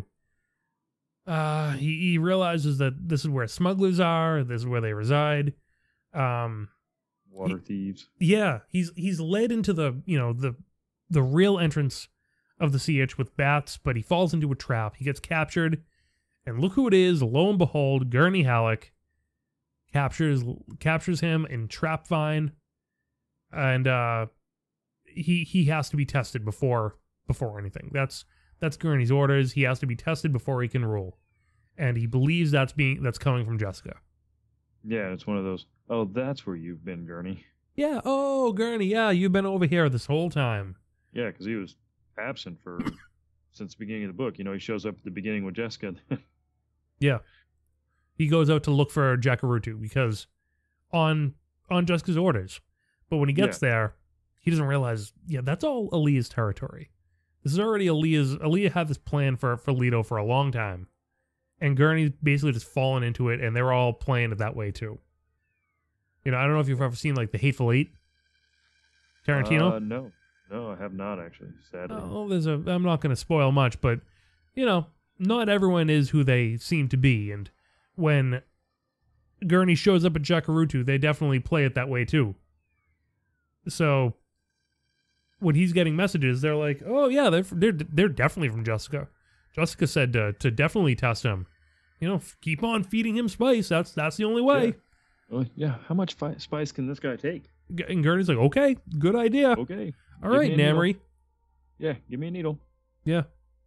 He realizes that this is where smugglers are. This is where they reside. Water thieves. Yeah, he's led into the real entrance of the CH with bats, but he falls into a trap. He gets captured, and look who it is! Lo and behold, Gurney Halleck captures him in trap vine, and he has to be tested before anything. That's Gurney's orders. He has to be tested before he can rule, and he believes that's coming from Jessica. Yeah, it's one of those. Oh, that's where you've been, Gurney. Yeah. Oh, Gurney. Yeah, you've been over here this whole time. Yeah, because he was absent for since the beginning of the book. You know, he shows up at the beginning with Jessica. Yeah. He goes out to look for Jakarutu because on Jessica's orders. But when he gets there, he doesn't realize, that's all Aaliyah's territory. This is already Aaliyah had this plan for Leto for a long time. And Gurney's basically just fallen into it, and they're all playing it that way too. You know, I don't know if you've ever seen like The Hateful Eight. Tarantino? No, I have not actually. Sadly. Oh, I'm not going to spoil much, but you know, not everyone is who they seem to be, and when Gurney shows up at Jakarutu, they definitely play it that way too. So when he's getting messages, they're like, "Oh yeah, they're definitely from Jessica." Jessica said to definitely test him. You know, keep on feeding him spice. That's the only way. How much spice can this guy take? And Gurney's like, okay, good idea. Okay. All right, Namri. Yeah, give me a needle. Yeah.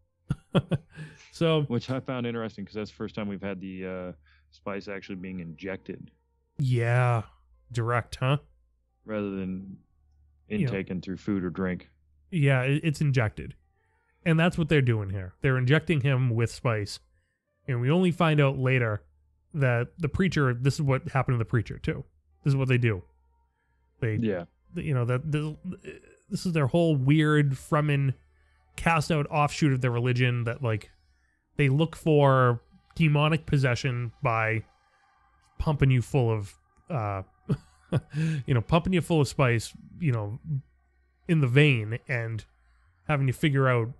So, which I found interesting because that's the first time we've had the spice actually being injected. Yeah, direct, huh? Rather than intaken through food or drink. Yeah, it's injected. And that's what they're doing here. They're injecting him with spice. And we only find out later that the preacher, this is what happened to the preacher too. This is what they do. This is their whole weird Fremen cast out offshoot of their religion that like they look for demonic possession by pumping you full of pumping you full of spice, in the vein and having you figure out,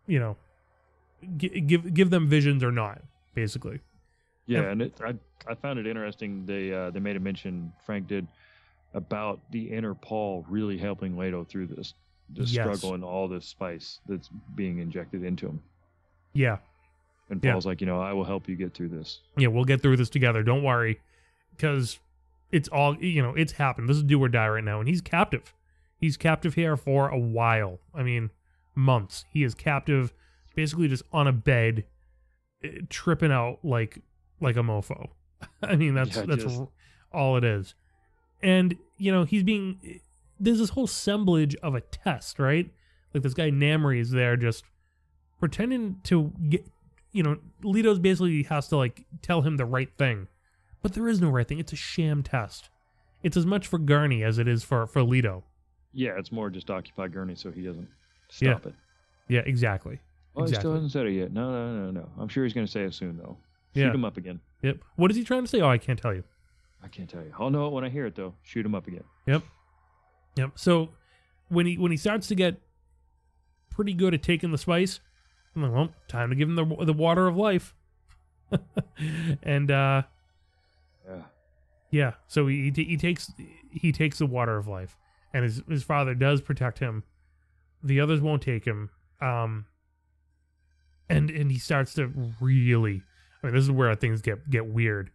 give them visions or not, basically. Yeah, and I found it interesting. They made a mention, Frank did, about the inner Paul really helping Leto through this struggle and all this spice that's being injected into him. Yeah. And Paul's like, I will help you get through this. Yeah, we'll get through this together. Don't worry. Because it's all, it's happened. This is do or die right now. And he's captive. He's captive here for a while. I mean, months. He is captive, basically just on a bed, tripping out like a mofo. I mean, that's all it is. And, there's this whole assemblage of a test, right? Like this guy Namri is there just pretending to get, Leto's basically has to like tell him the right thing. But there is no right thing. It's a sham test. It's as much for Gurney as it is for Leto. Yeah, it's more just to occupy Gurney so he doesn't stop it. Yeah, exactly. Oh, he still hasn't said it yet. No. I'm sure he's going to say it soon, though. Shoot him up again. Yep. What is he trying to say? Oh, I can't tell you. I can't tell you. I'll know it when I hear it, though. Shoot him up again. Yep. So when he starts to get pretty good at taking the spice, I'm like, well, time to give him the water of life. And so he takes the water of life, and his father does protect him. The others won't take him. And he starts to really, this is where things get weird.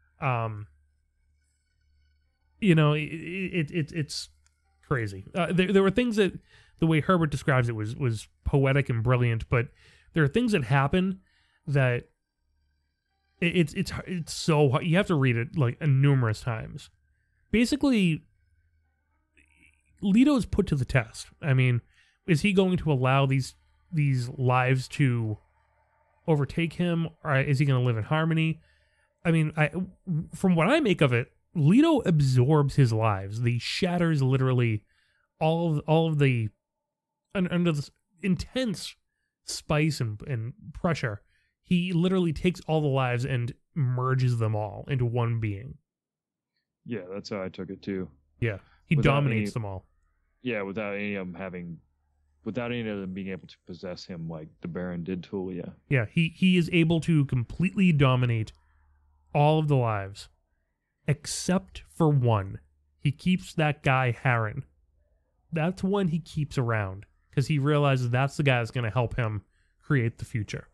It's crazy. There were things that the way Herbert describes it was poetic and brilliant, but there are things that happen that it's so hard. You have to read it like numerous times. Basically, Leto's put to the test. I mean, is he going to allow these lives to overtake him, or is he going to live in harmony? I mean, from what I make of it, Leto absorbs his lives. He shatters literally all of the under this intense spice and pressure. He literally takes all the lives and merges them all into one being. Yeah, that's how I took it too. Yeah, he dominates them all. Yeah, without any of them being able to possess him like the Baron did Tulia. Yeah, he is able to completely dominate all of the lives, except for one. He keeps that guy Harren. That's one he keeps around because he realizes that's the guy that's going to help him create the future.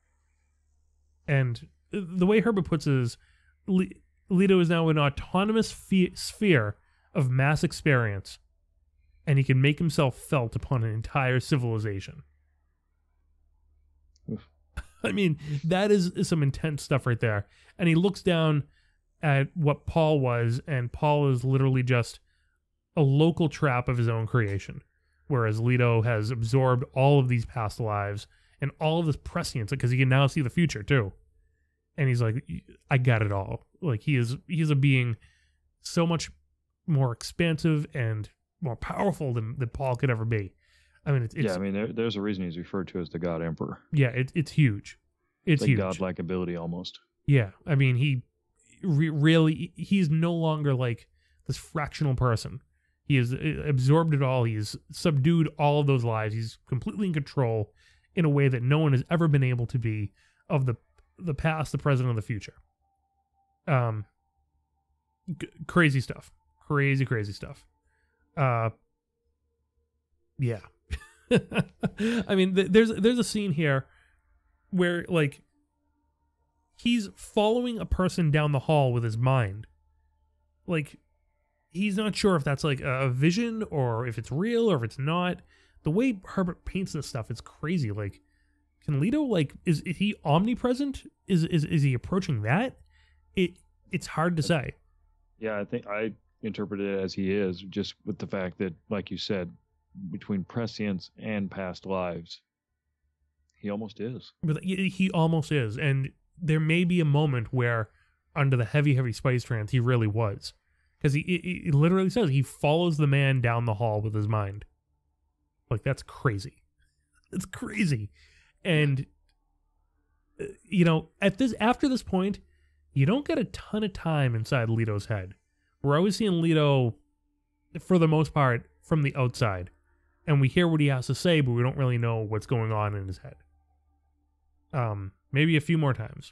And the way Herbert puts it is, Leto is now an autonomous sphere of mass experience, and he can make himself felt upon an entire civilization. Oof. I mean, that is some intense stuff right there. And he looks down at what Paul was, and Paul is literally just a local trap of his own creation, whereas Leto has absorbed all of these past lives and all of this prescience because he can now see the future too. And he's like, I got it all. Like he is a being so much more expansive and more powerful than Paul could ever be. I mean, there's a reason he's referred to as the God Emperor. Yeah, it's huge. It's like huge. godlike ability almost. Yeah, I mean, he really, he's no longer like this fractional person. He has absorbed it all. He's subdued all of those lives. He's completely in control in a way that no one has ever been able to be of the past, the present, and the future. Crazy stuff. Crazy stuff. Yeah. I mean, there's a scene here where like he's following a person down the hall with his mind. Like he's not sure if that's like a vision or if it's real or if it's not. The way Herbert paints this stuff is crazy. Like, can Leto, like, is he omnipresent? Is he approaching that? It's hard to say. Yeah, I think I interpret it as he is, just with the fact that, like you said, between prescience and past lives, he almost is. But he almost is, and there may be a moment where, under the heavy spice trance, he really was, because he literally says he follows the man down the hall with his mind. Like, that's crazy. It's crazy. And you know, after this point, you don't get a ton of time inside Leto's head. We're always seeing Leto, for the most part, from the outside. And we hear what he has to say, but we don't really know what's going on in his head. Maybe a few more times.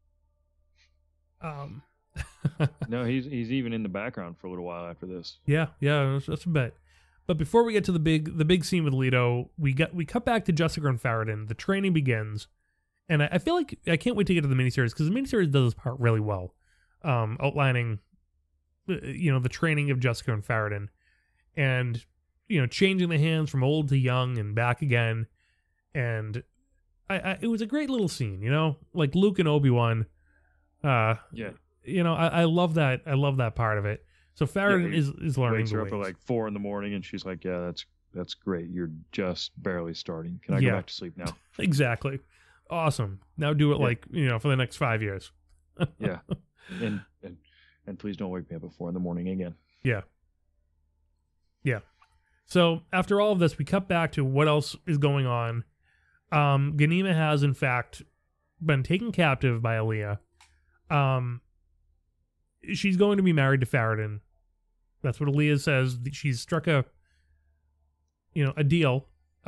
No, he's even in the background for a little while after this. Yeah, that's a bit. But before we get to the big scene with Leto, we cut back to Jessica and Farad'n. The training begins, and I feel like I can't wait to get to the miniseries because the miniseries does this part really well, outlining, the training of Jessica and Farad'n, and changing the hands from old to young and back again, and it was a great little scene, like Luke and Obi-Wan. Yeah. I love that. I love that part of it. So Farad'n is learning. Wakes the her ways. up at like 4 a.m, and she's like, "Yeah, that's great. You're just barely starting. Can I go back to sleep now?" Exactly. Awesome. Now do it for the next 5 years. Yeah. And please don't wake me up at 4 a.m. again. Yeah. Yeah. So after all of this, we cut back to what else is going on. Ghanima has in fact been taken captive by Aaliyah. She's going to be married to Farad'n. That's what Aaliyah says. She's struck a deal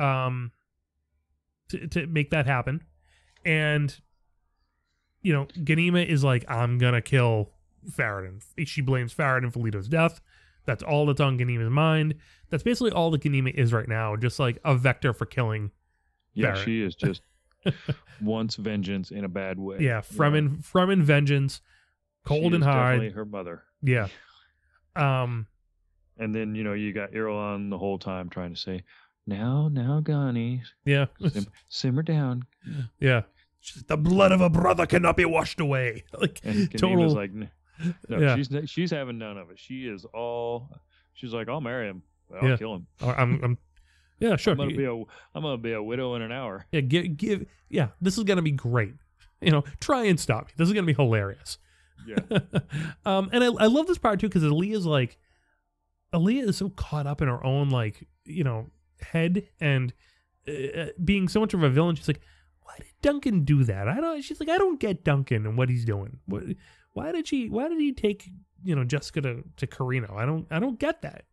to make that happen. And Ghanima is like, I'm gonna kill Farad'n. She blames Farad'n for Leto's death. That's all that's on Ghanima's mind. That's basically all that Ghanima is right now, just like a vector for killing Farad'n. She is just wants vengeance in a bad way. Yeah, from in vengeance. Cold and hard. Definitely her mother. Yeah. And then you got Irulan the whole time trying to say, "Now, Ghani. Yeah. Simmer down." Yeah. The blood of a brother cannot be washed away. Like and total. Like, no, yeah. She's having none of it. She's like, "I'll marry him. But I'll kill him. I'm yeah, sure. I'm gonna be a widow in an hour." Yeah, this is gonna be great. Try and stop me. This is gonna be hilarious. Yeah. And I love this part too because Aaliyah is so caught up in her own head and being so much of a villain. She's like, why did Duncan do that? She's like, I don't get Duncan and what he's doing. Why did he take Jessica to Carino? I don't get that.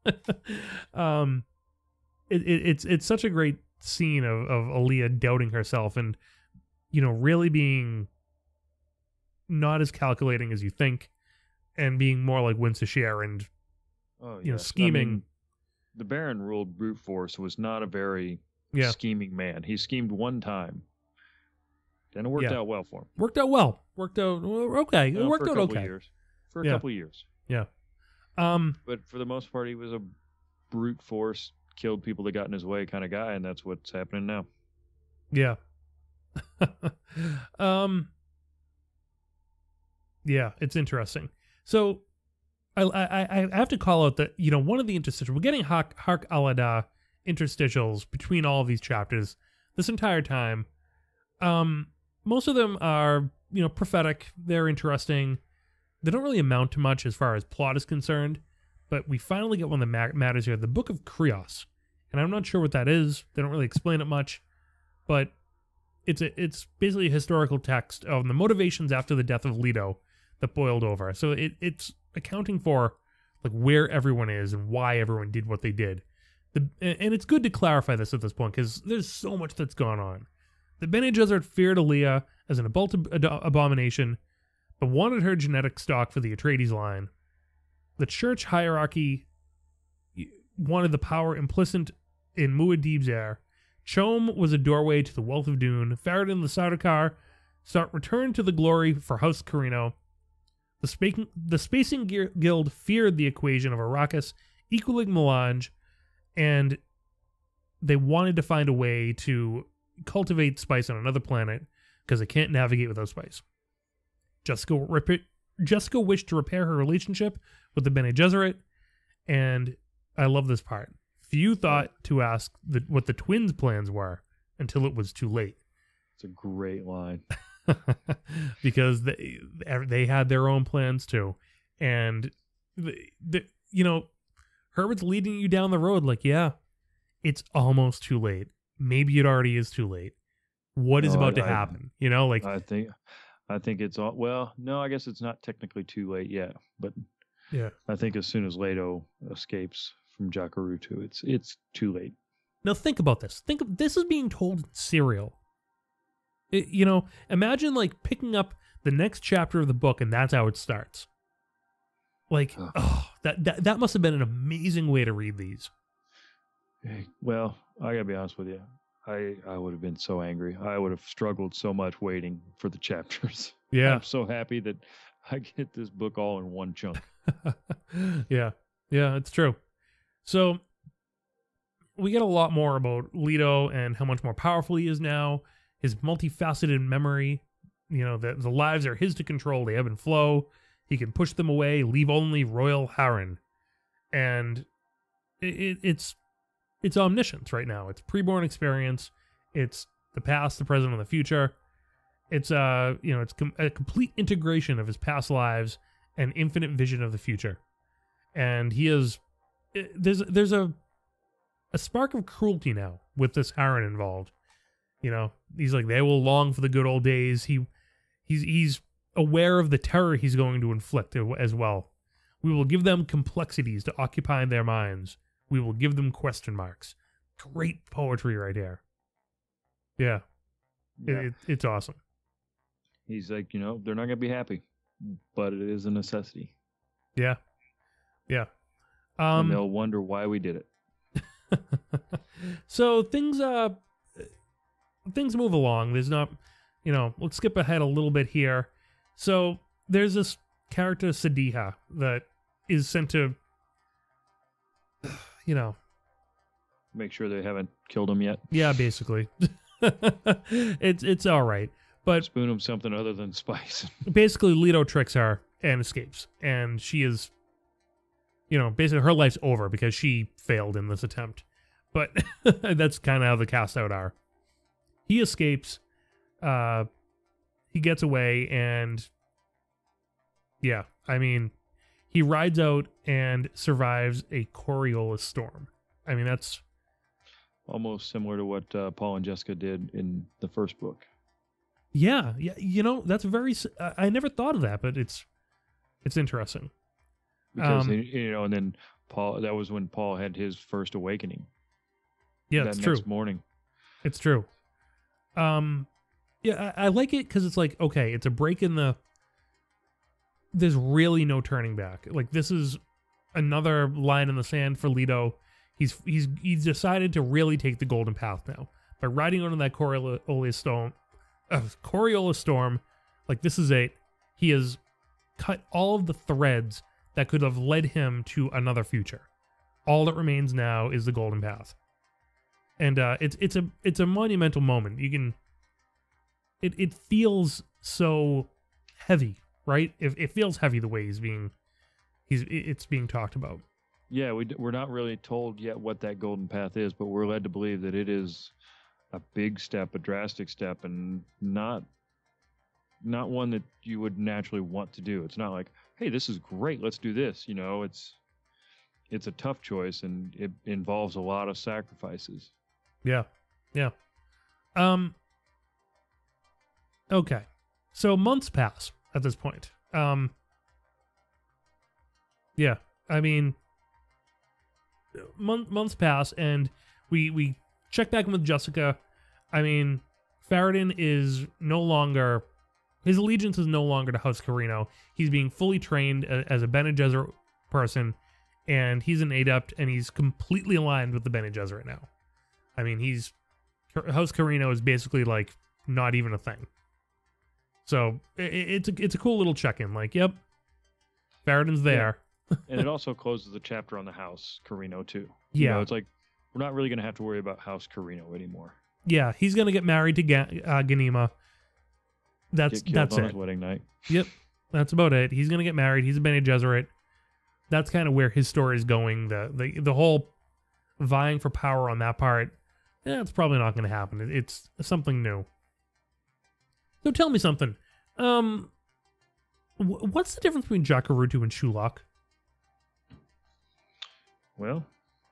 It's such a great scene of Aaliyah doubting herself and really being not as calculating as you think, and being more like Winsashare and scheming. I mean, the Baron ruled brute force, was not a very scheming man. He schemed one time, and it worked out well for him. Worked out well. Worked out okay. It worked out okay. For a couple years. Yeah. But for the most part, he was a brute force, killed people that got in his way kind of guy, and that's what's happening now. Yeah. Yeah, it's interesting. So I have to call out that, one of the interstitials, we're getting Hark Alada interstitials between all of these chapters this entire time. Most of them are, prophetic. They're interesting. They don't really amount to much as far as plot is concerned, but we finally get one that matters here, the Book of Krios. And I'm not sure what that is. They don't really explain it much, but it's basically a historical text of the motivations after the death of Leto that boiled over. So it's accounting for like where everyone is and why everyone did what they did. And it's good to clarify this at this point because there's so much that's gone on. The Bene Gesserit feared Aaliyah as an abomination, but wanted her genetic stock for the Atreides line. The church hierarchy wanted the power implicit in Muad'Dib's heir. Chom was a doorway to the wealth of Dune. Farad'n the Sardaukar returned to the glory for House Carino. The Spacing Guild feared the equation of Arrakis equaling melange, and they wanted to find a way to cultivate spice on another planet because they can't navigate without spice. Jessica wished to repair her relationship with the Bene Gesserit, and I love this part. Few thought to ask what the twins' plans were until it was too late. It's a great line. Because they had their own plans too. And, Herbert's leading you down the road like, yeah, it's almost too late. Maybe it already is too late. What is about to happen? I think it's all, well, no, I guess it's not technically too late yet, but yeah, I think as soon as Leto escapes from Jakarta, it's too late. Now think about this. This is being told in serial. Imagine like picking up the next chapter of the book and that's how it starts. Like, that must have been an amazing way to read these. Well, I gotta be honest with you. I would have been so angry. I would have struggled so much waiting for the chapters. Yeah. I'm so happy that I get this book all in one chunk. Yeah, it's true. So we get a lot more about Leto and how much more powerful he is now, his multifaceted memory, the lives are his to control, they ebb and flow. He can push them away, leave only Royal Harren. And it's omniscience right now. It's preborn experience. It's the past, the present, and the future. It's a complete integration of his past lives and infinite vision of the future. And he is there's a spark of cruelty now with this Harren involved. He's like, they will long for the good old days. He's aware of the terror he's going to inflict as well. We will give them complexities to occupy their minds. We will give them question marks. Great poetry right here. Yeah. It's awesome. He's like, they're not going to be happy, but it is a necessity. Yeah. And they'll wonder why we did it. So things move along. There's not, let's skip ahead a little bit here. So there's this character, Sadiha, that is sent to, make sure they haven't killed him yet. Yeah, basically. It's all right. But spoon him something other than spice. Basically, Leto tricks her and escapes. And she is, basically her life's over because she failed in this attempt. But that's kind of how the cast out are. He escapes. He gets away and yeah, he rides out and survives a Coriolis storm. That's almost similar to what Paul and Jessica did in the first book. Yeah. That's very. I never thought of that, but it's interesting. Because and then Paul. That was when Paul had his first awakening. Yeah, it's true. Next morning. It's true. Yeah, I like it because it's like, okay, it's a break in the. There's really no turning back. Like, this is another line in the sand for Leto. He's decided to really take the golden path now by riding onto that Coriolis storm. Like, this is it. He has cut all of the threads that could have led him to another future. All that remains now is the golden path, and it's a monumental moment. It feels so heavy right? It feels heavy the way it's being talked about. Yeah, we're not really told yet what that golden path is, but we're led to believe that it is a big step, a drastic step, and not one that you would naturally want to do. It's not like, hey, this is great, let's do this. You know, it's a tough choice, and it involves a lot of sacrifices. Yeah. Okay. So months pass at this point. Yeah. I mean, months pass, and we check back in with Jessica. I mean, Farad'n is no longer, his allegiance is no longer to House Carino. He's being fully trained as a Bene Gesserit person, and he's an adept, and he's completely aligned with the Bene Gesserit now. I mean, House Carino is basically like not even a thing. So it's a cool little check-in. Like, yep, Farad'n's there. Yeah. And it also closes the chapter on the House Carino too. Yeah, you know, it's like we're not really going to have to worry about House Carino anymore. Yeah, he's going to get married to Ganima. That's on it. His wedding night. Yep, that's about it. He's going to get married. He's a Bene Gesserit. That's kind of where his story is going. The whole vying for power on that part, it's probably not going to happen. It's something new. So tell me something. What's the difference between Jacurutu and Shulak? Well,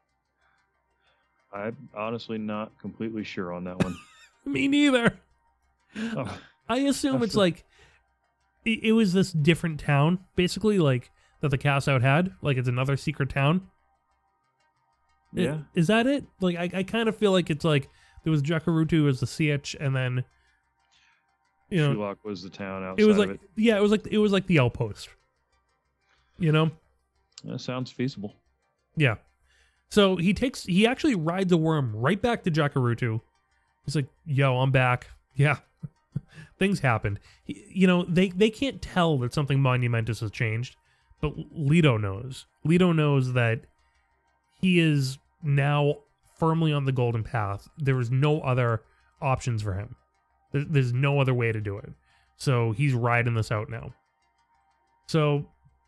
I'm honestly not completely sure on that one. Me neither. Oh, I assume it's like it was this different town, basically, like that the cast out had. Like it's another secret town. Yeah. Is that it? Like I kind of feel like it's like there was Jacurutu as the CH, and then Shulak was the town outside. It was like of it. Yeah, it was like the outpost. You know? That sounds feasible. Yeah. So he actually rides a worm right back to Jacurutu. He's like, yo, I'm back. Yeah. Things happened. They can't tell that something monumentous has changed, but Leto knows. Leto knows that he is now firmly on the golden path. There is no other options for him. There's no other way to do it. So he's riding this out now. So,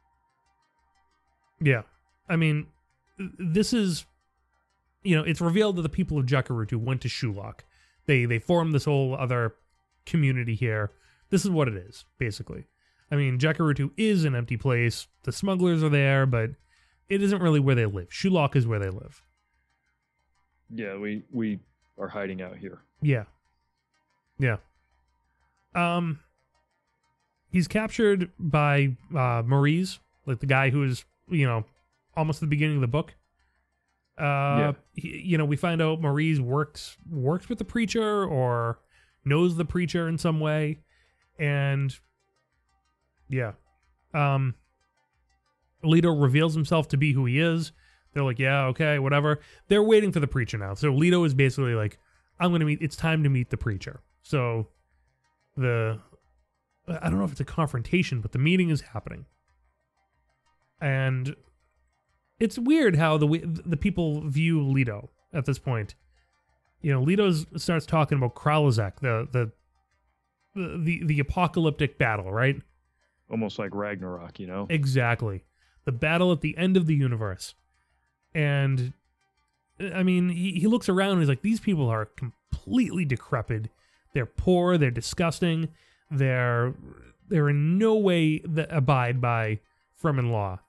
yeah. I mean, this is, it's revealed that the people of Jacurutu went to Shulak. They formed this whole other community here. This is what it is, basically. I mean, Jacurutu is an empty place. The smugglers are there, but it isn't really where they live. Shulak is where they live. Yeah, we are hiding out here. Yeah. Yeah. He's captured by Maurice, like the guy who is, almost at the beginning of the book. Yeah. We find out Maurice works with the preacher or knows the preacher in some way. And yeah. Leto reveals himself to be who he is. They're like, yeah, okay, whatever. They're waiting for the preacher now. So Leto is basically like, it's time to meet the preacher. So I don't know if it's a confrontation, but the meeting is happening. And it's weird how the people view Leto at this point. Leto starts talking about Kralazek, the apocalyptic battle, right? Almost like Ragnarok, Exactly. The battle at the end of the universe. And I mean, he looks around and he's like, these people are completely decrepit. They're poor. They're disgusting. They're in no way that abide by Fremen law.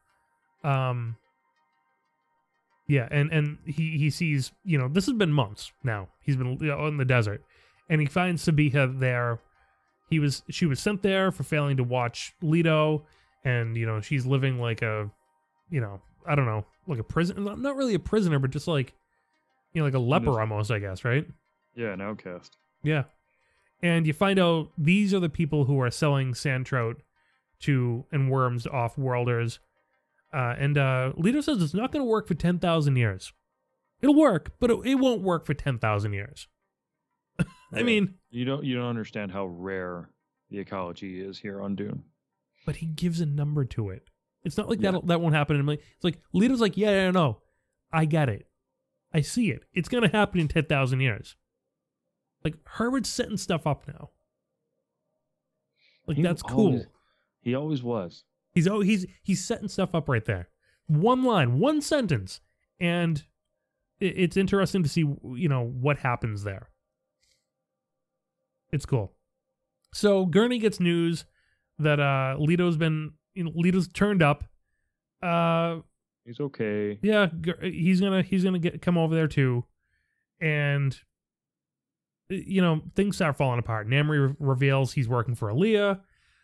Yeah, and he sees, this has been months now. He's been in the desert, and he finds Sabiha there. She was sent there for failing to watch Leto, and she's living like a, I don't know, like a prison, not really a prisoner, but just like, like a leper almost, I guess, right? Yeah, an outcast. Yeah. And you find out these are the people who are selling sand trout and worms to off-worlders. And Leto says it's not going to work for 10,000 years. It'll work, but it won't work for 10,000 years. I mean, you don't understand how rare the ecology is here on Dune. But he gives a number to it. It's not like that won't happen. It's like Leto's like, yeah, no, I get it. I see it. It's going to happen in 10,000 years. Like, Herbert's setting stuff up now. Like, that's cool. He always was. He's setting stuff up right there. One line, one sentence, and it's interesting to see, what happens there. It's cool. So Gurney gets news that Leto's turned up. He's okay. Yeah, he's gonna come over there too, and things start falling apart. Namri reveals he's working for Aaliyah.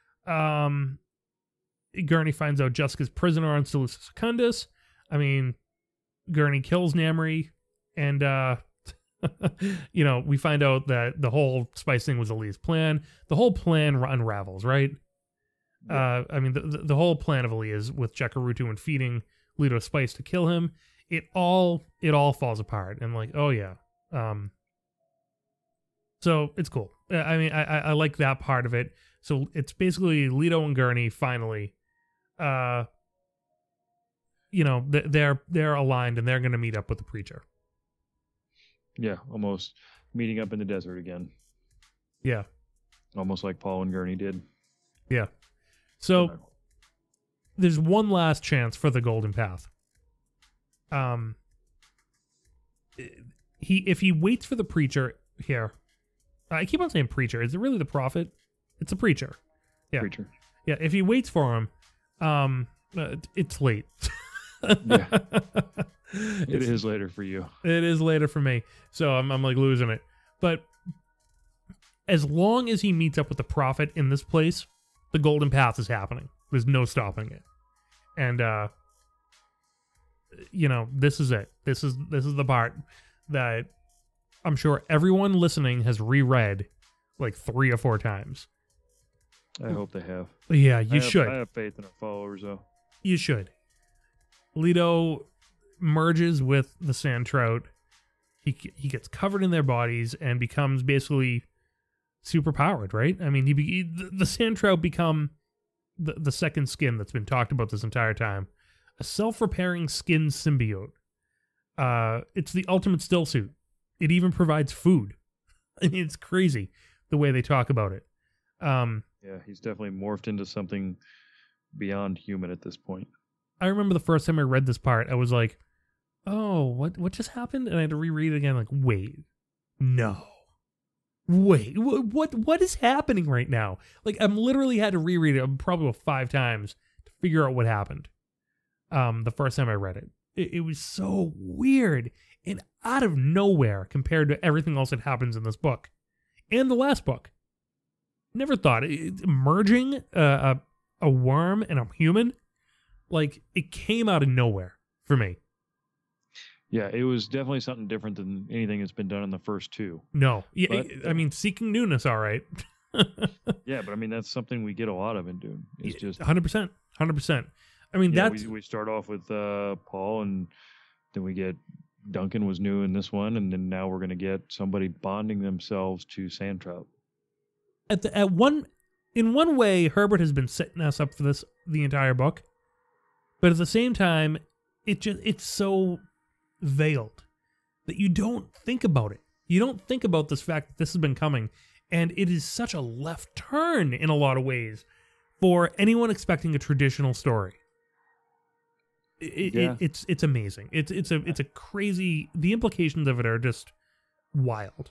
Gurney finds out Jessica's prisoner on Seleucus Secundus. I mean, Gurney kills Namri, and we find out that the whole spice thing was Aaliyah's plan. The whole plan unravels, right? Yeah. I mean, the whole plan of Aaliyah's with Jekarutu and feeding Leto spice to kill him. It all falls apart, and like, oh yeah. So it's cool. I mean, I like that part of it. So it's basically Leto and Gurney finally, they're aligned, and they're going to meet up with the preacher. Yeah, almost meeting up in the desert again. Yeah. Almost like Paul and Gurney did. Yeah. So there's one last chance for the Golden Path. If he waits for the preacher here, I keep on saying preacher. Is it really the prophet? It's a preacher. Yeah. Preacher. Yeah. If he waits for him, it's late. Yeah. It is later for you. It is later for me. So I'm like losing it. But as long as he meets up with the prophet in this place, the Golden Path is happening. There's no stopping it. And this is it. This is the part that I'm sure everyone listening has reread like 3 or 4 times. I hope they have. Yeah, you should. I have faith in our followers, though. You should. Leto merges with the sand trout. He gets covered in their bodies and becomes basically super powered, right? I mean, the sand trout become the second skin that's been talked about this entire time. A self-repairing skin symbiote. It's the ultimate still suit. It even provides food. I mean, it's crazy the way they talk about it. Yeah, he's definitely morphed into something beyond human at this point. I remember the first time I read this part, I was like, oh, what just happened? And I had to reread it again, like, wait, no. Wait, what is happening right now? Like, I'm literally had to reread it probably 5 times to figure out what happened. The first time I read it. It was so weird and out of nowhere compared to everything else that happens in this book. And the last book. Never thought merging a worm and a human, like, it came out of nowhere for me. Yeah, it was definitely something different than anything that's been done in the first 2. No. Yeah, but, I mean, seeking newness, all right. Yeah, but I mean, that's something we get a lot of in Dune. It's just 100%. 100%. I mean, yeah, that's... We start off with Paul, and then we get Duncan was new in this one, and then now we're going to get somebody bonding themselves to sand trout. In one way, Herbert has been setting us up for this the entire book, but at the same time, it's so veiled that you don't think about it. You don't think about this fact that this has been coming, and it is such a left turn in a lot of ways for anyone expecting a traditional story. It's amazing. It's a crazy. The implications of it are just wild.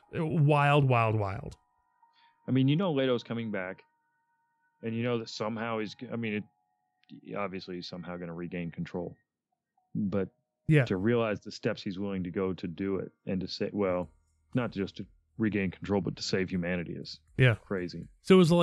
I mean, Leto's coming back, and that somehow obviously he's somehow going to regain control, but to realize the steps he's willing to go to do it, and to say, well, not just to regain control, but to save humanity is crazy. So it was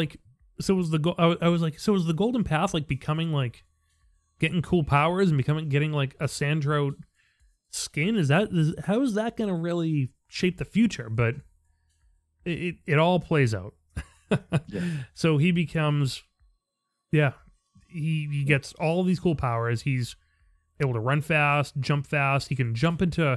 the Golden Path like becoming like getting cool powers and getting like a sand trout skin? How is that going to really shape the future? But it all plays out. Yeah. So he becomes, he gets all these cool powers. He's able to run fast, jump fast. He can jump into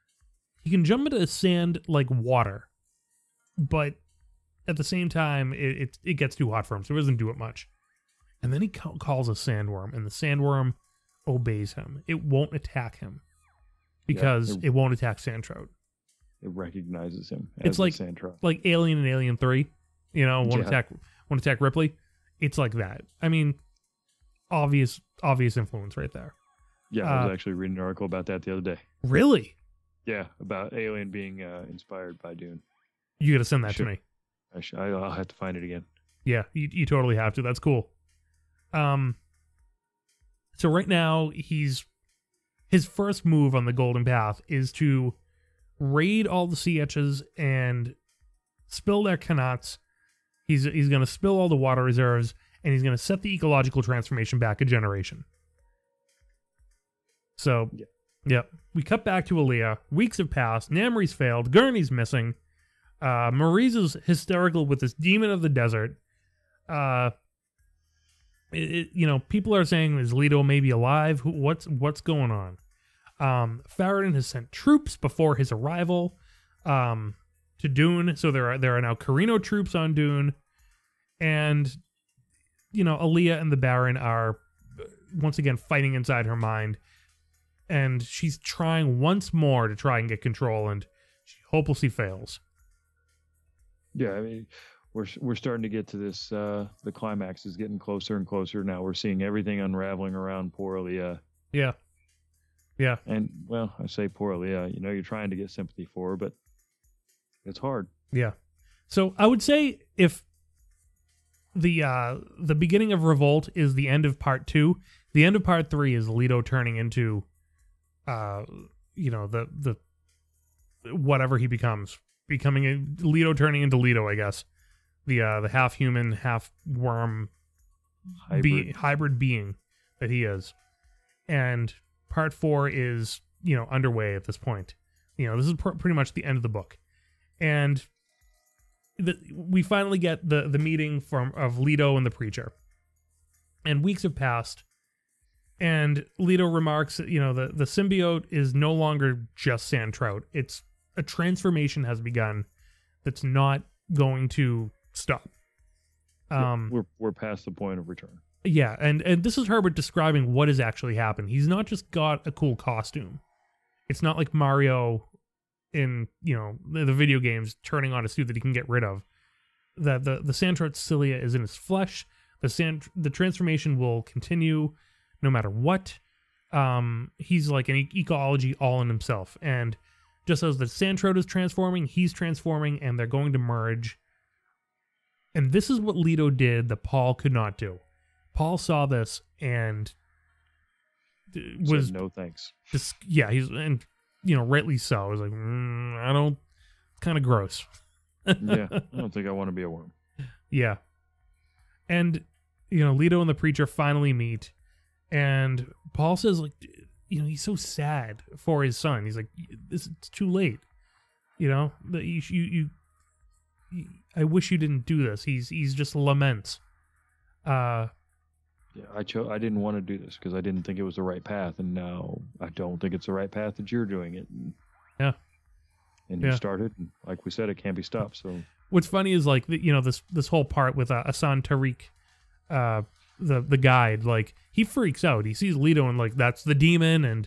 sand like water, but at the same time, it gets too hot for him, so he doesn't do it much. And then he calls a sandworm, and the sandworm obeys him. It won't attack him because it won't attack sand trout. It recognizes him as it's like sand trout. Like Alien and Alien 3, won't attack Ripley. it's like that. I mean, obvious influence right there. Yeah, I was actually reading an article about that the other day. Really? Yeah, about Alien being inspired by Dune. You got to send that to me. I'll have to find it again. Yeah, you totally have to. That's cool. So right now, his first move on the Golden Path is to raid all the Sietches and spill their Kanats. He's going to spill all the water reserves, and he's going to set the ecological transformation back a generation. So, yeah. We cut back to Aaliyah. Weeks have passed. Namri's failed. Gurney's missing. Maurice is hysterical with this demon of the desert. People are saying, is Leto maybe alive? What's going on? Faradin has sent troops before his arrival to Dune, so there are now Carino troops on Dune, and Aaliyah and the Baron are once again fighting inside her mind, and she's trying once more to try and get control, and she hopelessly fails. Yeah, I mean, we're starting to get to this. The climax is getting closer and closer. Now we're seeing everything unraveling around poor Aaliyah. Yeah. Yeah. And, well, I say poor Aaliyah. You're trying to get sympathy for her, but it's hard. Yeah. So I would say if the beginning of Revolt is the end of part 2, the end of part 3 is Leto turning into, the whatever he becomes. Becoming Leto turning into Leto, I guess. The half human, half worm hybrid being that he is. And part 4 is, underway at this point. This is pretty much the end of the book. And we finally get the meeting of Leto and the preacher. And weeks have passed. And Leto remarks that, the symbiote is no longer just sand trout. It's a transformation has begun that's not going to stop. We're past the point of return. Yeah, and this is Herbert describing what has actually happened. He's not just got a cool costume. It's not like Mario in, the video games turning on a suit that he can get rid of. The sand trout cilia is in his flesh. The transformation will continue no matter what. He's like an ecology all in himself. And just as the sand trout is transforming, he's transforming, and they're going to merge. And this is what Leto did that Paul could not do. Paul saw this and was said, no thanks. Rightly so. I was like, I don't. It's kind of gross. Yeah, I don't think I want to be a worm. Yeah, and Leto and the preacher finally meet, and Paul says, like, he's so sad for his son. He's like, it's too late. That I wish you didn't do this. He's just laments. Yeah, I didn't want to do this because I didn't think it was the right path, and now I don't think it's the right path that you're doing it. Yeah. And you started, and like we said, it can't be stopped. So what's funny is like this whole part with Asan Tariq, the guide, like he freaks out. He sees Leto and like that's the demon, and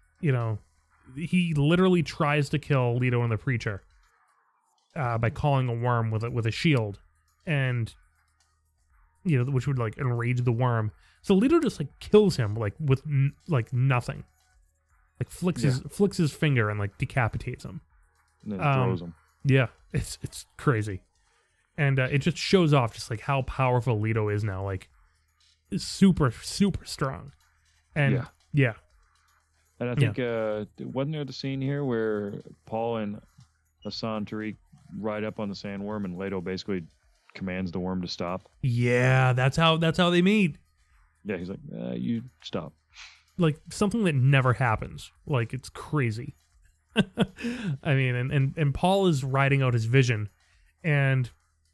he literally tries to kill Leto and the preacher by calling a worm with a shield, and which would like enrage the worm. So Leto just like kills him like with nothing, like flicks his finger and like decapitates him. And then throws him. Yeah, it's crazy, and it just shows off just like how powerful Leto is now. Like, super strong, and yeah. And I think wasn't there the scene here where Paul and Asan Tariq ride up on the sandworm and Leto basically commands the worm to stop? Yeah, that's how they meet. Yeah, he's like, you stop. Like something that never happens. Like it's crazy. I mean, and Paul is writing out his vision, and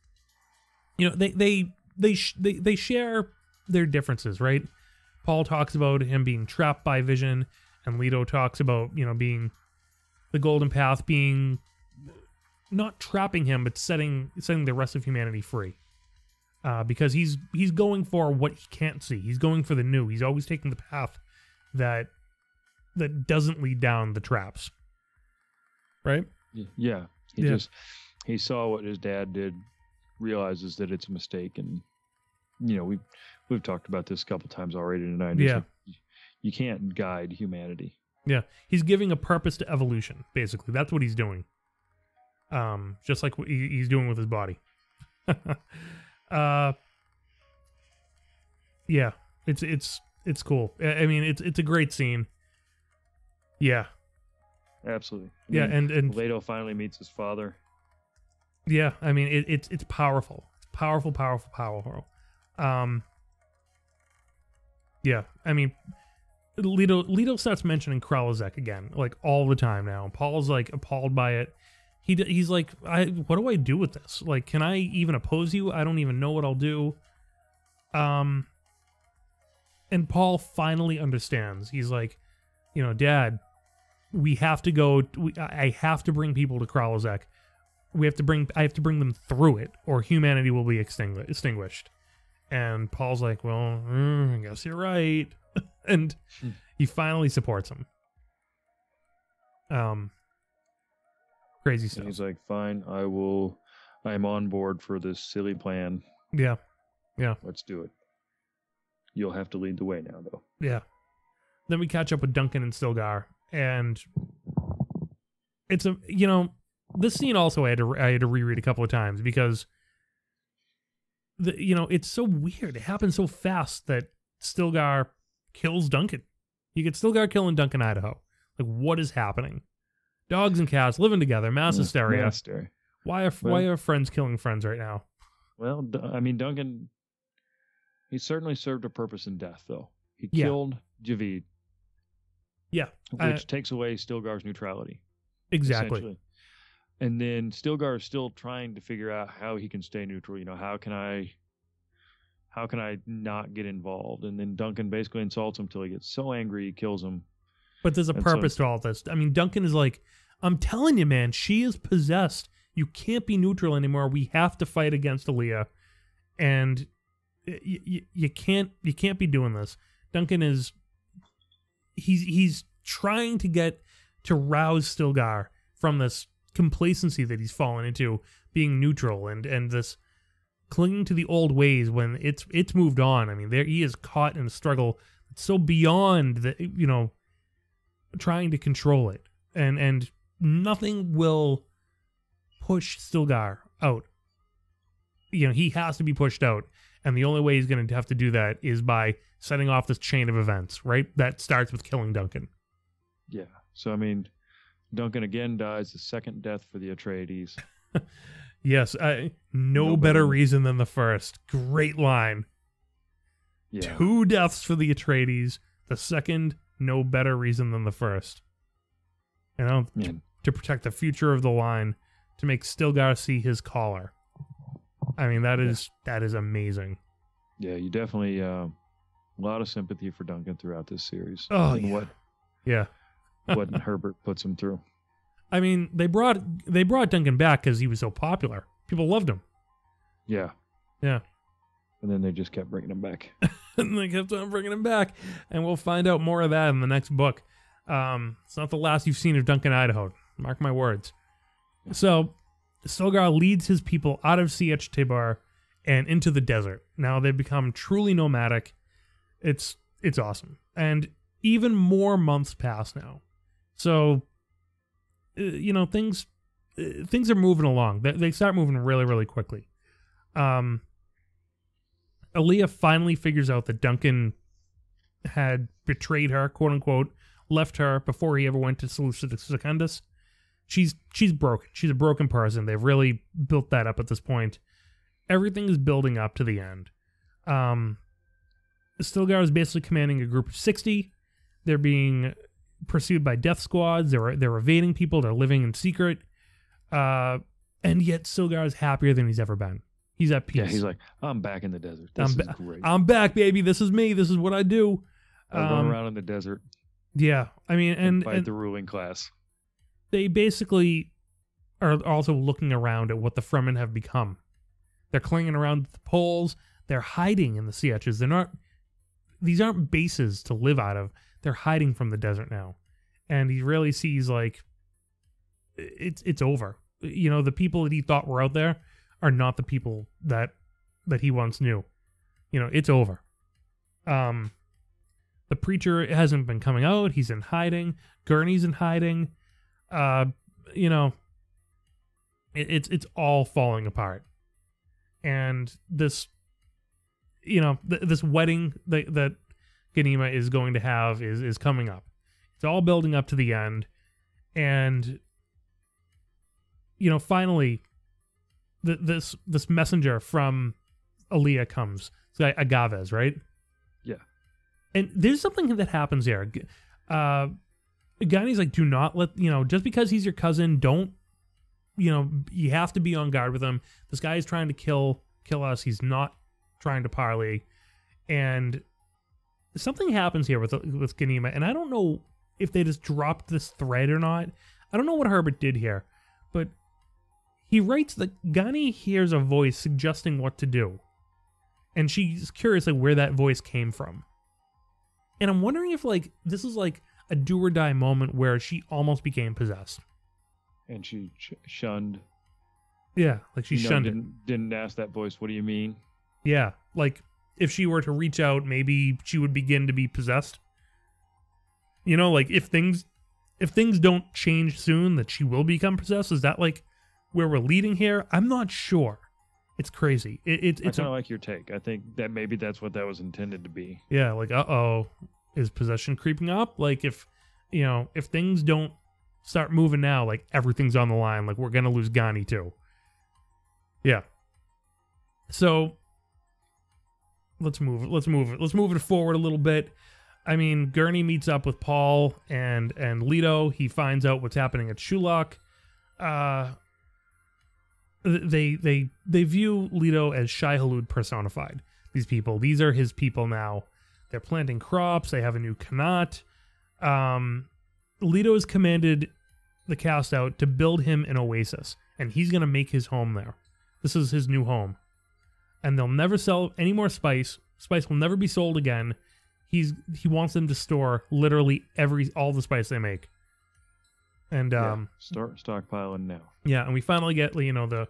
they share their differences, right? Paul talks about him being trapped by vision, and Leto talks about being the golden path, being not trapping him, but setting the rest of humanity free. Because he's going for what he can't see. He's going for the new. He's always taking the path that doesn't lead down the traps. Right? Yeah. He saw what his dad did, realizes that it's a mistake, and we've talked about this a couple times already tonight. Yeah. You can't guide humanity. Yeah. He's giving a purpose to evolution, basically. That's what he's doing. Just like what he's doing with his body. Yeah. It's cool. I mean, it's a great scene. Yeah. Absolutely. Yeah, and Leto finally meets his father. Yeah, I mean it's powerful. It's powerful. Yeah, I mean Leto starts mentioning Kralazek again, like all the time now. Paul's like appalled by it. He's like, what do I do with this? Like, can I even oppose you? I don't even know what I'll do. And Paul finally understands. He's like, Dad, we have to go. I have to bring people to Kralazek. I have to bring them through it, or humanity will be extinguished. And Paul's like, well, I guess you're right. And he finally supports him. Crazy stuff. And he's like, fine, I'm on board for this silly plan. Yeah. Let's do it. You'll have to lead the way now, though. Yeah. Then we catch up with Duncan and Stilgar, and it's this scene also I had to reread a couple of times because it's so weird. It happens so fast that Stilgar kills Duncan. You get Stilgar killing Duncan, Idaho. Like, what is happening? Dogs and cats living together, mass hysteria. Why are friends killing friends right now? Well, I mean, Duncan, he certainly served a purpose in death, though. He killed Javid. Yeah. Which takes away Stilgar's neutrality. Exactly. And then Stilgar is still trying to figure out how he can stay neutral. How can I not get involved? And then Duncan basically insults him until he gets so angry he kills him. But there's a purpose to all this. I mean, Duncan is like, I'm telling you, man, she is possessed. You can't be neutral anymore. We have to fight against Aaliyah. And you can't be doing this. Duncan is he's trying to rouse Stilgar from this complacency that he's fallen into, being neutral and this clinging to the old ways when it's moved on. I mean, he is caught in a struggle that's so beyond the trying to control it, and nothing will push Stilgar out. He has to be pushed out, and the only way he's going to have to do that is by setting off this chain of events, right? That starts with killing Duncan. Yeah. So I mean, Duncan again dies, the second death for the Atreides. Yes, no better reason than the first. Great line. Yeah. 2 deaths for the Atreides. The second, no better reason than the first. To protect the future of the line, to make Stilgar see his collar. I mean, that is amazing. Yeah, you definitely a lot of sympathy for Duncan throughout this series. Oh, yeah. What Herbert puts him through. I mean, they brought Duncan back because he was so popular. People loved him. Yeah. Yeah. And then they just kept bringing him back. And they kept on bringing him back. And we'll find out more of that in the next book. It's not the last you've seen of Duncan, Idaho. Mark my words. So, Stilgar leads his people out of Sietch Tabor and into the desert. Now they've become truly nomadic. It's awesome. And even more months pass now. So, things are moving along. They start moving really, really quickly. Aaliyah finally figures out that Duncan had betrayed her, quote unquote, left her before he ever went to Secundus. She's broken. She's a broken person. They've really built that up at this point. Everything is building up to the end. Stilgar is basically commanding a group of 60. They're being pursued by death squads. They're evading people. They're living in secret. And yet Stilgar is happier than he's ever been. He's at peace. Yeah, he's like, I'm back in the desert. This is great. I'm back, baby. This is me. This is what I do. I run around in the desert. Yeah, I mean, and fight the ruling class. They basically are also looking around at what the Fremen have become. They're clinging around the poles. They're hiding in the Sietches. These aren't bases to live out of. They're hiding from the desert now. And he really sees, like, it's over. The people that he thought were out there are not the people that he once knew. it's over. The preacher hasn't been coming out. He's in hiding. Gurney's in hiding. It's all falling apart. And this, this wedding that Ganima is going to have is coming up. It's all building up to the end. And, finally, this messenger from Aaliyah comes. It's Agavez, right? Yeah. And there's something that happens here. Gani's like, do not let, just because he's your cousin, don't, you have to be on guard with him. This guy is trying to kill us. He's not trying to parley. And something happens here with Ganima, and I don't know if they just dropped this thread or not. I don't know what Herbert did here, but he writes that Gani hears a voice suggesting what to do. And she's curious where that voice came from. And I'm wondering if this is a do or die moment where she almost became possessed. And she shunned. Yeah, she shunned it. Didn't ask that voice, what do you mean? Yeah, if she were to reach out, maybe she would begin to be possessed. If things don't change soon, that she will become possessed. Is that where we're leading here? I'm not sure. It's crazy. It's kind of like your take. I think that maybe that's what that was intended to be. Yeah, is possession creeping up? If things don't start moving now, everything's on the line. We're gonna lose Gani too. Yeah. So let's move it forward a little bit. I mean, Gurney meets up with Paul and Leto. He finds out what's happening at Shulak. They view Leto as Shai Hulud personified. These are his people now. They're planting crops. They have a new Khanat. Leto has commanded the cast out to build him an oasis, and he's going to make his home there. This is his new home. And they'll never sell any more spice. Spice will never be sold again. He wants them to store literally all the spice they make. And start stockpiling now. Yeah, and we finally get the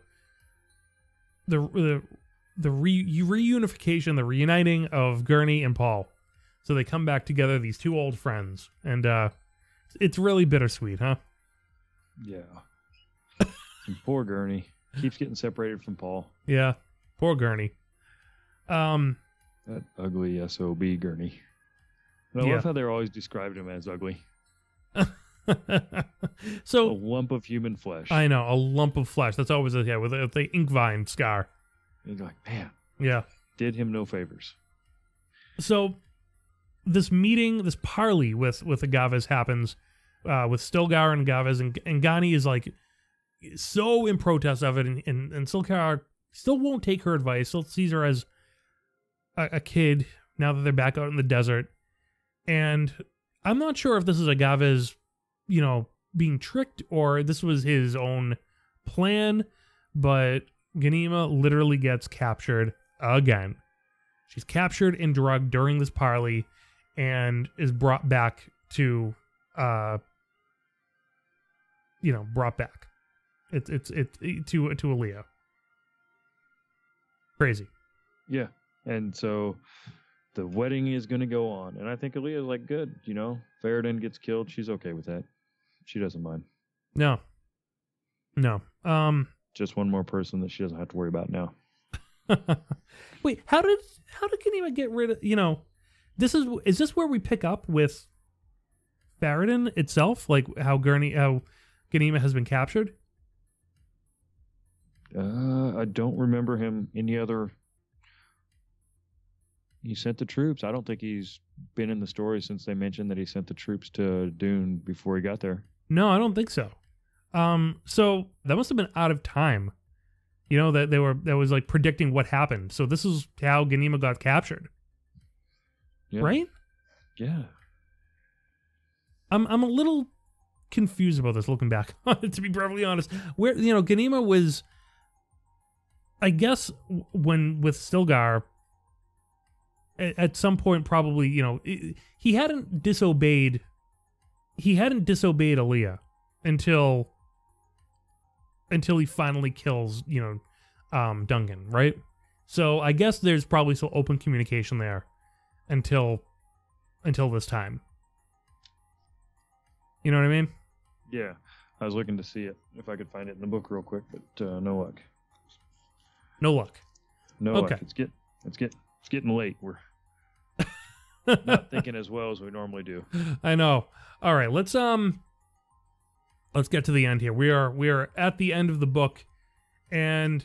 reunification, the reuniting of Gurney and Paul. So they come back together, these two old friends, and it's really bittersweet, huh? Yeah. And poor Gurney keeps getting separated from Paul. Yeah, poor Gurney. That ugly SOB Gurney. And I love how they're always described him as ugly. So a lump of human flesh. I know, a lump of flesh. That's always with the ink vine scar. You're like, man. Yeah. Did him no favors. So this meeting, this parley with Agavez happens with Stilgar and Agavez, and Gani is so in protest of it, and Stilgar still won't take her advice. Still sees her as a kid now that they're back out in the desert. And I'm not sure if this is Agavez, being tricked or this was his own plan, but Ganima literally gets captured again. She's captured and drugged during this parley and is brought back to, brought back. It's to Aaliyah. Crazy. Yeah. And so the wedding is going to go on. And I think Aaliyah's good, Faradin gets killed. She's okay with that. She doesn't mind. No. Just one more person that she doesn't have to worry about now. Wait, how did Ganima get rid of, is this where we pick up with Faradin itself? How Ganima has been captured? I don't remember him any other. He sent the troops. I don't think he's been in the story since they mentioned that he sent the troops to Dune before he got there. No, I don't think so. So that must have been out of time. That was predicting what happened. So this is how Ganima got captured. Yeah. Right? Yeah. I'm a little confused about this looking back, to be perfectly honest. Where Ganima was, I guess, when with Stilgar, at some point probably, he hadn't disobeyed Aaliyah until he finally kills, Duncan, right? So I guess there's probably still open communication there until this time. You know what I mean? Yeah. I was looking to see it, if I could find it in the book real quick, but no luck. No luck. No luck. It's getting late. We're not thinking as well as we normally do. I know. All right, let's get to the end here. We are at the end of the book, and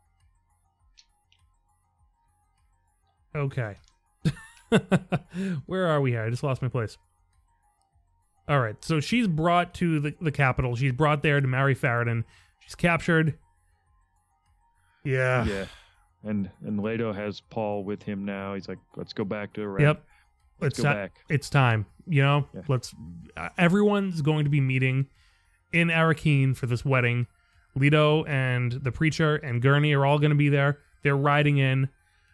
okay. Where are we here? I just lost my place. All right, so she's brought to the capital. She's brought there to marry Farad'n. She's captured. Yeah. Yeah. And Leto has Paul with him now. He's like, let's go back to Iraq. Yep. Let's go back. It's time. You know, everyone's going to be meeting in Arrakeen for this wedding. Leto and the preacher and Gurney are all going to be there. They're riding in.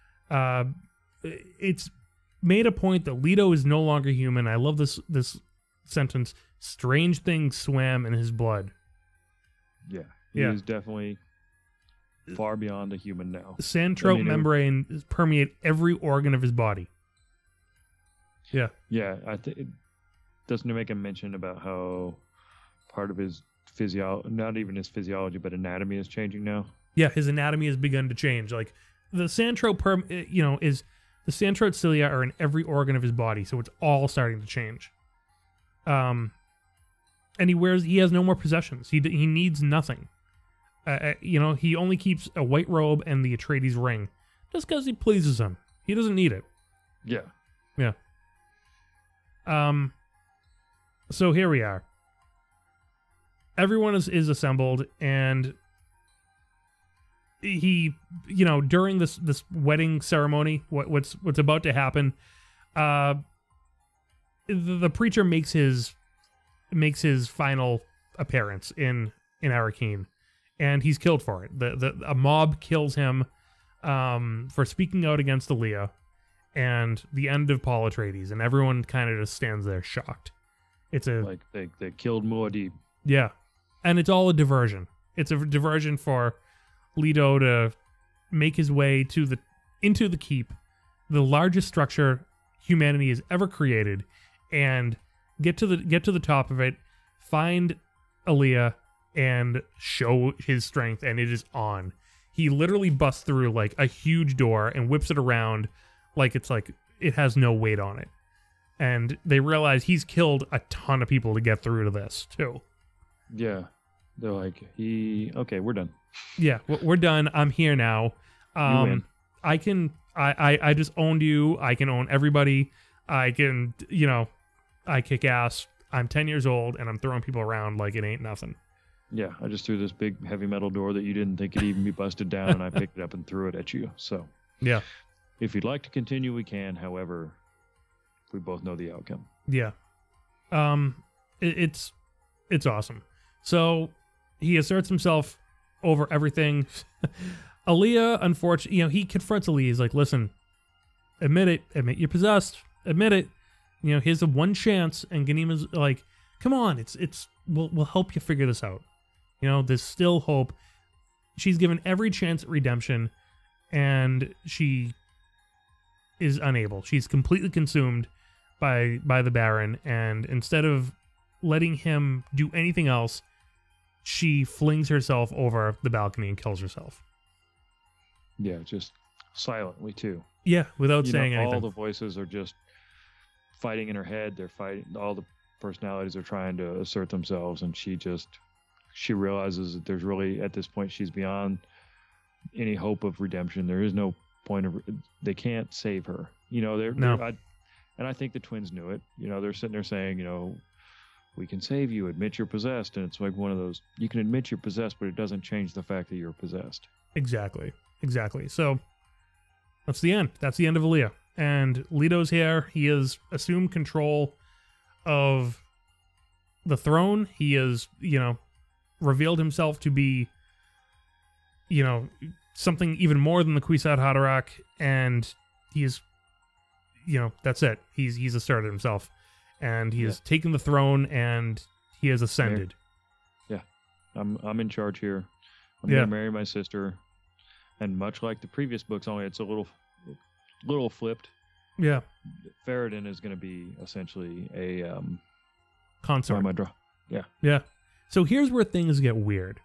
It's made a point that Leto is no longer human. I love this sentence. Strange things swam in his blood. Yeah. He is definitely far beyond a human now. Santrope membrane permeate every organ of his body. Yeah. Yeah. Doesn't it make a mention about how part of his not even his physiology, but anatomy is changing now? Yeah, his anatomy has begun to change. Like the Santrope, the Santrope cilia are in every organ of his body, so it's all starting to change. And he has no more possessions. He needs nothing. He only keeps a white robe and the Atreides ring, just because he pleases him. He doesn't need it. Yeah. Yeah. So here we are. Everyone is assembled, and he, during this wedding ceremony, what's about to happen, the preacher makes his final appearance in Arrakeen, and he's killed for it. A mob kills him for speaking out against Aaliyah, and the end of Paul Atreides, and everyone kind of just stands there shocked. It's like they killed Muad'Dib. Yeah, and it's all a diversion. It's a diversion for Leto to make his way into the keep, the largest structure humanity has ever created, and get to the top of it, find Aaliyah, and show his strength, and it is on. He literally busts through like a huge door and whips it around like it has no weight on it. And they realize he's killed a ton of people to get through to this too. Yeah. They're like, okay, we're done. Yeah, we're done. I'm here now. You win. I just owned you. I can own everybody. I can, I kick ass. I'm 10 years old and I'm throwing people around like it ain't nothing. Yeah, I just threw this big heavy metal door that you didn't think could even be busted down, and I picked it up and threw it at you. So, yeah. If you'd like to continue, we can. However, we both know the outcome. Yeah. It's awesome. So he asserts himself over everything. Aaliyah, unfortunately, he confronts Aaliyah. He's like, listen, admit it. Admit you're possessed. Admit it. Here's the one chance. And Ganima's like, come on, we'll help you figure this out. There's still hope. She's given every chance at redemption, and she is unable. She's completely consumed by the Baron, and instead of letting him do anything else, she flings herself over the balcony and kills herself. Yeah, just silently too. Yeah, without saying anything. All the voices are just fighting in her head. They're fighting. All the personalities are trying to assert themselves, and she realizes that there's really, at this point, she's beyond any hope of redemption. There is no point of, they can't save her. And I think the twins knew it. They're sitting there saying, we can save you, admit you're possessed. And it's like one of those, you can admit you're possessed, but it doesn't change the fact that you're possessed. Exactly. So that's the end. That's the end of Aaliyah. And Leto's here. He has assumed control of the throne. He has, revealed himself to be, something even more than the Kwisatz Haderach, and he is, that's it. He's asserted himself, and he has taken the throne, and he has ascended. Yeah, I'm in charge here. I'm gonna marry my sister, And much like the previous books, only it's a little flipped. Yeah. Ferritin is going to be essentially a consort. Yeah. Yeah. So here's where things get weird.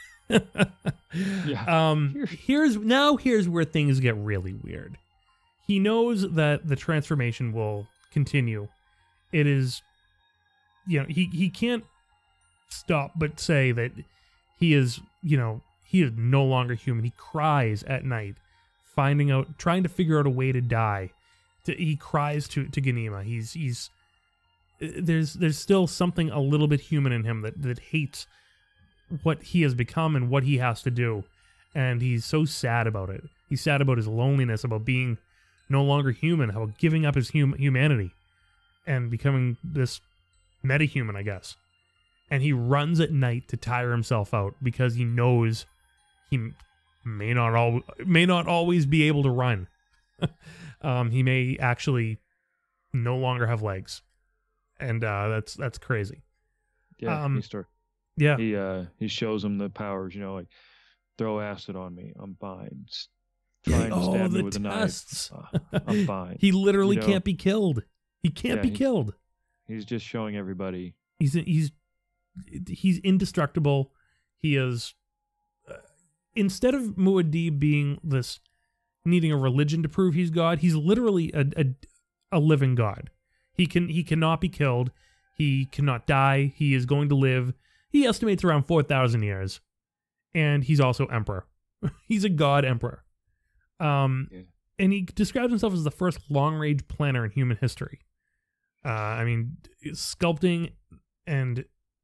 Yeah. Here's where things get really weird. He knows that the transformation will continue. It is, he can't stop but say that he is, he is no longer human. He cries at night, trying to figure out a way to die. He cries to Ganima. There's still something a little bit human in him that hates what he has become and what he has to do. And he's so sad about it. He's sad about his loneliness, about being no longer human, about giving up his humanity and becoming this metahuman, I guess. And he runs at night to tire himself out because he knows he may not always be able to run. He may actually no longer have legs. And that's crazy. Yeah, yeah. He shows him the powers, like throw acid on me, I'm fine. Trying to stab me with a knife, I'm fine. He literally can't be killed. He can't be killed. He's just showing everybody. He's indestructible. He is instead of Muad'Dib being this needing a religion to prove he's God, he's literally a living God. He cannot be killed. He cannot die. He is going to live. He estimates around 4,000 years. And he's also emperor. He's a God Emperor. And he describes himself as the first long-range planner in human history. Sculpting and,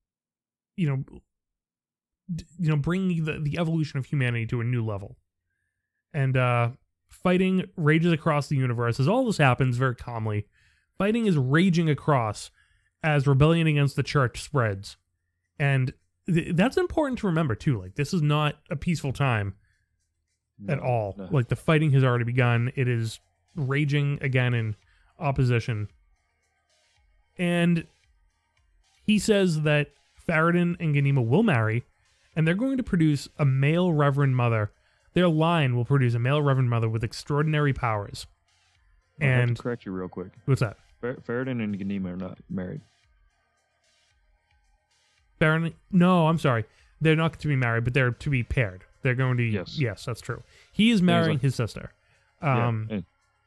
bringing the evolution of humanity to a new level. And fighting rages across the universe. As all this happens very calmly, fighting is raging across as rebellion against the church spreads. And that's important to remember, too. Like, this is not a peaceful time at all. No. Like, the fighting has already begun. It is raging again in opposition. And he says that Ferritin and Ganima will marry, and they're going to produce a male Reverend Mother. Their line will produce a male Reverend Mother with extraordinary powers. I have to correct you real quick. What's that? Ferritin and Ganima are not married. No, I'm sorry. They're not to be married, but they're to be paired. They're going to... Yes, that's true. He is marrying his sister. In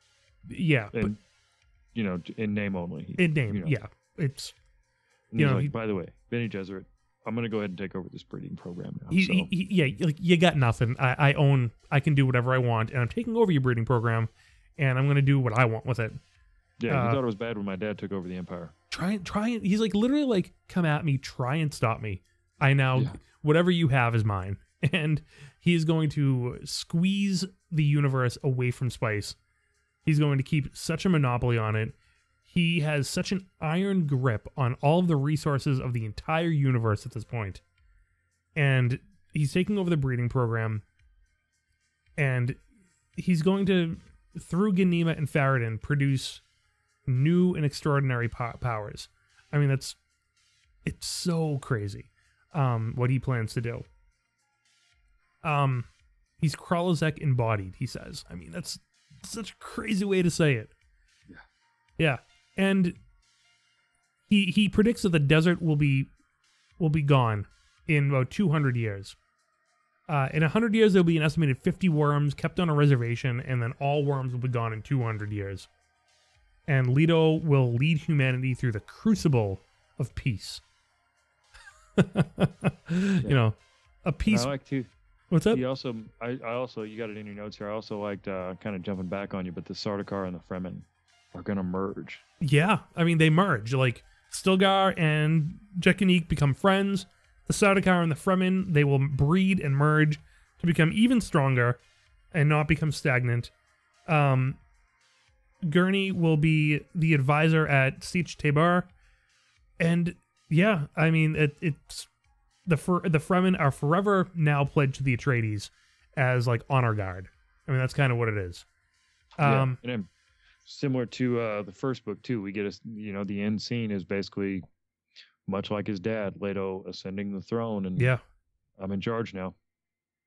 name only. In name, yeah. It's... by the way, Bene Gesserit, I'm going to go ahead and take over this breeding program now. You got nothing. I can do whatever I want, and I'm taking over your breeding program, and I'm going to do what I want with it. Yeah, you thought it was bad when my dad took over the empire. Try. He's like literally like, come at me, try and stop me. Whatever you have is mine. And he is going to squeeze the universe away from spice. He's going to keep such a monopoly on it. He has such an iron grip on all of the resources of the entire universe at this point. And he's taking over the breeding program. And he's going to, through Ganima and Ferritin, produce new and extraordinary powers. I mean, it's so crazy what he plans to do. He's Kralazek embodied, he says. I mean, that's such a crazy way to say it. Yeah. And he predicts that the desert will be gone in about 200 years. In 100 years, there'll be an estimated 50 worms kept on a reservation, and then all worms will be gone in 200 years. And Leto will lead humanity through the crucible of peace. A peace. I like to. What's up? I also, you got it in your notes here. I also liked kind of jumping back on you, but the Sardaukar and the Fremen are going to merge. Yeah, I mean, they merge. Like, Stilgar and Jekanik become friends. The Sardaukar and the Fremen, they will breed and merge to become even stronger and not become stagnant. Gurney will be the advisor at Sietch Tabor. And yeah, I mean, it's the Fremen are forever now pledged to the Atreides as like honor guard. I mean, that's kind of what it is. And similar to the first book too, we get the end scene is basically much like his dad, Leto ascending the throne, and I'm in charge now.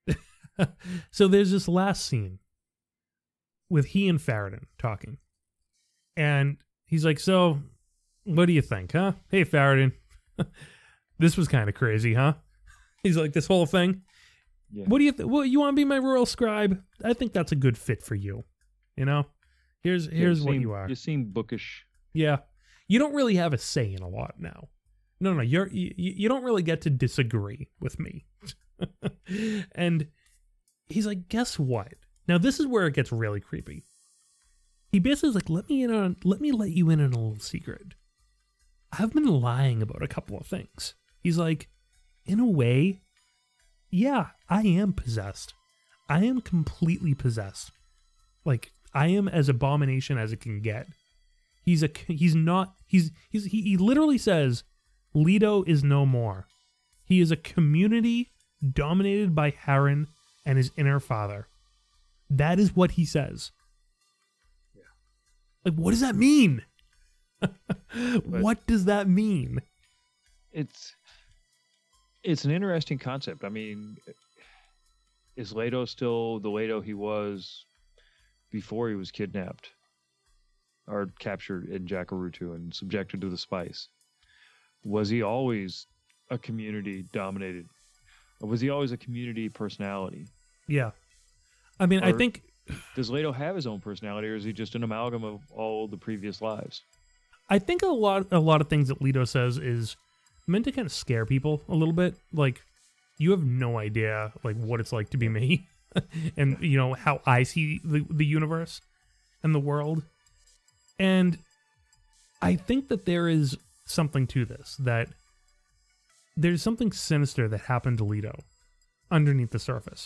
So there's this last scene with he and Faradin talking. And he's like, so, what do you think, huh? Hey, Faradin, this was kind of crazy, huh? He's like, this whole thing? Yeah. What do you well, you want to be my royal scribe? I think that's a good fit for you. You know? Here's what you are. You seem bookish. Yeah. You don't really have a say in a lot now. No, you don't really get to disagree with me. And he's like, guess what? Now this is where it gets really creepy. He basically is like, let me let you in on a little secret. I've been lying about a couple of things. He's like, in a way, yeah, I am possessed. I am completely possessed. Like, I am as abomination as it can get. He literally says, Leto is no more. He is a community dominated by Harren and his inner father. That is what he says. Yeah. Like, what does that mean? What does that mean? It's an interesting concept. I mean, is Leto still the Leto he was before he was kidnapped or captured in Jacurutu and subjected to the spice? Was he always a community dominated? Or was he always a community personality? Yeah. I mean, I think... Does Leto have his own personality, or is he just an amalgam of all the previous lives? I think a lot of things that Leto says is meant to kind of scare people a little bit. Like, you have no idea, like, what it's like to be me. And, you know, how I see the universe and the world. And I think that there is something to this, that there's something sinister that happened to Leto underneath the surface.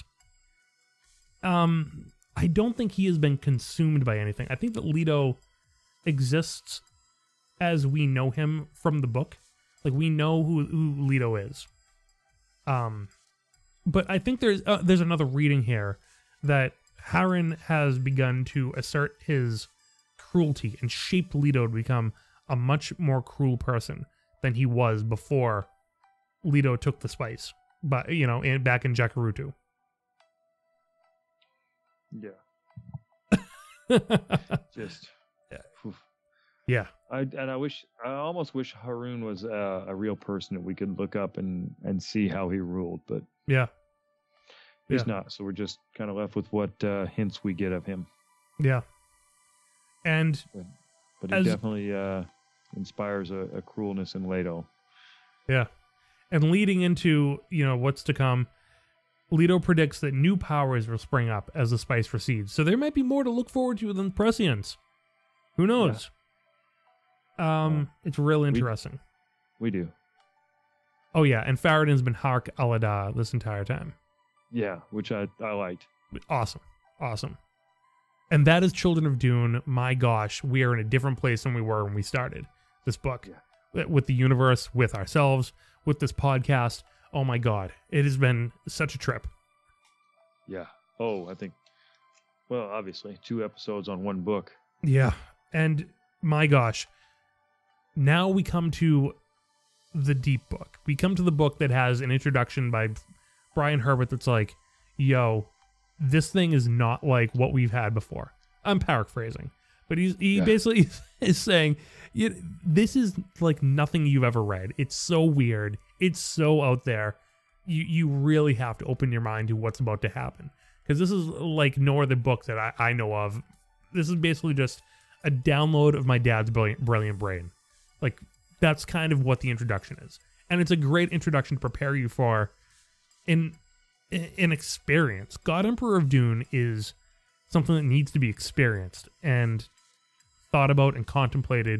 I don't think he has been consumed by anything. I think that Leto exists as we know him from the book. Like, we know who Leto is. But I think there's another reading here that Harren has begun to assert his cruelty and shaped Leto to become a much more cruel person than he was before Leto took the spice, but back in Jacurutu. Yeah. Just. Yeah. I almost wish Harun was a real person that we could look up and see how he ruled, but yeah, he's not. So we're just kind of left with what hints we get of him. Yeah. And but he definitely inspires a cruelness in Leto. Yeah. And leading into, what's to come, Leto predicts that new powers will spring up as the spice recedes. So there might be more to look forward to than prescience. Who knows? Yeah. It's real interesting. We do. Oh, yeah. And Faradin's been Hark Alada this entire time. Yeah, which I liked. Awesome. Awesome. And that is Children of Dune. My gosh, we are in a different place than we were when we started this book. Yeah. With the universe, with ourselves, with this podcast. Oh my God. It has been such a trip. Yeah. Oh, I think, well, obviously, 2 episodes on 1 book. Yeah. And my gosh, now we come to the deep book. We come to the book that has an introduction by Frank Herbert that's like, yo, this thing is not like what we've had before. I'm paraphrasing. But he basically is saying, this is like nothing you've ever read. It's so weird. It's so out there. You really have to open your mind to what's about to happen. Because this is like no other book that I know of. This is basically just a download of my dad's brilliant brain. Like, that's kind of what the introduction is. And it's a great introduction to prepare you for an experience. God Emperor of Dune is something that needs to be experienced and thought about and contemplated.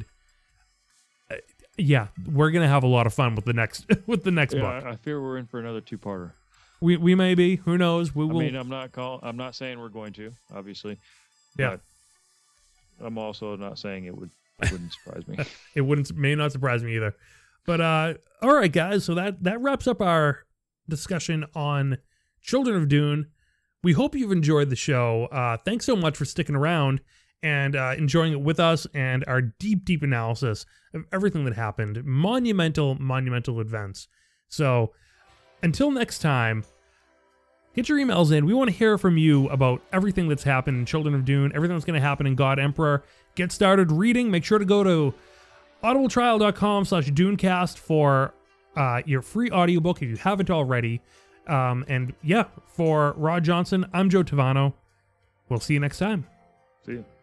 Yeah, we're gonna have a lot of fun with the next book. I fear we're in for another 2-parter. We may be. Who knows? We will. I mean, I'm not saying we're going to, obviously. Yeah. But I'm also not saying it wouldn't surprise me. It may not surprise me either. But all right, guys. So that wraps up our discussion on Children of Dune. We hope you've enjoyed the show. Thanks so much for sticking around and enjoying it with us and our deep analysis of everything that happened. Monumental events. So until next time, Get your emails in. We want to hear from you about everything that's happened in Children of Dune, everything that's going to happen in God Emperor. Get started reading. Make sure to go to audibletrial.com/DuneCast for your free audiobook if you haven't already. And yeah, for Rod Johnson, I'm Joe Tavano. We'll see you next time. See you.